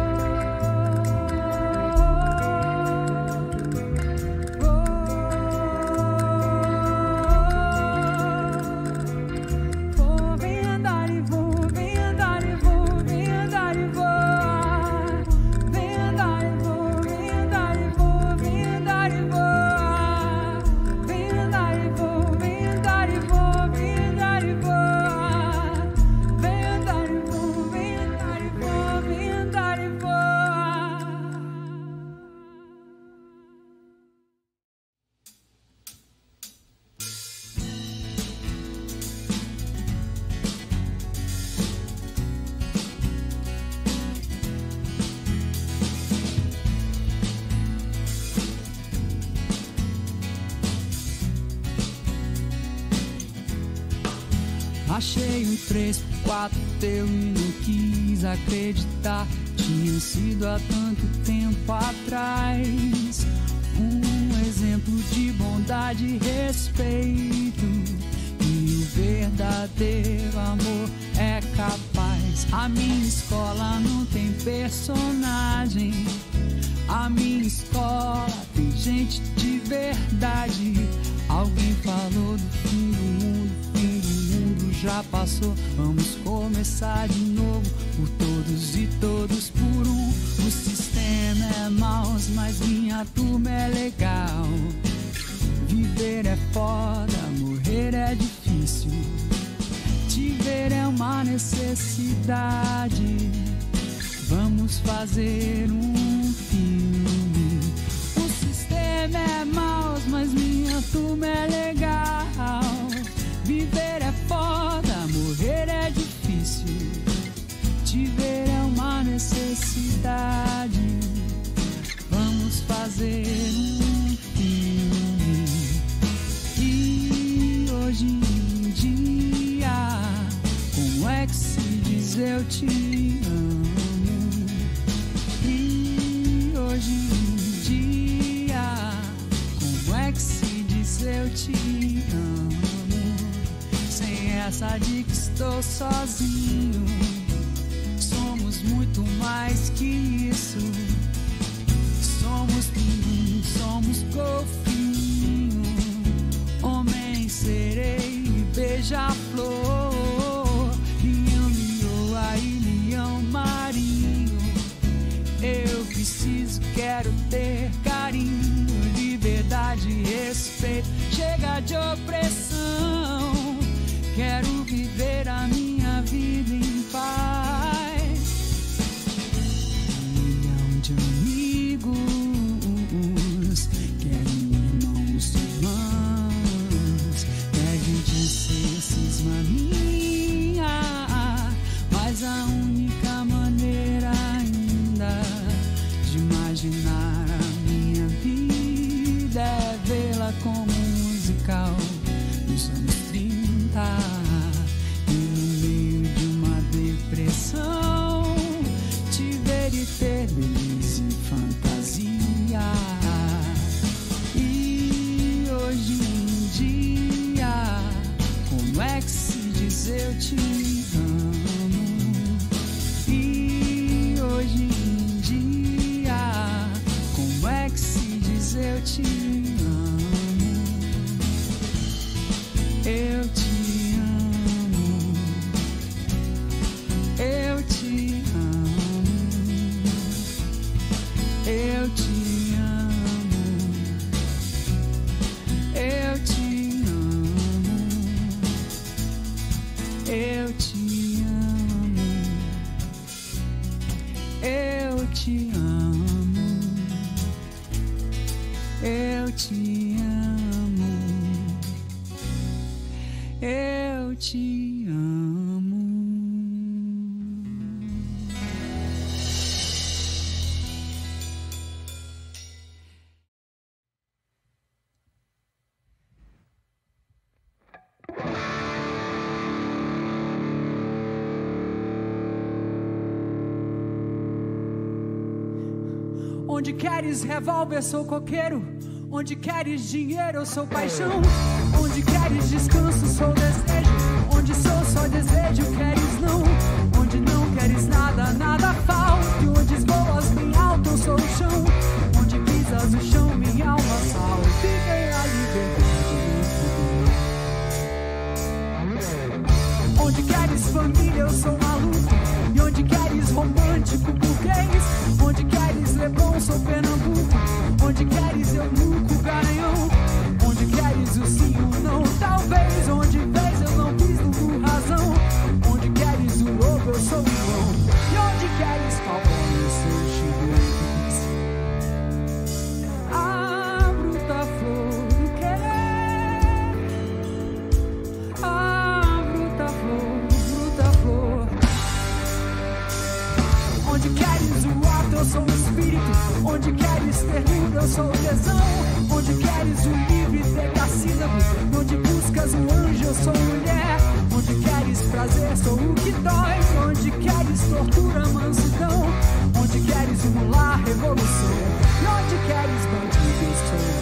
For, vem andar e voa, vem andar e voa, vem andar e voa. Vem andar e voa, vem andar e voa, vem andar e voa. Vem andar e voa, vem andar e voa, vem andar e voa. Vem andar e voa, vem andar e voa, vem andar e voa. Achei um três por quatro teu e não quis acreditar. Tinha sido há tanto tempo atrás. Um exemplo de bondade e respeito. E o verdadeiro amor é capaz. A minha escola não tem personagem. A minha escola tem gente de verdade. Alguém falou do fim do mundo, fim do mundo já passou. Vamos começar de novo, por todos e todos por um. O sistema é maus, mas minha turma é legal. Viver é foda, morrer é difícil. Te ver é uma necessidade. Vamos fazer um filme. O sistema é maus, mas minha turma é legal. Viver é foda, morrer é difícil. Te ver é uma necessidade. Vamos fazer um filme. E hoje em dia, como é que se diz eu te amo? E hoje em dia, como é que se diz eu te amo? Sem essa de que estou sozinho. Somos muito mais que isso. Somos pinguim, somos golfinho, homem, sereia e beija-flor, leão, lioa e leão marinho. Eu preciso, quero ter carinho, liberdade e respeito. Chega de opressão, quero viver a minha vida em paz. Um milhão de amigos, quero irmãos e irmãs. Deve de ser cisma minha, mas a única maneira ainda de imaginar a minha vida é vê-la como um musical dos anos trinta. E no meio de uma depressão, te ver e ter beleza e fantasia. E hoje em dia, como é que se diz eu te amo? E hoje em dia, como é que se diz eu te amo? Eu te amo, eu te amo, eu te amo, eu te amo, eu te amo, eu te amo, eu te amo. Eu te amo. Onde queres revólver, sou coqueiro. Onde queres dinheiro, eu sou paixão. Onde queres descanso, sou desejo. Onde sou só desejo, queres não. Onde não queres nada, nada falta. E onde voas bem alto, eu sou o chão. Onde pisas o chão, minha alma salva. Viver a liberdade. Onde queres família, eu sou maluco. E onde queres romântico, burguês. Onde queres Leblon, sou Pernambuco. Onde queres eu nuco, garanhão. Onde queres o sim, o não, talvez. Onde vês eu não quis, não por razão. Onde queres o lobo, eu sou o irmão. E onde queres cowboy, eu sou o chinês. A bruta flor do querer. A bruta flor, bruta flor. Onde queres o ato, eu sou o espírito. Onde queres ternura, eu sou o tesão. Onde queres o livre decassílabo. Onde buscas o anjo, eu sou mulher. Onde queres prazer, sou o que dói. Onde queres tortura, mansidão. Onde queres um lar, revolução. E onde queres bandido, eu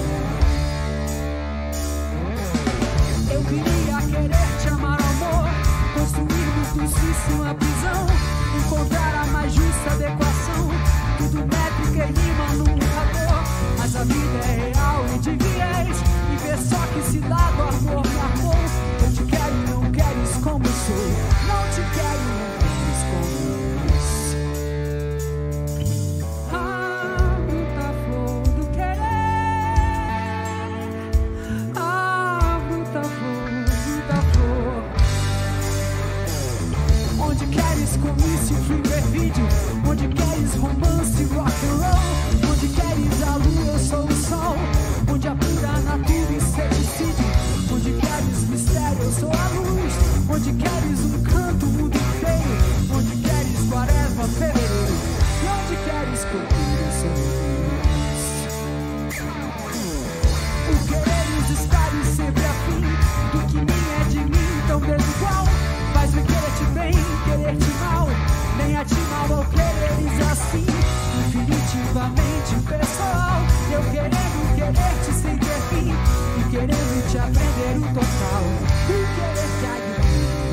sou. Eu queria querer te amar, amor. Construirmos do suíço uma prisão. Encontrar a mais justa adequação. Tudo métrica e rima num favor. Mas a vida é real e de viés. E ver só que se dá do amor no amor. Eu te quero e não queres como eu sou. Não te quero e não queres como eu sou. A bruta flor do querer. A bruta flor, bruta flor. Onde queres comício, filme, vídeo. Onde queres romance, rock and roll. Onde queres a lua, eu sou o sol. Onde a pura natura e ceticídio. Onde queres mistério, eu sou a luz. Onde queres um canto, o mundo inteiro. Onde queres quaresma, fevereiro. E onde queres cultura, eu sou Deus. O quereres estar e sempre afim do que nem é de mim, tão desigual. Faz-me querer-te bem, querer-te mal. Nem a ti mal ou quereres assim. Infinitivamente pessoal. Eu querendo querer-te sem ter fim. E querendo te aprender o total. E querer-te agregar.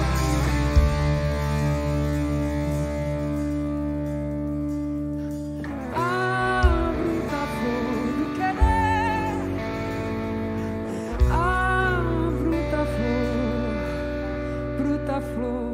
A bruta flor do querer. A bruta flor, bruta flor.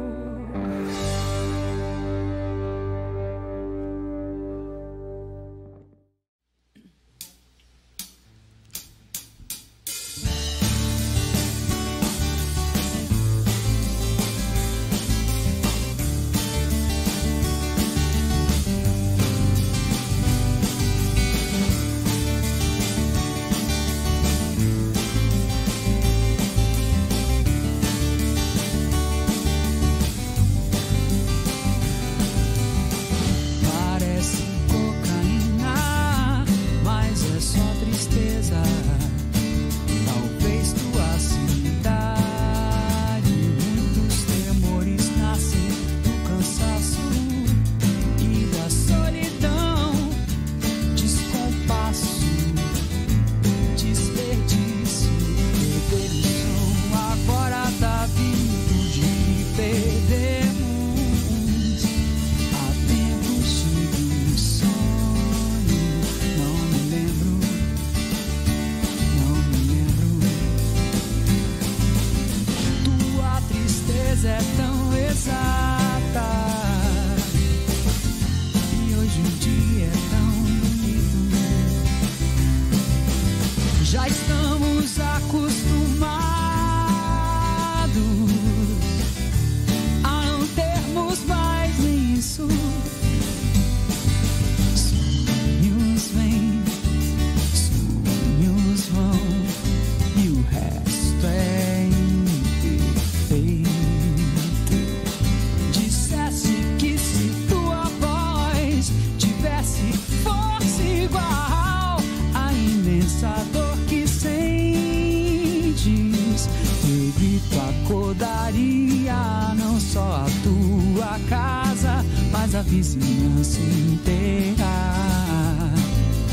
A vizinhança inteira.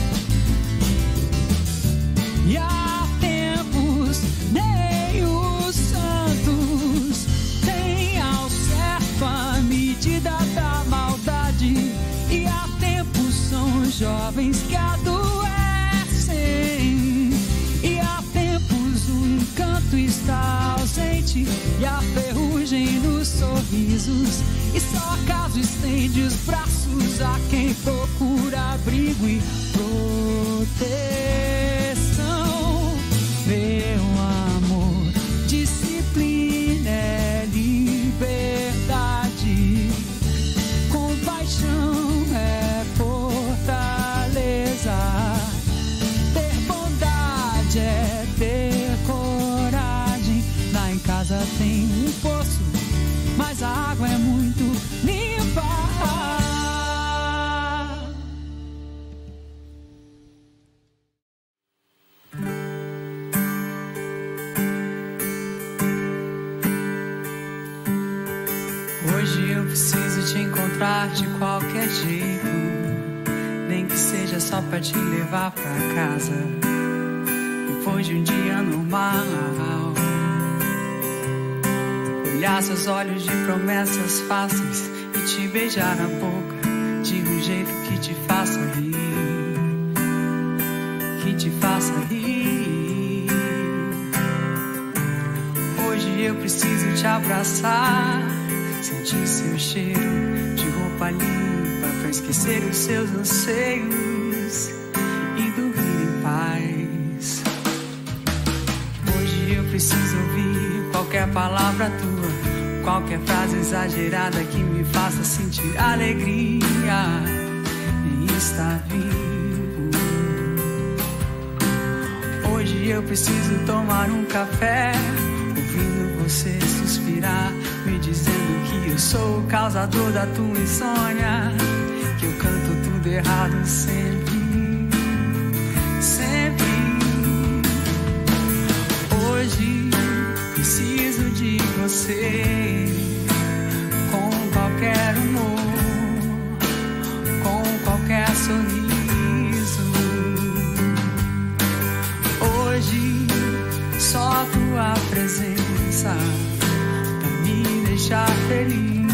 E há tempos nem os santos têm ao certo a medida da maldade. E há tempos são jovens que adoecem. E há tempos o encanto está ausente e a ferrugem nos sorrisos. E só acaso estende os braços a quem procura abrigo e proteção. Meu amor, disciplina é liberdade, compaixão é fortaleza, ter bondade é ter coragem. Lá em casa tem um poço, mas a água é muito limpa. Hoje eu preciso te encontrar de qualquer jeito, nem que seja só pra te levar pra casa, depois de um dia normal. Olhar seus olhos de promessas fáceis e te beijar na boca de um jeito que te faça rir, que te faça rir. Hoje eu preciso te abraçar, sentir seu cheiro de roupa limpa pra esquecer os seus anseios e dormir em paz. Hoje eu preciso ouvir qualquer palavra tua, qualquer frase exagerada que me faça sentir alegria em estar vivo. Hoje eu preciso tomar um café, ouvindo você suspirar, me dizendo que eu sou o causador da tua insônia, que eu canto tudo errado sempre, sempre. Hoje preciso de você, com qualquer humor, com qualquer sorriso. Hoje só tua presença pra me deixar feliz.